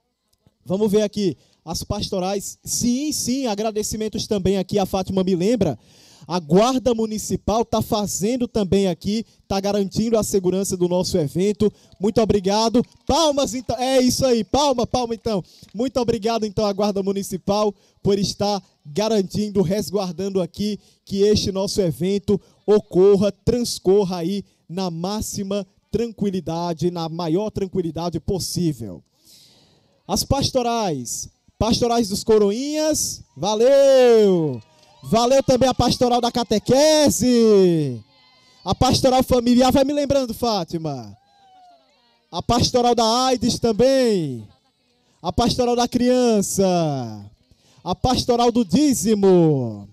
as pastorais, sim, agradecimentos também aqui, a Fátima me lembra, a Guarda Municipal está fazendo também aqui, está garantindo a segurança do nosso evento, muito obrigado, palmas então, é isso aí, palma então, muito obrigado então à Guarda Municipal por estar garantindo, resguardando aqui, que este nosso evento ocorra, transcorra aí na máxima tranquilidade, na maior tranquilidade possível. As pastorais dos Coroinhas, valeu! Valeu também a pastoral da catequese, a pastoral familiar, vai me lembrando, Fátima, a pastoral da AIDS também, a pastoral da criança, a pastoral do dízimo,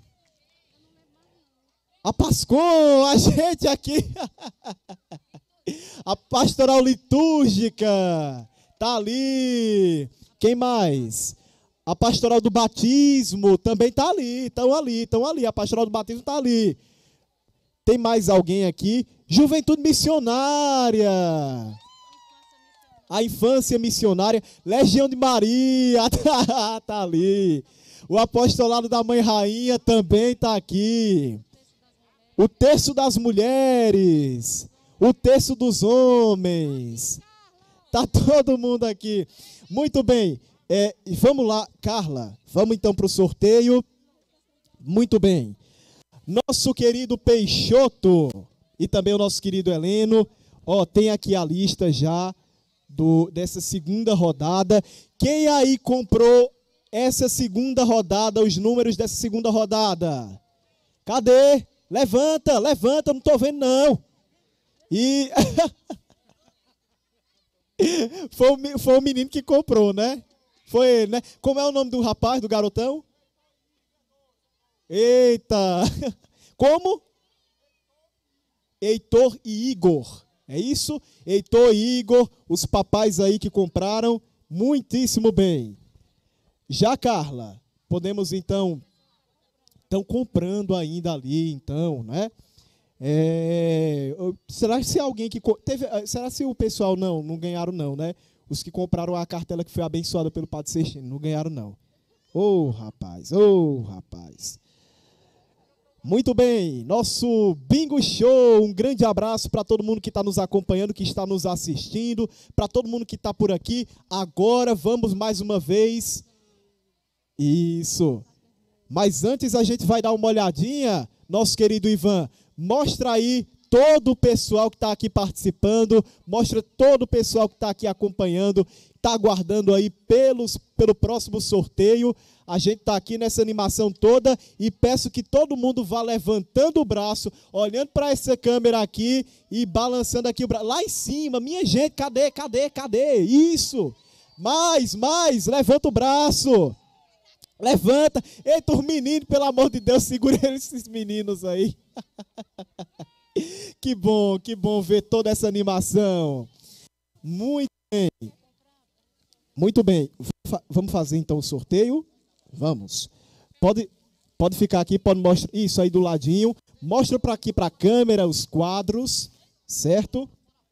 a Pascom, a gente aqui, a pastoral litúrgica, tá ali, quem mais? A pastoral do batismo também está ali, estão ali, a pastoral do batismo está ali. Tem mais alguém aqui? Juventude missionária, a infância missionária, Legião de Maria, tá ali. O apostolado da Mãe Rainha também está aqui. O terço das mulheres, o terço dos homens, tá todo mundo aqui. Muito bem. Vamos lá, Carla, vamos então para o sorteio. Muito bem. Nosso querido Peixoto e também o nosso querido Heleno, ó, tem aqui a lista já dessa segunda rodada. Quem aí comprou essa segunda rodada, os números dessa segunda rodada? Cadê? Levanta, levanta, não tô vendo não. E foi o menino que comprou, né? Foi ele, né? Como é o nome do rapaz, do garotão? Eita! Como? Heitor e Igor. É isso? Heitor e Igor, os papais aí que compraram, muitíssimo bem. Já, Carla, podemos então... Estão comprando ainda ali, então, né? Será que se alguém que teve, será se o pessoal não ganharam não, né? Os que compraram a cartela que foi abençoada pelo Padre Sextino não ganharam não. Ô, rapaz, ô, rapaz. Muito bem, nosso Bingo Show, um grande abraço para todo mundo que está nos acompanhando, que está nos assistindo, para todo mundo que está por aqui. Agora vamos mais uma vez. Isso. Mas antes a gente vai dar uma olhadinha, nosso querido Ivan, mostra aí todo o pessoal que está aqui participando, mostra todo o pessoal que está aqui acompanhando, está aguardando aí pelo próximo sorteio. A gente está aqui nessa animação toda e peço que todo mundo vá levantando o braço, olhando para essa câmera aqui e balançando aqui o braço. Lá em cima, minha gente, cadê? Isso! Mais, levanta o braço. Levanta. Eita, os meninos, pelo amor de Deus, segura esses meninos aí. Que bom ver toda essa animação. Muito bem. Muito bem. Vamos fazer então o sorteio? Vamos. Pode ficar aqui, pode mostrar isso aí do ladinho. Mostra para aqui para a câmera os quadros, certo?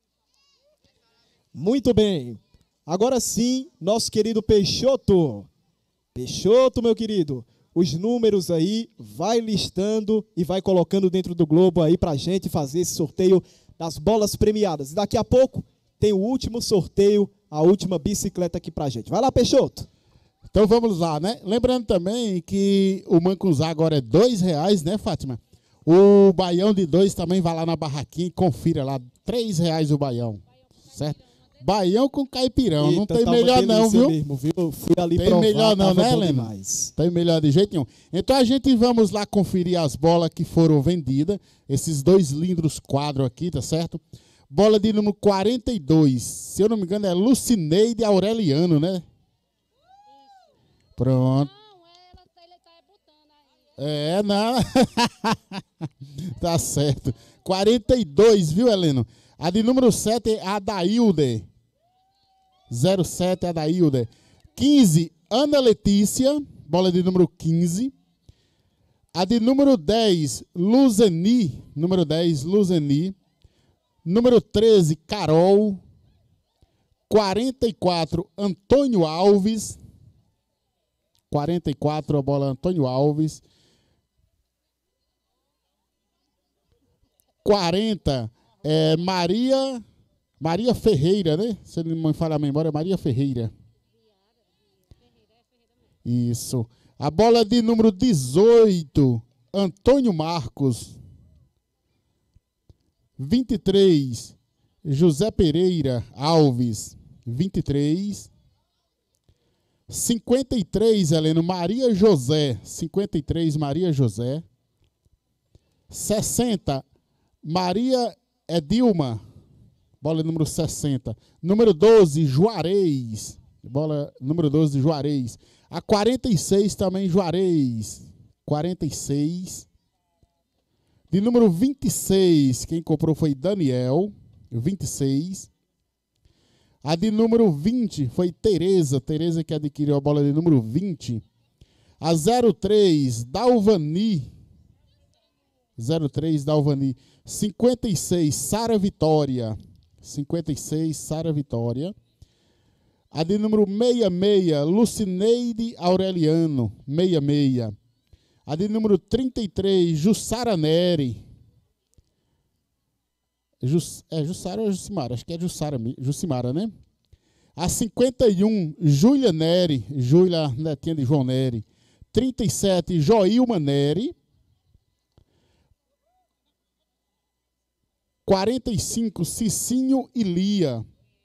Muito bem. Agora sim, nosso querido Peixoto. Peixoto, meu querido, os números aí, vai listando e vai colocando dentro do globo aí pra gente fazer esse sorteio das bolas premiadas. E daqui a pouco tem o último sorteio, a última bicicleta aqui pra gente. Vai lá, Peixoto. Então vamos lá, né? Lembrando também que o Mancuzá agora é R$2, né, Fátima? O baião de 2 também vai lá na barraquinha e confira lá, R$3 o baião, certo? Baião com caipirão, eita, não tem tá melhor não, viu? Mesmo, viu? Fui ali tem provar, melhor não, né, Helena? Tem melhor de jeito nenhum. Então a gente vamos lá conferir as bolas que foram vendidas, esses dois lindos quadros aqui, tá certo? Bola de número 42, se eu não me engano é Lucineide Aureliano, né? Pronto. Não. Tá certo. 42, viu, Heleno? A de número 7 é Adailde. 07 Adailde. 15, Ana Letícia. Bola de número 15. A de número 10, Luzeni. Número 10, Luzeni. Número 13, Carol. 44, Antônio Alves. 44, a bola Antônio Alves. 40, Maria Ferreira, né? Se não me falha a memória, é Maria Ferreira. Isso. A bola de número 18, Antônio Marcos. 23, José Pereira Alves. 23. 53, Heleno, Maria José. 53, Maria José. 60, Maria Edilma. Bola número 60. Número 12, Juarez. Bola número 12, Juarez. A 46 também, Juarez. 46. De número 26, quem comprou foi Daniel. 26. A de número 20 foi Tereza. Tereza que adquiriu a bola de número 20. A 03, Dalvani. 03, Dalvani. 56, Sara Vitória. 56, Sara Vitória. A de número 66, Lucineide Aureliano. 66. A de número 33, Jussara Neri. Jussara ou Jucimara? Acho que é Jucimara, né? A 51, Júlia Neri. Júlia, netinha de João Neri. 37, Joilma Neri. 45, Cicinho e Lia.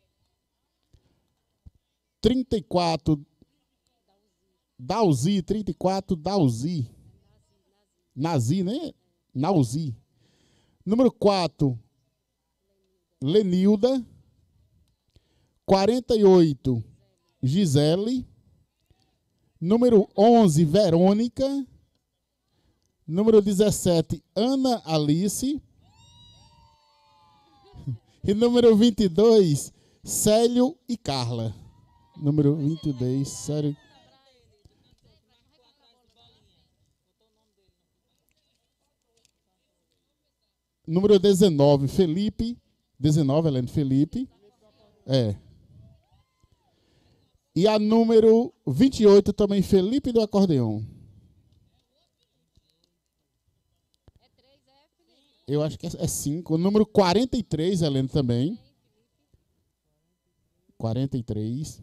34, Dalzi. 34, Dalzi. Nazi, né? Nauzi. Número 4, Lenilda. 48, Gisele. Número 11, Verônica. Número 17, Ana Alice. E número 22, Célio e Carla. Número 22, Célio. Número 19, Felipe. 19, Helene, Felipe. É. E a número 28 também, Felipe do acordeão. Eu acho que é 5. O número 43, Helene, também. 43.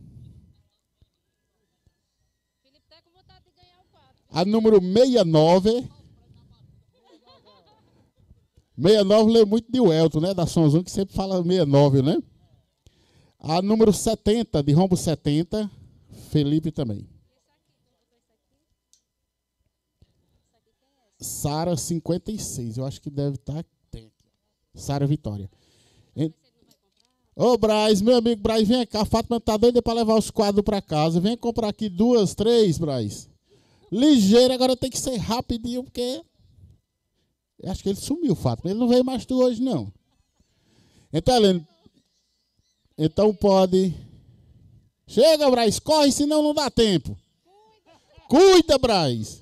A número 69. 69 lê muito de Welton, né? Da Sonzão, que sempre fala 69, né? A número 70, de Rombo 70, Felipe também. Sara 56, eu acho que deve estar. Sara Vitória. Ô, Braz, meu amigo Braz, vem cá. A Fátima tá doida para levar os quadros para casa. Vem comprar aqui 2, 3, Braz. Ligeiro, agora tem que ser rapidinho, porque. Eu acho que ele sumiu, Fátima. Ele não veio mais tu hoje, não. Então, Helene. Então pode. Chega, Braz, corre, senão não dá tempo. Cuida, Braz.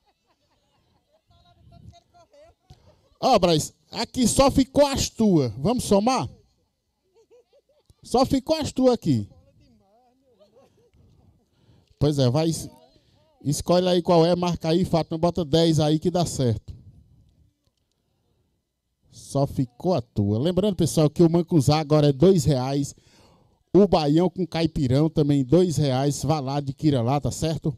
Ó, Braz, aqui só ficou as tuas. Vamos somar? Só ficou as tuas aqui. Pois é, vai. Escolhe aí qual é, marca aí, Fátima, bota 10 aí que dá certo. Só ficou a tua. Lembrando, pessoal, que o Mancuzá agora é R$2. O baião com caipirão também R$2. Vá lá, adquira lá, tá certo?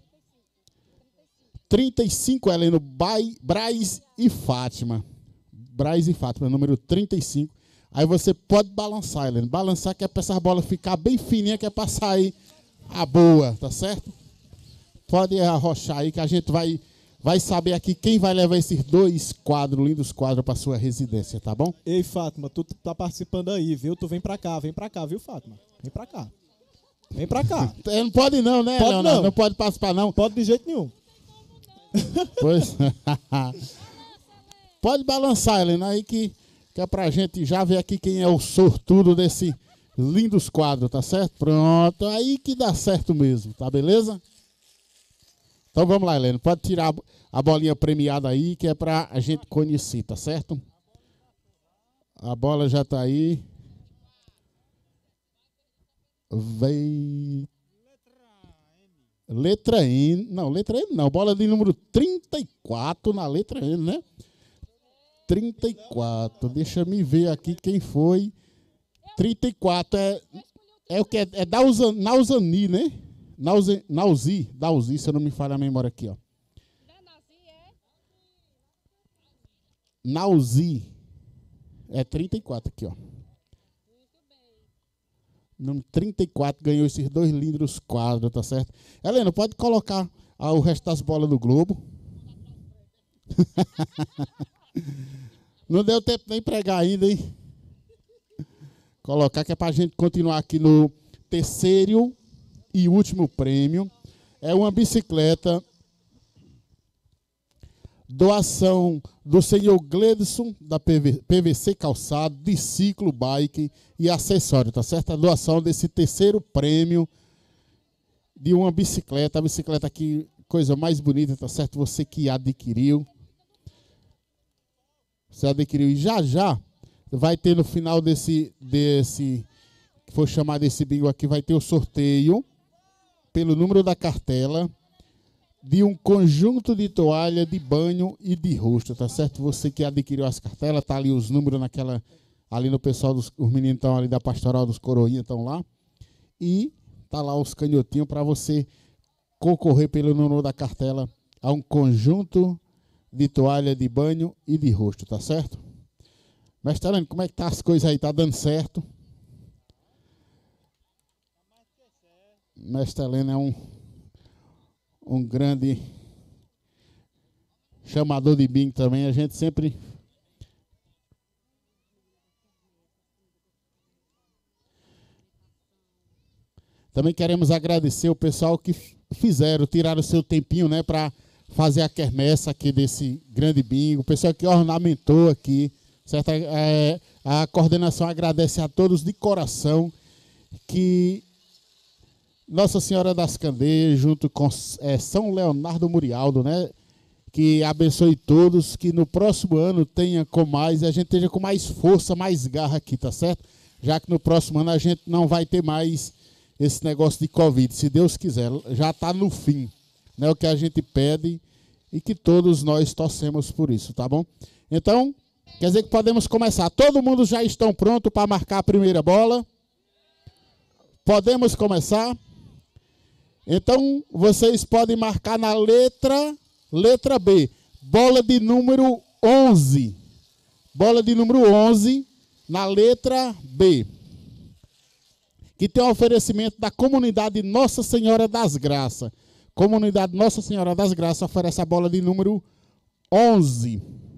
35, Heleno, Braz e Fátima. Braz e Fátima, número 35. Aí você pode balançar, Heleno. Balançar que é para essas bolas ficar bem fininha, que é para sair a boa, tá certo? Pode arrochar aí que a gente vai saber aqui quem vai levar esses 2 quadros, lindos quadros, para sua residência, tá bom? Ei, Fátima, tu tá participando aí, viu? Tu vem pra cá, viu, Fátima? Vem pra cá. Vem pra cá. Não pode não, né, pode Leonardo? Não. Não pode participar, não. Pode de jeito nenhum. Pois. Pode balançar, Helena, aí que é pra gente já ver aqui quem é o sortudo desse lindos quadros, tá certo? Pronto, aí que dá certo mesmo, tá beleza? Então vamos lá, Helena, pode tirar a bolinha premiada aí, que é pra a gente conhecer, tá certo? A bola já tá aí. Vem. Letra N. Não, letra N não. Bola de número 34 na letra N, né? 34. Deixa eu me ver aqui quem foi. 34 é o que? É Nauzani, né? Nauzi, se eu não me falha a memória aqui, ó. Nauzi. É 34 aqui, ó. Número 34 ganhou esses 2 lindos quadros, tá certo? Helena, pode colocar o resto das bolas do Globo. Não deu tempo nem pregar ainda, hein? Colocar que é pra gente continuar aqui no terceiro e último prêmio. É uma bicicleta. Doação do senhor Gledson, da PVC Calçado, de ciclo, bike e acessório, tá certo? A doação desse terceiro prêmio de uma bicicleta. A bicicleta aqui, coisa mais bonita, tá certo? Você que adquiriu. Você adquiriu e já vai ter no final desse que for chamar desse bingo aqui, vai ter o sorteio pelo número da cartela de um conjunto de toalha de banho e de rosto, tá certo? Você que adquiriu as cartelas, tá ali os números ali no pessoal, os meninos estão ali da Pastoral dos Coroinhas, estão lá. E tá lá os canhotinhos para você concorrer pelo número da cartela a um conjunto de toalha de banho e de rosto, tá certo? Mestre Heleno, como é que tá as coisas aí? Tá dando certo? Mestre Heleno é um grande chamador de bingo também. A gente sempre... Também queremos agradecer o pessoal que tiraram o seu tempinho, né, para fazer a quermesse aqui desse grande bingo. O pessoal que ornamentou aqui, certo? A coordenação agradece a todos de coração que Nossa Senhora das Candeias, junto com São Leonardo Murialdo, né, que abençoe todos, que no próximo ano tenha com mais, a gente esteja com mais força, mais garra aqui, tá certo? Já que no próximo ano a gente não vai ter mais esse negócio de Covid, se Deus quiser, já está no fim, né? O que a gente pede e que todos nós torcemos por isso, tá bom? Então, quer dizer que podemos começar. Todo mundo já estão prontos para marcar a primeira bola? Podemos começar? Então, vocês podem marcar na letra B, bola de número 11. Bola de número 11 na letra B. Que tem um oferecimento da comunidade Nossa Senhora das Graças. Comunidade Nossa Senhora das Graças oferece a bola de número 11.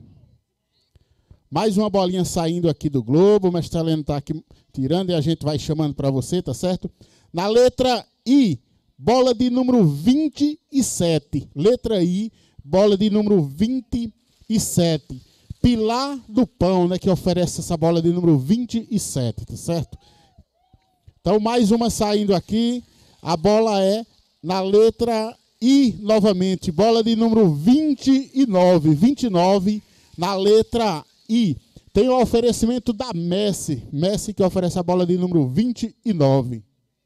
Mais uma bolinha saindo aqui do globo. O mestre Heleno está aqui tirando e a gente vai chamando para você, tá certo? Na letra I, bola de número 27. Letra I, bola de número 27. Pilar do Pão, né, que oferece essa bola de número 27, tá certo? Então, mais uma saindo aqui. A bola é na letra I novamente. Bola de número 29. 29 na letra I. Tem o oferecimento da Messi. Messi que oferece a bola de número 29.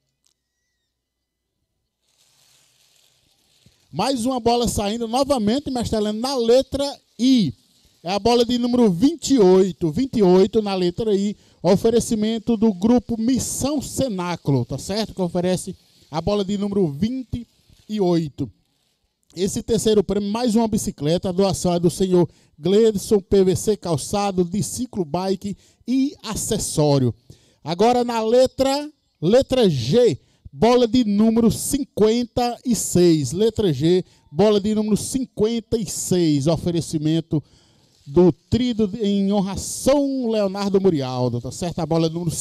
Mais uma bola saindo novamente, mestre Heleno, na letra I. É a bola de número 28. 28 na letra I. Oferecimento do grupo Missão Cenáculo, tá certo? Que oferece a bola de número 28. Esse terceiro prêmio, mais uma bicicleta. A doação é do senhor Gledson, PVC Calçado, de ciclo bike e acessório. Agora na letra G, bola de número 56. Letra G, bola de número 56. Oferecimento do Trido em honra a São Leonardo Murialdo, tá certo? A bola número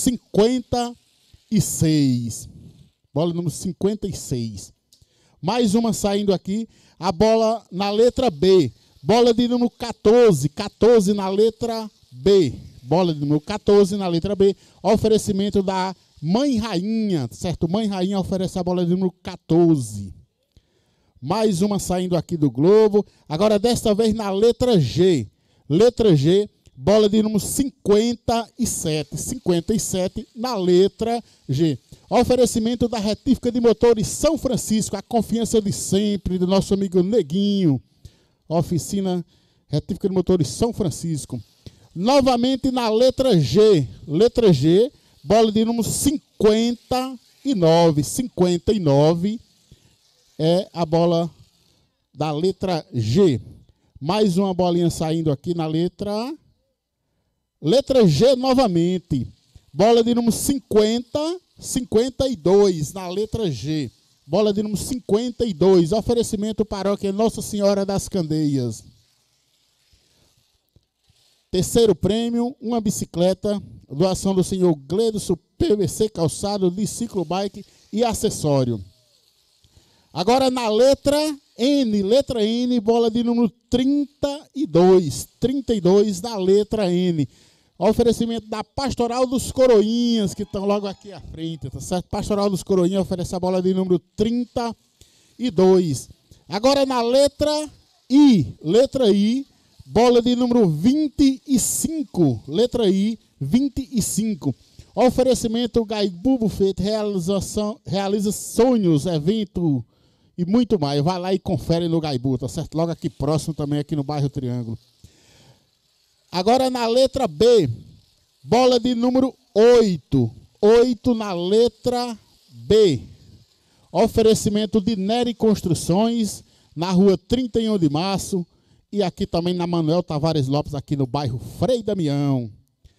56. Bola número 56. Mais uma saindo aqui. A bola na letra B. Bola de número 14. 14 na letra B. Bola de número 14 na letra B. Oferecimento da Mãe Rainha, tá certo? Mãe Rainha oferece a bola de número 14. Mais uma saindo aqui do globo. Agora desta vez na letra G. Letra G, bola de número 57. 57 na letra G. Oferecimento da Retífica de Motores São Francisco, a confiança de sempre do nosso amigo Neguinho. Oficina Retífica de Motores São Francisco. Novamente na letra G. Letra G, bola de número 59. 59 é a bola da letra G. Mais uma bolinha saindo aqui na letra G novamente. Bola de número 52 na letra G. Bola de número 52. Oferecimento paróquia Nossa Senhora das Candeias. Terceiro prêmio, uma bicicleta. Doação do senhor Gledson, PVC Calçado, de ciclo bike e acessório. Agora na letra N, bola de número 32. 32 da letra N. Oferecimento da Pastoral dos Coroinhas, que estão logo aqui à frente, tá certo? Pastoral dos Coroinhas oferece a bola de número 32. Agora na letra I, bola de número 25. Letra I, 25. Oferecimento Gaibu Buffet, realiza sonhos, evento e muito mais. Vai lá e confere no Gaibu, tá certo? Logo aqui próximo também, aqui no bairro Triângulo. Agora na letra B, bola de número 8. 8 na letra B. Oferecimento de Nery Construções, na rua 31 de março. E aqui também na Manuel Tavares Lopes, aqui no bairro Frei Damião.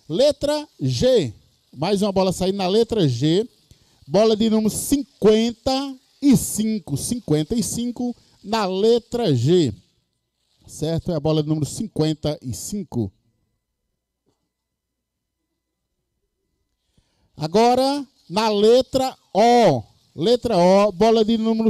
Letra G. Mais uma bola saindo na letra G. Bola de número 55. 55 na letra G. Certo? É a bola de número 55. Agora, na letra O. Letra O, bola de número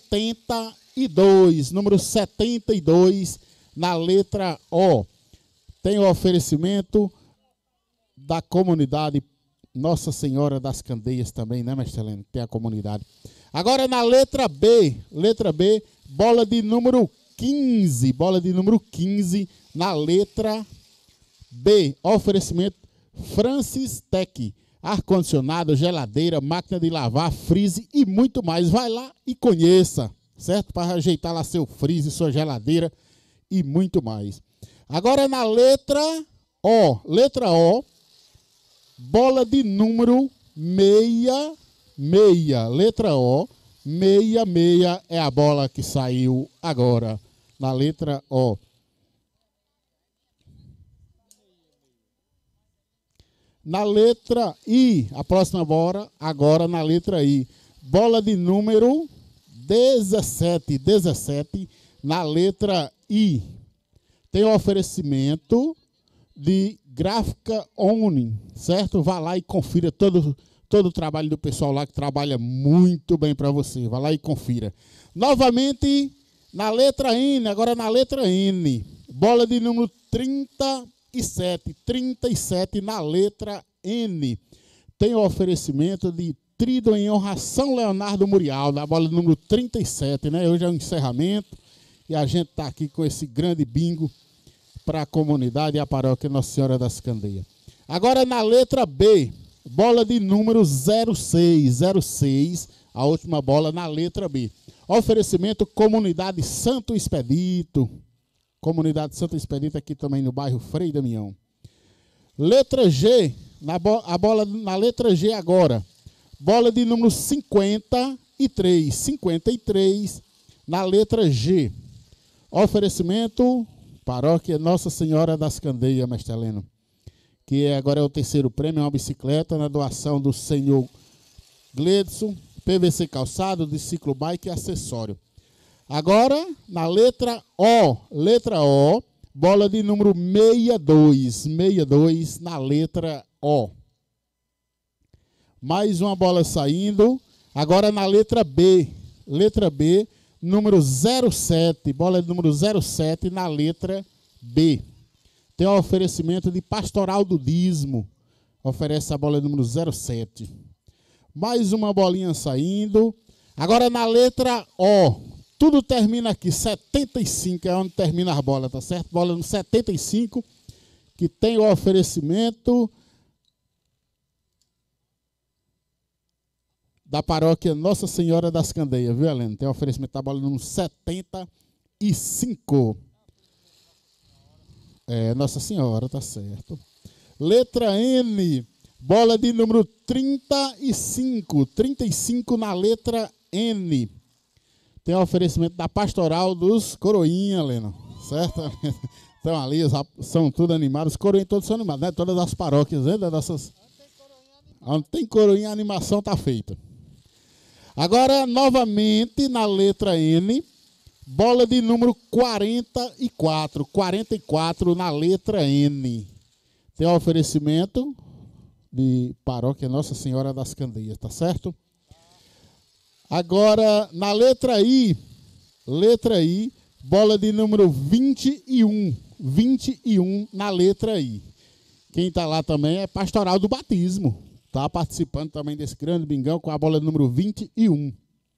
72. Número 72 na letra O. Tem o oferecimento da comunidade Nossa Senhora das Candeias também, né, mestre Heleno? Tem a comunidade. Agora na letra B. Letra B, bola de número 15. Bola de número 15 na letra B. Oferecimento Francis Tech. Ar-condicionado, geladeira, máquina de lavar, freezer e muito mais. Vai lá e conheça, certo? Para ajeitar lá seu freezer, sua geladeira e muito mais. Agora na letra O. Letra O, bola de número 66. Letra O, 66 é a bola que saiu agora na letra O. Na letra I, a próxima bola, agora na letra I. Bola de número 17. 17 na letra I. Tem o oferecimento de gráfica Oni, certo? Vá lá e confira todo o trabalho do pessoal lá que trabalha muito bem para você. Vá lá e confira. Novamente, na letra N, agora na letra N. Bola de número 37. 37 na letra N. Tem o oferecimento de trido em honra a São Leonardo Murial, da bola número 37, né? Hoje é o encerramento e a gente está aqui com esse grande bingo para a comunidade e a paróquia Nossa Senhora das Candeias. Agora na letra B, bola de número 06. 06, a última bola na letra B. Oferecimento Comunidade Santo Expedito. Comunidade Santo Expedito aqui também no bairro Frei Damião. Letra G, a bola na letra G agora. Bola de número 53. 53 na letra G. Oferecimento Paróquia Nossa Senhora das Candeias, mestre Heleno. Que agora é o terceiro prêmio, uma bicicleta na doação do senhor Gledson, PVC calçado, de ciclo bike e acessório. Agora, na letra O. Letra O, bola de número 62. 62 na letra O. Mais uma bola saindo. Agora na letra B. Letra B, número 07. Bola de número 07 na letra B. Tem o oferecimento de Pastoral do Dízimo. Oferece a bola de número 07. Mais uma bolinha saindo. Agora na letra O. Tudo termina aqui, 75 é onde termina as bolas, tá certo? Bola no 75, que tem o oferecimento da paróquia Nossa Senhora das Candeias, viu, Helena? Tem o oferecimento da bola no 75. É, Nossa Senhora, tá certo. Letra N, bola de número 35. 35 na letra N. Tem o oferecimento da Pastoral dos Coroinha, Helena, certo? Então ali, são tudo animados, os coroinhas todos são animados, né? Todas as paróquias, né? Onde tem coroinha, a animação está feita. Agora, novamente, na letra N, bola de número 44. 44 na letra N. Tem o oferecimento de Paróquia Nossa Senhora das Candeias, tá certo? Agora, na letra I, bola de número 21. 21 na letra I. Quem está lá também é Pastoral do Batismo. Está participando também desse grande bingão com a bola de número 21.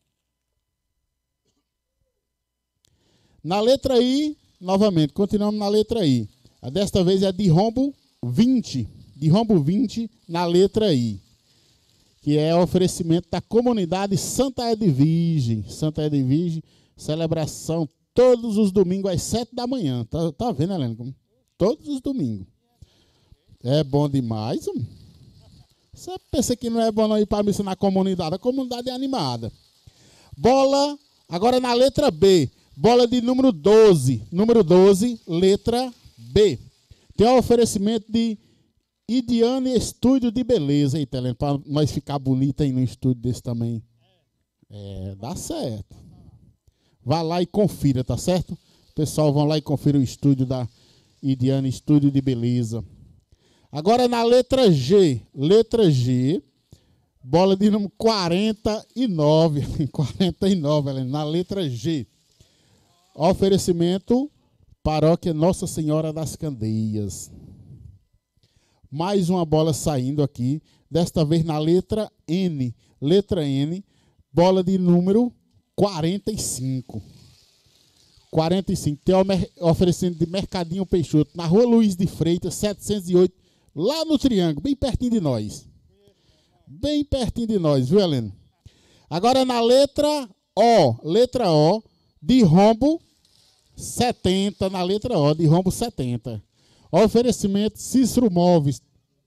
Na letra I, novamente, continuamos na letra I. Desta vez é de rombo 20. De rombo 20 na letra I. Que é oferecimento da comunidade Santa Edvige. Santa Edvige, celebração todos os domingos às 7 da manhã. Tá vendo, Helena? Todos os domingos. É bom demais. Você pensa que não é bom não ir para a missa na comunidade? A comunidade é animada. Bola, agora na letra B. Bola de número 12. Número 12, letra B. Tem o oferecimento de Idiane Estúdio de Beleza. Eita, Helena, para nós ficar bonita aí no estúdio desse também. É, dá certo. Vá lá e confira, tá certo? Pessoal, vão lá e confira o estúdio da Idiane Estúdio de Beleza. Agora na letra G. Letra G. Bola de número 49. 49, Helena, na letra G. Oferecimento, Paróquia Nossa Senhora das Candeias. Mais uma bola saindo aqui, desta vez na letra N. Letra N, bola de número 45. 45. Tem oferecimento de Mercadinho Peixoto, na Rua Luiz de Freitas, 708, lá no Triângulo, bem pertinho de nós. Bem pertinho de nós, viu, Helena? Agora na letra O, de rombo 70, na letra O, de rombo 70. Oferecimento Cícero Móveis.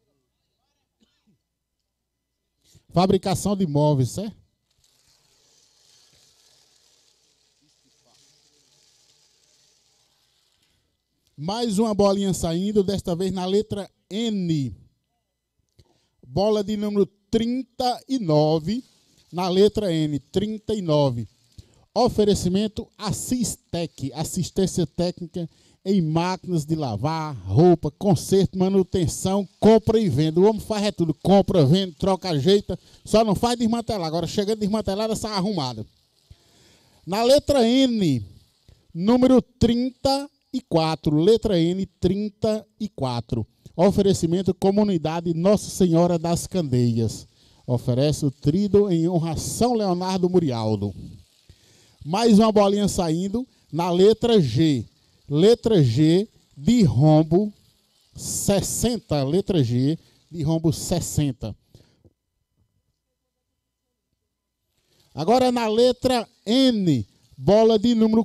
Fabricação de móveis, certo? Mais uma bolinha saindo, desta vez na letra N. Bola de número 39, na letra N, 39. Oferecimento Assistec, assistência técnica em máquinas de lavar, roupa, conserto, manutenção, compra e venda. O homem faz tudo, compra, vende, troca, ajeita, só não faz desmantelar. Agora chega desmantelada, sai arrumada. Na letra N, número 34, letra N, 34. Oferecimento Comunidade Nossa Senhora das Candeias. Oferece o trido em honra a São Leonardo Murialdo. Mais uma bolinha saindo na letra G. Letra G de rombo 60. Letra G de rombo 60. Agora na letra N, bola de número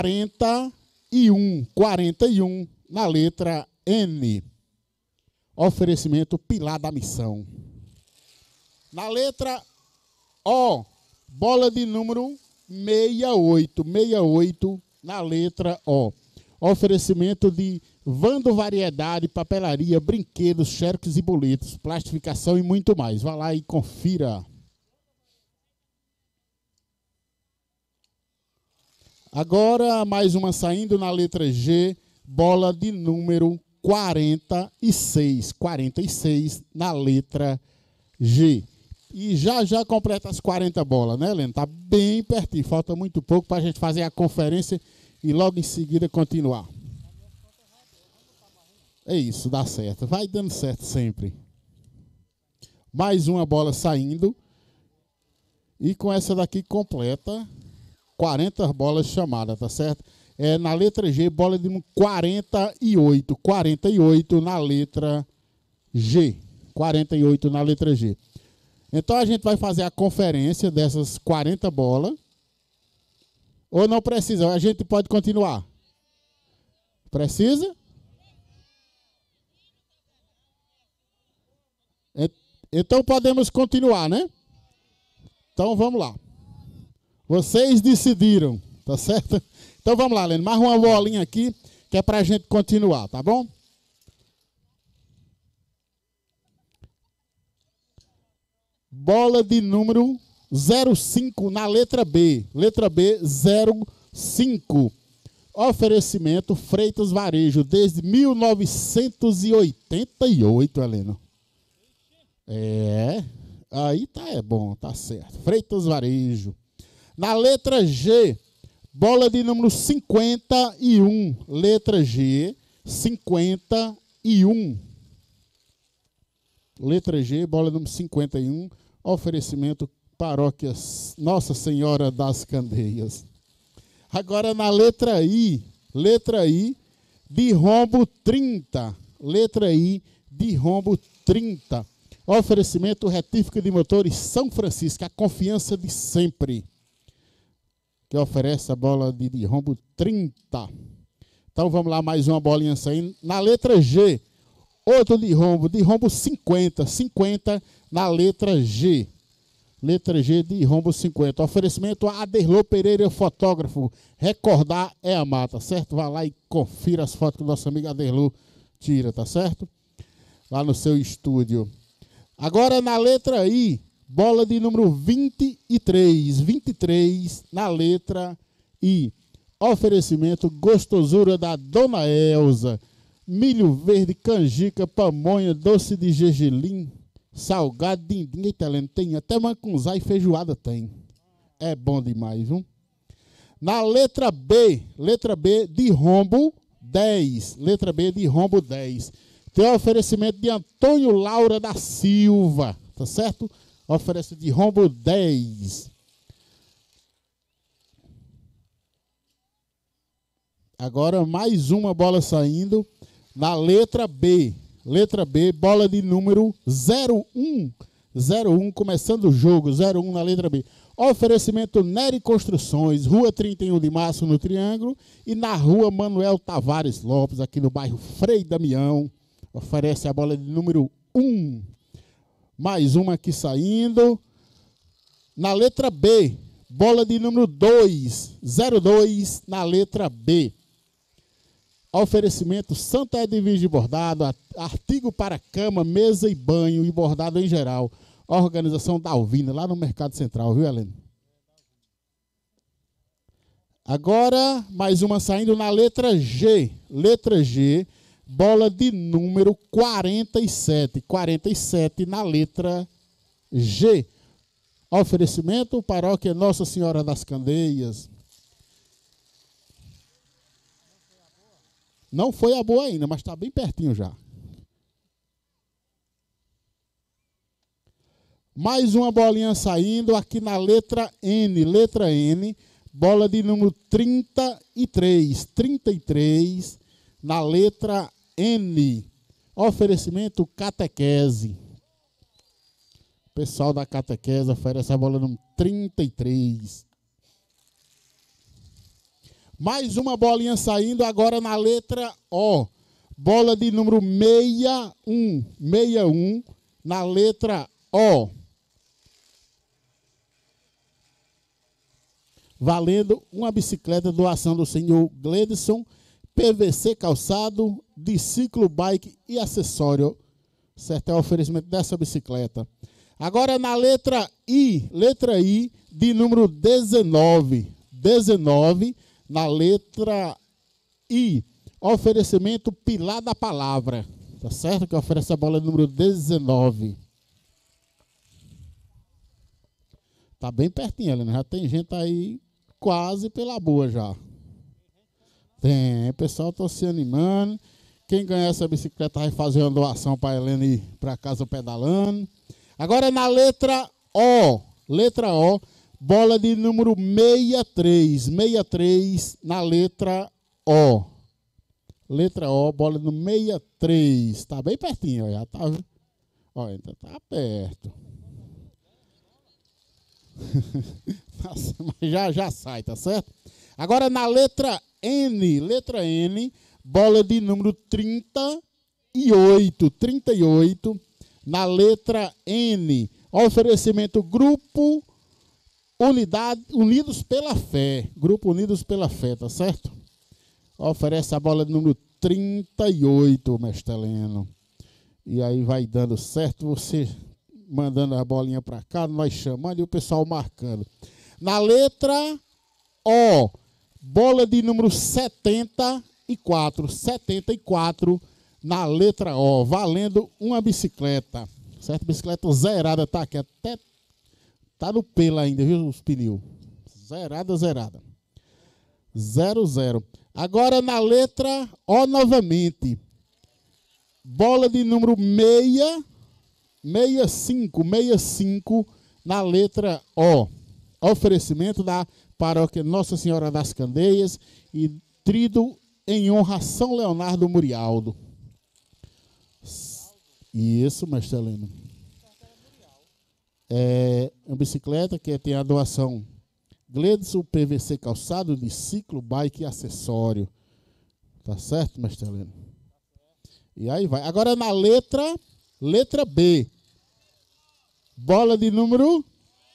41. 41 na letra N. Oferecimento Pilar da Missão. Na letra O, bola de número 68. 68 na letra O. Oferecimento de Vando Variedade, papelaria, brinquedos, xerox e boletos, plastificação e muito mais. Vá lá e confira. Agora, mais uma saindo na letra G, bola de número 46. 46 na letra G. E já completa as 40 bolas, né, Helena? Tá bem pertinho, falta muito pouco para a gente fazer a conferência e logo em seguida continuar. É isso, dá certo. Vai dando certo sempre. Mais uma bola saindo. E com essa daqui completa 40 bolas chamadas, tá certo? É na letra G, bola de 48. 48 na letra G. 48 na letra G. Então a gente vai fazer a conferência dessas 40 bolas. Ou não precisa? A gente pode continuar? Precisa? Então podemos continuar, né? Então vamos lá. Vocês decidiram, tá certo? Então vamos lá, Helena. Mais uma bolinha aqui, que é para a gente continuar, tá bom? Bola de número 05 na letra B. Letra B, 05. Oferecimento Freitas Varejo, desde 1988, Helena. É, aí tá, é bom, tá certo. Freitas Varejo. Na letra G, bola de número 51. Letra G, 51. Letra G, bola número 51. Oferecimento Paróquia Nossa Senhora das Candeias. Agora na letra I, de rombo 30. Letra I, de rombo 30. Oferecimento Retífica de Motores São Francisco, a confiança de sempre. Que oferece a bola de rombo 30. Então vamos lá, mais uma bolinha saindo. Na letra G, outro de rombo 50. 50 na letra G. Letra G de rombo 50. Oferecimento a Aderlô Pereira, fotógrafo. Recordar é amar, tá certo? Vá lá e confira as fotos que o nosso amigo Aderlô tira, tá certo? lá no seu estúdio. Agora na letra I, bola de número 23. 23 na letra I. Oferecimento gostosura da Dona Elza. Milho verde, canjica, pamonha, doce de gergelim, salgado, dindim, italiano. Tem até macunzá e feijoada tem. É bom demais, viu? Na letra B de rombo 10. Letra B de rombo 10. Tem o oferecimento de Antônio Laura da Silva, tá certo? Oferece de rombo 10. Agora mais uma bola saindo na letra B. Letra B, bola de número 01. 01, começando o jogo, 01 na letra B. Oferecimento Nery Construções, Rua 31 de Março, no Triângulo, e na Rua Manuel Tavares Lopes, aqui no bairro Frei Damião. Oferece a bola de número 1. Mais uma aqui saindo. Na letra B, bola de número 2. 02 na letra B. Oferecimento Santa Edvige Bordado, artigo para cama, mesa e banho e bordado em geral. Organização Dalvina, lá no Mercado Central, viu, Helena? Agora, mais uma saindo na letra G. Letra G, bola de número 47. 47 na letra G. Oferecimento Paróquia Nossa Senhora das Candeias. Não foi a boa ainda, mas está bem pertinho já. Mais uma bolinha saindo aqui na letra N. Letra N, bola de número 33. 33 na letra N. Oferecimento Catequese. O pessoal da Catequese oferece a bola número 33. Mais uma bolinha saindo agora na letra O. Bola de número 61. 61 na letra O. Valendo uma bicicleta, doação do senhor Gledson, PVC calçado, de ciclo, bike e acessório. Certo? É o oferecimento dessa bicicleta. Agora na letra I de número 19. 19 na letra I. Oferecimento Pilar da Palavra. Tá certo? Que oferece a bola número 19. Tá bem pertinho, Helena. Já tem gente aí quase pela boa já. Tem, o pessoal tá se animando. Quem ganhar essa bicicleta vai fazer uma doação para a Helena ir para casa pedalando. Agora na letra O. Letra O. Bola de número 63. 63 na letra O. Letra O, bola no 63. Tá bem pertinho, ó. Já tá. Ó, ainda tá perto. Mas já sai, tá certo? Agora na letra N. Letra N, bola de número 38. 38 na letra N. Oferecimento Grupo Unidos pela Fé. Grupo Unidos pela Fé, tá certo? Oferece a bola de número 38, mestre Heleno. E aí vai dando certo, você mandando a bolinha para cá, nós chamando e o pessoal marcando. Na letra O, bola de número 74. 74 na letra O, valendo uma bicicleta. Certo? Bicicleta zerada, tá aqui até. Tá no pelo ainda, viu, os pneus? Zerada. 00. Agora na letra O novamente. Bola de número 65 na letra O. Oferecimento da Paróquia Nossa Senhora das Candeias e trido em honra a São Leonardo Murialdo. Isso, mestre Heleno. É uma bicicleta que tem a doação Gledson, PVC calçado, de ciclo, bike e acessório. Tá certo, mestre Heleno? E aí vai. Agora na letra B. Bola de número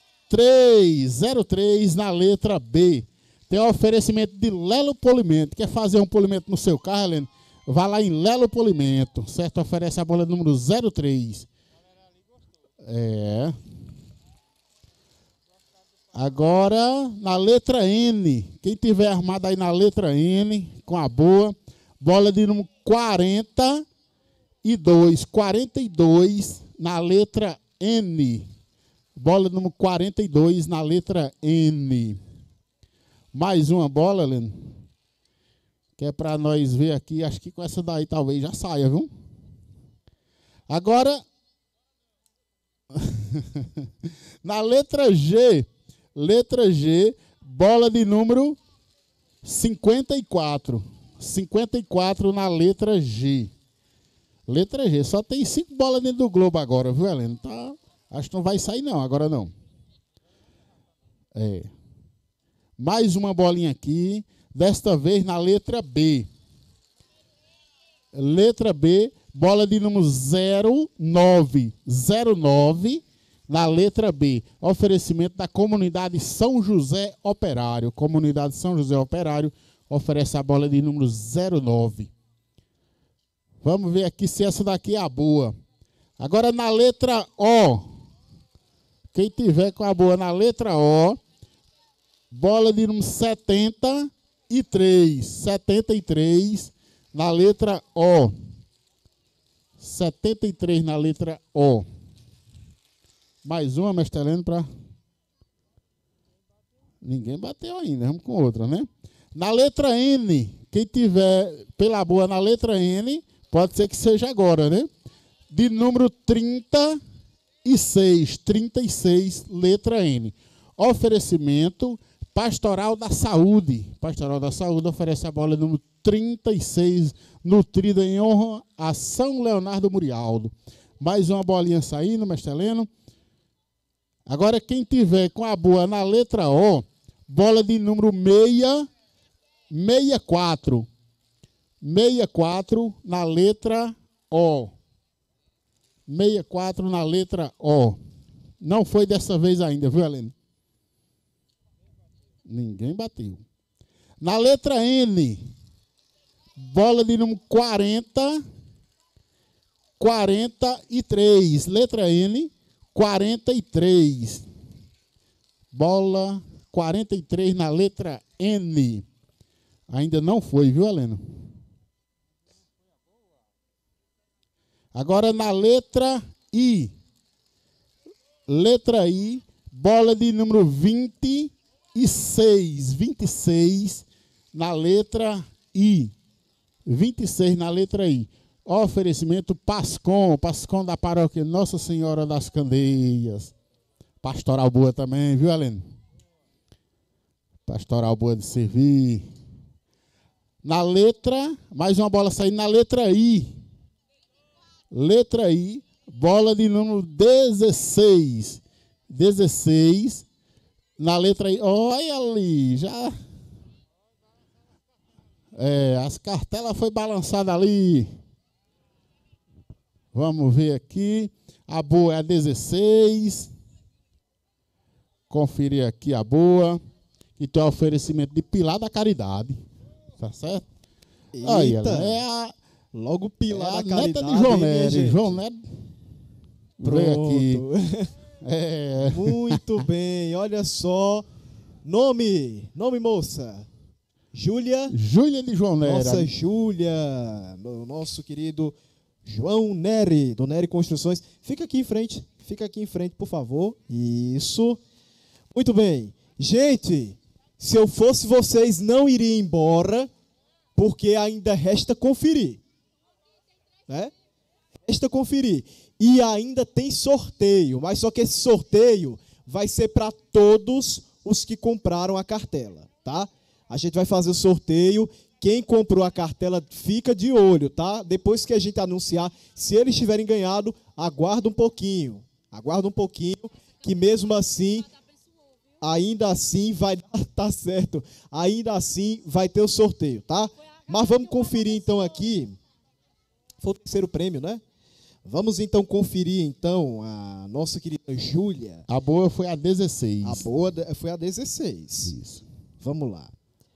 03 na letra B. Tem o oferecimento de Lelo Polimento. Quer fazer um polimento no seu carro, Heleno? vai lá em Lelo Polimento, certo? Oferece a bola número 03. Agora, na letra N, quem tiver armado aí na letra N, com a boa, bola de número 42, 42 na letra N. Bola número 42 na letra N. Mais uma bola, Leno, que é para nós ver aqui, acho que com essa daí talvez já saia, viu? Agora, na letra G, bola de número 54. 54 na letra G. Letra G. Só tem 5 bolas dentro do globo agora, viu, Helena? Tá, acho que não vai sair não, agora não. Mais uma bolinha aqui. Desta vez na letra B. Letra B, bola de número 09. 09 na letra B. Oferecimento da Comunidade São José Operário. Comunidade São José Operário oferece a bola de número 09. Vamos ver aqui se essa daqui é a boa. Agora na letra O. Quem tiver com a boa na letra O, bola de número 73. 73 na letra O. 73 na letra O. Mais uma, mestre Heleno, para... Ninguém bateu ainda, vamos com outra, né? Na letra N, quem tiver pela boa na letra N, pode ser que seja agora, né? De número 36, 36, letra N. Oferecimento Pastoral da Saúde. Pastoral da Saúde oferece a bola número 36, nutrida em honra a São Leonardo Murialdo. Mais uma bolinha saindo, mestre Heleno. Agora, quem tiver com a boa na letra O, bola de número 64. 64 na letra O. 64 na letra O. Não foi dessa vez ainda, viu, Helena? Ninguém bateu. Na letra N, bola de número 40. 43. Letra N, 43. Bola 43 na letra N. Ainda não foi, viu, Helena? Agora na letra I. Letra I, bola de número 26. 26 na letra I. 26 na letra I. Oferecimento Pascom da paróquia Nossa Senhora das Candeias. Pastoral boa também, viu, Helena? Pastoral boa de servir. Na letra, mais uma bola saindo na letra I. Letra I, bola de número 16. 16 na letra I. Olha ali, já. As cartelas foi balançada ali. Vamos ver aqui. A boa é a 16. Conferir aqui a boa. Que tem oferecimento de Pilar da Caridade. Tá certo? Aí, ela logo Pilar da Caridade. Neta de João Nery. João Nery. Pronto. Aqui. Muito bem. Olha só. Nome, moça. Júlia. Júlia de João Nery. Nossa Júlia. Nosso querido João Nery, do Nery Construções. Fica aqui em frente, por favor. Isso. Muito bem. Gente, se eu fosse vocês, não iria embora, porque ainda resta conferir. Né? Resta conferir. E ainda tem sorteio, mas só que esse sorteio vai ser para todos os que compraram a cartela, tá? A gente vai fazer o sorteio. Quem comprou a cartela fica de olho, tá? Depois que a gente anunciar, se eles tiverem ganhado, aguarda um pouquinho. Aguarda um pouquinho, que mesmo assim, ainda assim vai dar, tá certo. Ainda assim vai ter o sorteio, tá? Mas vamos conferir então aqui. Foi o terceiro prêmio, né? Vamos então conferir então a nossa querida Júlia. A boa foi a 16. A boa foi a 16. Isso. Vamos lá.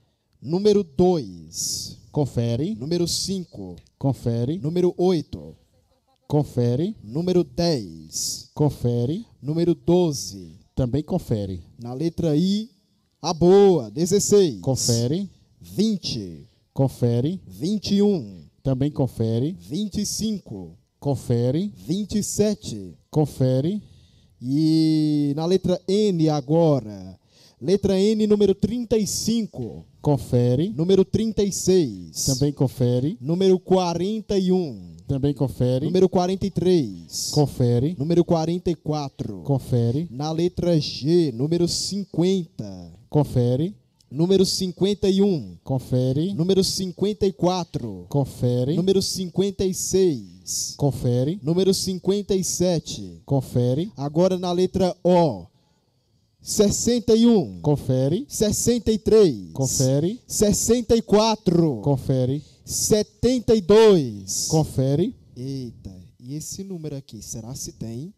Número 2. Confere. Número 5. Confere. Número 8. Confere. Número 10. Confere. Número 12. Também confere. Na letra I, a boa, 16. Confere. 20. Confere. 21. Também confere. 25. Confere. 27. Confere. E na letra N agora. Letra N, número 35. Confere. Número 36. Também confere. Número 41. Também confere. Número 43. Confere. Número 44. Confere. Na letra G, número 50. Confere. Número 51. Confere. Número 54. Confere. Número 56. Confere. Número 57. Confere. Agora na letra O. 61. Confere. 63. Confere. 64. Confere. 72. Confere. Eita, e esse número aqui, será se tem?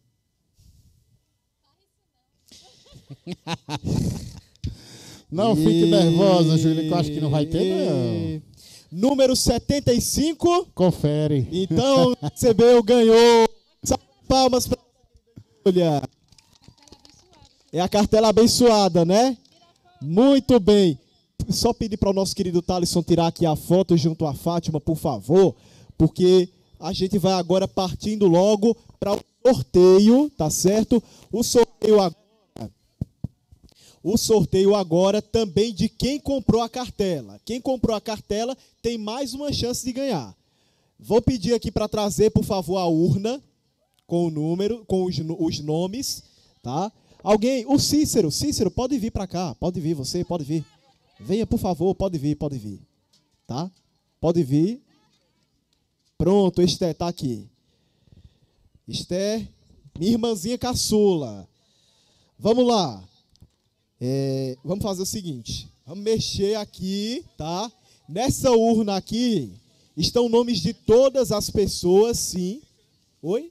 Não fique nervosa, Júlia, que eu acho que não vai ter, não. Número 75. Confere. Então, recebeu, ganhou. Palmas para Júlia. É a cartela abençoada, né? Muito bem. Só pedir para o nosso querido Thalisson tirar aqui a foto junto à Fátima, por favor, porque a gente vai agora partindo logo para o sorteio, tá certo? O sorteio agora também de quem comprou a cartela. Quem comprou a cartela tem mais uma chance de ganhar. Vou pedir aqui para trazer, por favor, a urna com o número, com os nomes, tá? Alguém, o Cícero, pode vir para cá, pode vir, você pode vir. Venha, por favor, pode vir, tá? Pode vir. Pronto, Esther está aqui. Esther, minha irmãzinha caçula. Vamos lá. Vamos fazer o seguinte. Vamos mexer aqui, tá? Nessa urna aqui estão nomes de todas as pessoas, sim. Oi?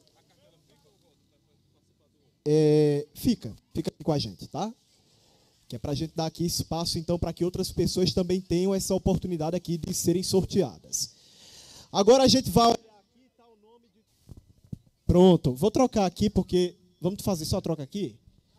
Fica aqui com a gente, tá? Que é para a gente dar aqui espaço, então, para que outras pessoas também tenham essa oportunidade aqui de serem sorteadas. Agora a gente vai olhar aqui, tá o nome de... Pronto, vou trocar aqui, porque... Vamos fazer só a troca aqui?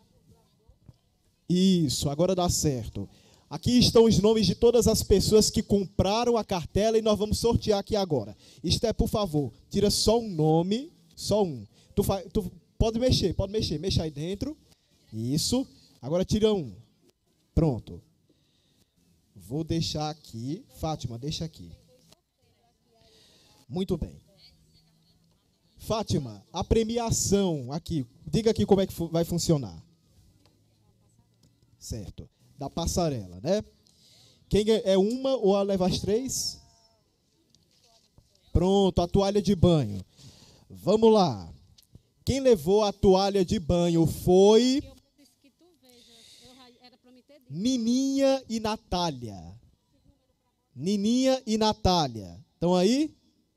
Isso, agora dá certo. Aqui estão os nomes de todas as pessoas que compraram a cartela e nós vamos sortear aqui agora. Esther, por favor, tira só um nome, só um. Tu pode mexer, mexa aí dentro. Isso, agora tira um. Pronto. Vou deixar aqui. Fátima, deixa aqui. Muito bem. Fátima, a premiação aqui. Diga aqui como é que vai funcionar. Certo. Da passarela, né? Quem é uma ou leva as três? Pronto, a toalha de banho. Vamos lá. Quem levou a toalha de banho foi... Nininha e Natália. Nininha e Natália. Estão aí?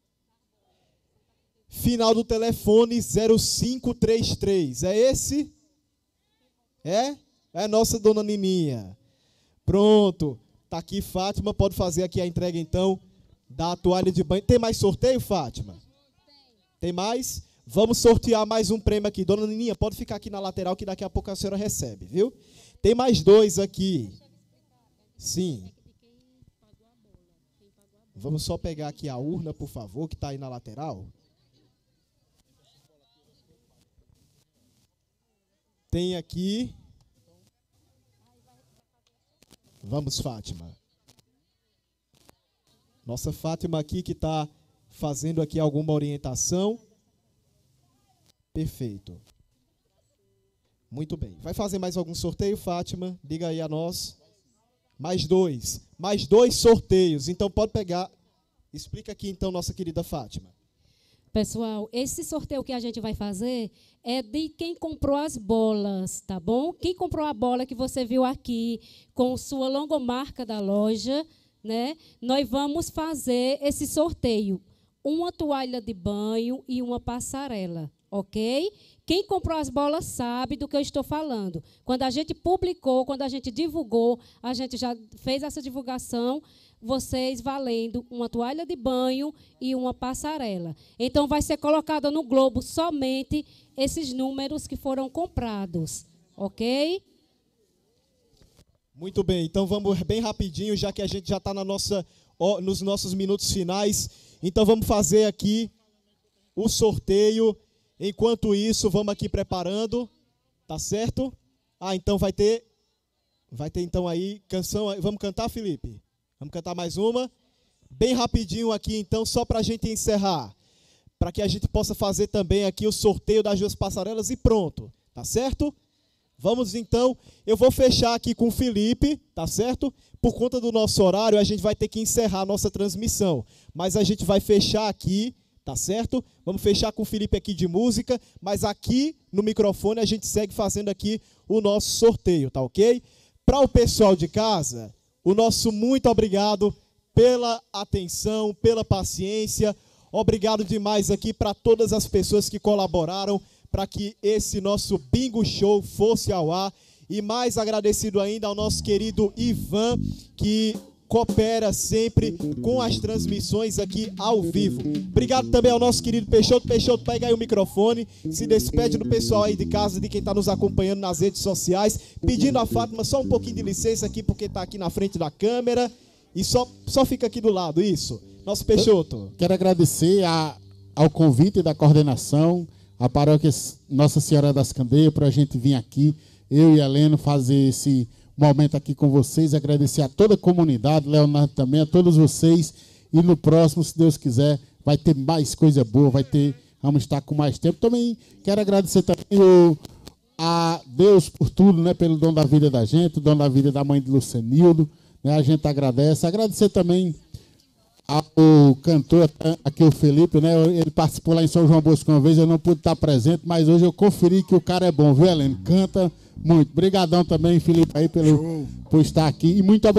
Final do telefone 0533. É esse? É a nossa dona Nininha. Pronto. Tá aqui, Fátima. Pode fazer aqui a entrega, então, da toalha de banho. Tem mais sorteio, Fátima? Tem mais? Vamos sortear mais um prêmio aqui. Dona Nininha, pode ficar aqui na lateral que daqui a pouco a senhora recebe, viu? Tem mais dois aqui. Sim. Vamos só pegar aqui a urna, por favor, que está aí na lateral. Tem aqui. Vamos, Fátima. Nossa Fátima aqui que está fazendo aqui alguma orientação. Perfeito. Muito bem. Vai fazer mais algum sorteio, Fátima? Diga aí a nós. Mais dois. Mais dois sorteios. Então pode pegar. Explica aqui então, nossa querida Fátima. Pessoal, esse sorteio que a gente vai fazer é de quem comprou as bolas, tá bom? Quem comprou a bola que você viu aqui, com sua logomarca da loja, né? Nós vamos fazer esse sorteio. Uma toalha de banho e uma passarela, ok? Quem comprou as bolas sabe do que eu estou falando. Quando a gente publicou, quando a gente divulgou, a gente já fez essa divulgação, vocês valendo uma toalha de banho e uma passarela. Então, vai ser colocada no Globo somente esses números que foram comprados, ok? Muito bem, então vamos bem rapidinho, já que a gente já está nos nossos minutos finais. Então, vamos fazer aqui o sorteio. Enquanto isso, vamos aqui preparando, tá certo? Então vai ter então aí canção. Vamos cantar, Felipe? Vamos cantar mais uma? Bem rapidinho aqui, então, só para a gente encerrar. Para que a gente possa fazer também aqui o sorteio das 2 passarelas e pronto, tá certo? Vamos então, eu vou fechar aqui com o Felipe, tá certo? Por conta do nosso horário, a gente vai ter que encerrar a nossa transmissão. Mas a gente vai fechar aqui, tá certo? Vamos fechar com o Felipe aqui de música, mas aqui no microfone a gente segue fazendo aqui o nosso sorteio, tá ok? Para o pessoal de casa, o nosso muito obrigado pela atenção, pela paciência. Obrigado demais aqui para todas as pessoas que colaboraram para que esse nosso Bingo Show fosse ao ar. E mais agradecido ainda ao nosso querido Ivan, que coopera sempre com as transmissões aqui ao vivo. Obrigado também ao nosso querido Peixoto. Peixoto, pega aí o microfone, se despede do pessoal aí de casa, de quem está nos acompanhando nas redes sociais, pedindo a Fátima só um pouquinho de licença aqui, porque está aqui na frente da câmera, e só fica aqui do lado, isso. Nosso Peixoto. Quero agradecer ao convite da coordenação, a paróquia Nossa Senhora das Candeias, para a gente vir aqui, eu e a Helena, fazer esse momento aqui com vocês, agradecer a toda a comunidade, Leonardo também, a todos vocês, e no próximo, se Deus quiser, vai ter mais coisa boa, vamos estar com mais tempo. Também quero agradecer também a Deus por tudo, né, pelo dom da vida da gente, o dom da vida da mãe de Lucenildo, né, a gente agradece. Agradecer também ao cantor aqui, o Felipe, né, ele participou lá em São João Bosco uma vez, eu não pude estar presente, mas hoje eu conferi que o cara é bom, viu, Helene? Canta muito. Obrigadão também, Felipe, aí por estar aqui. E muito obrigado.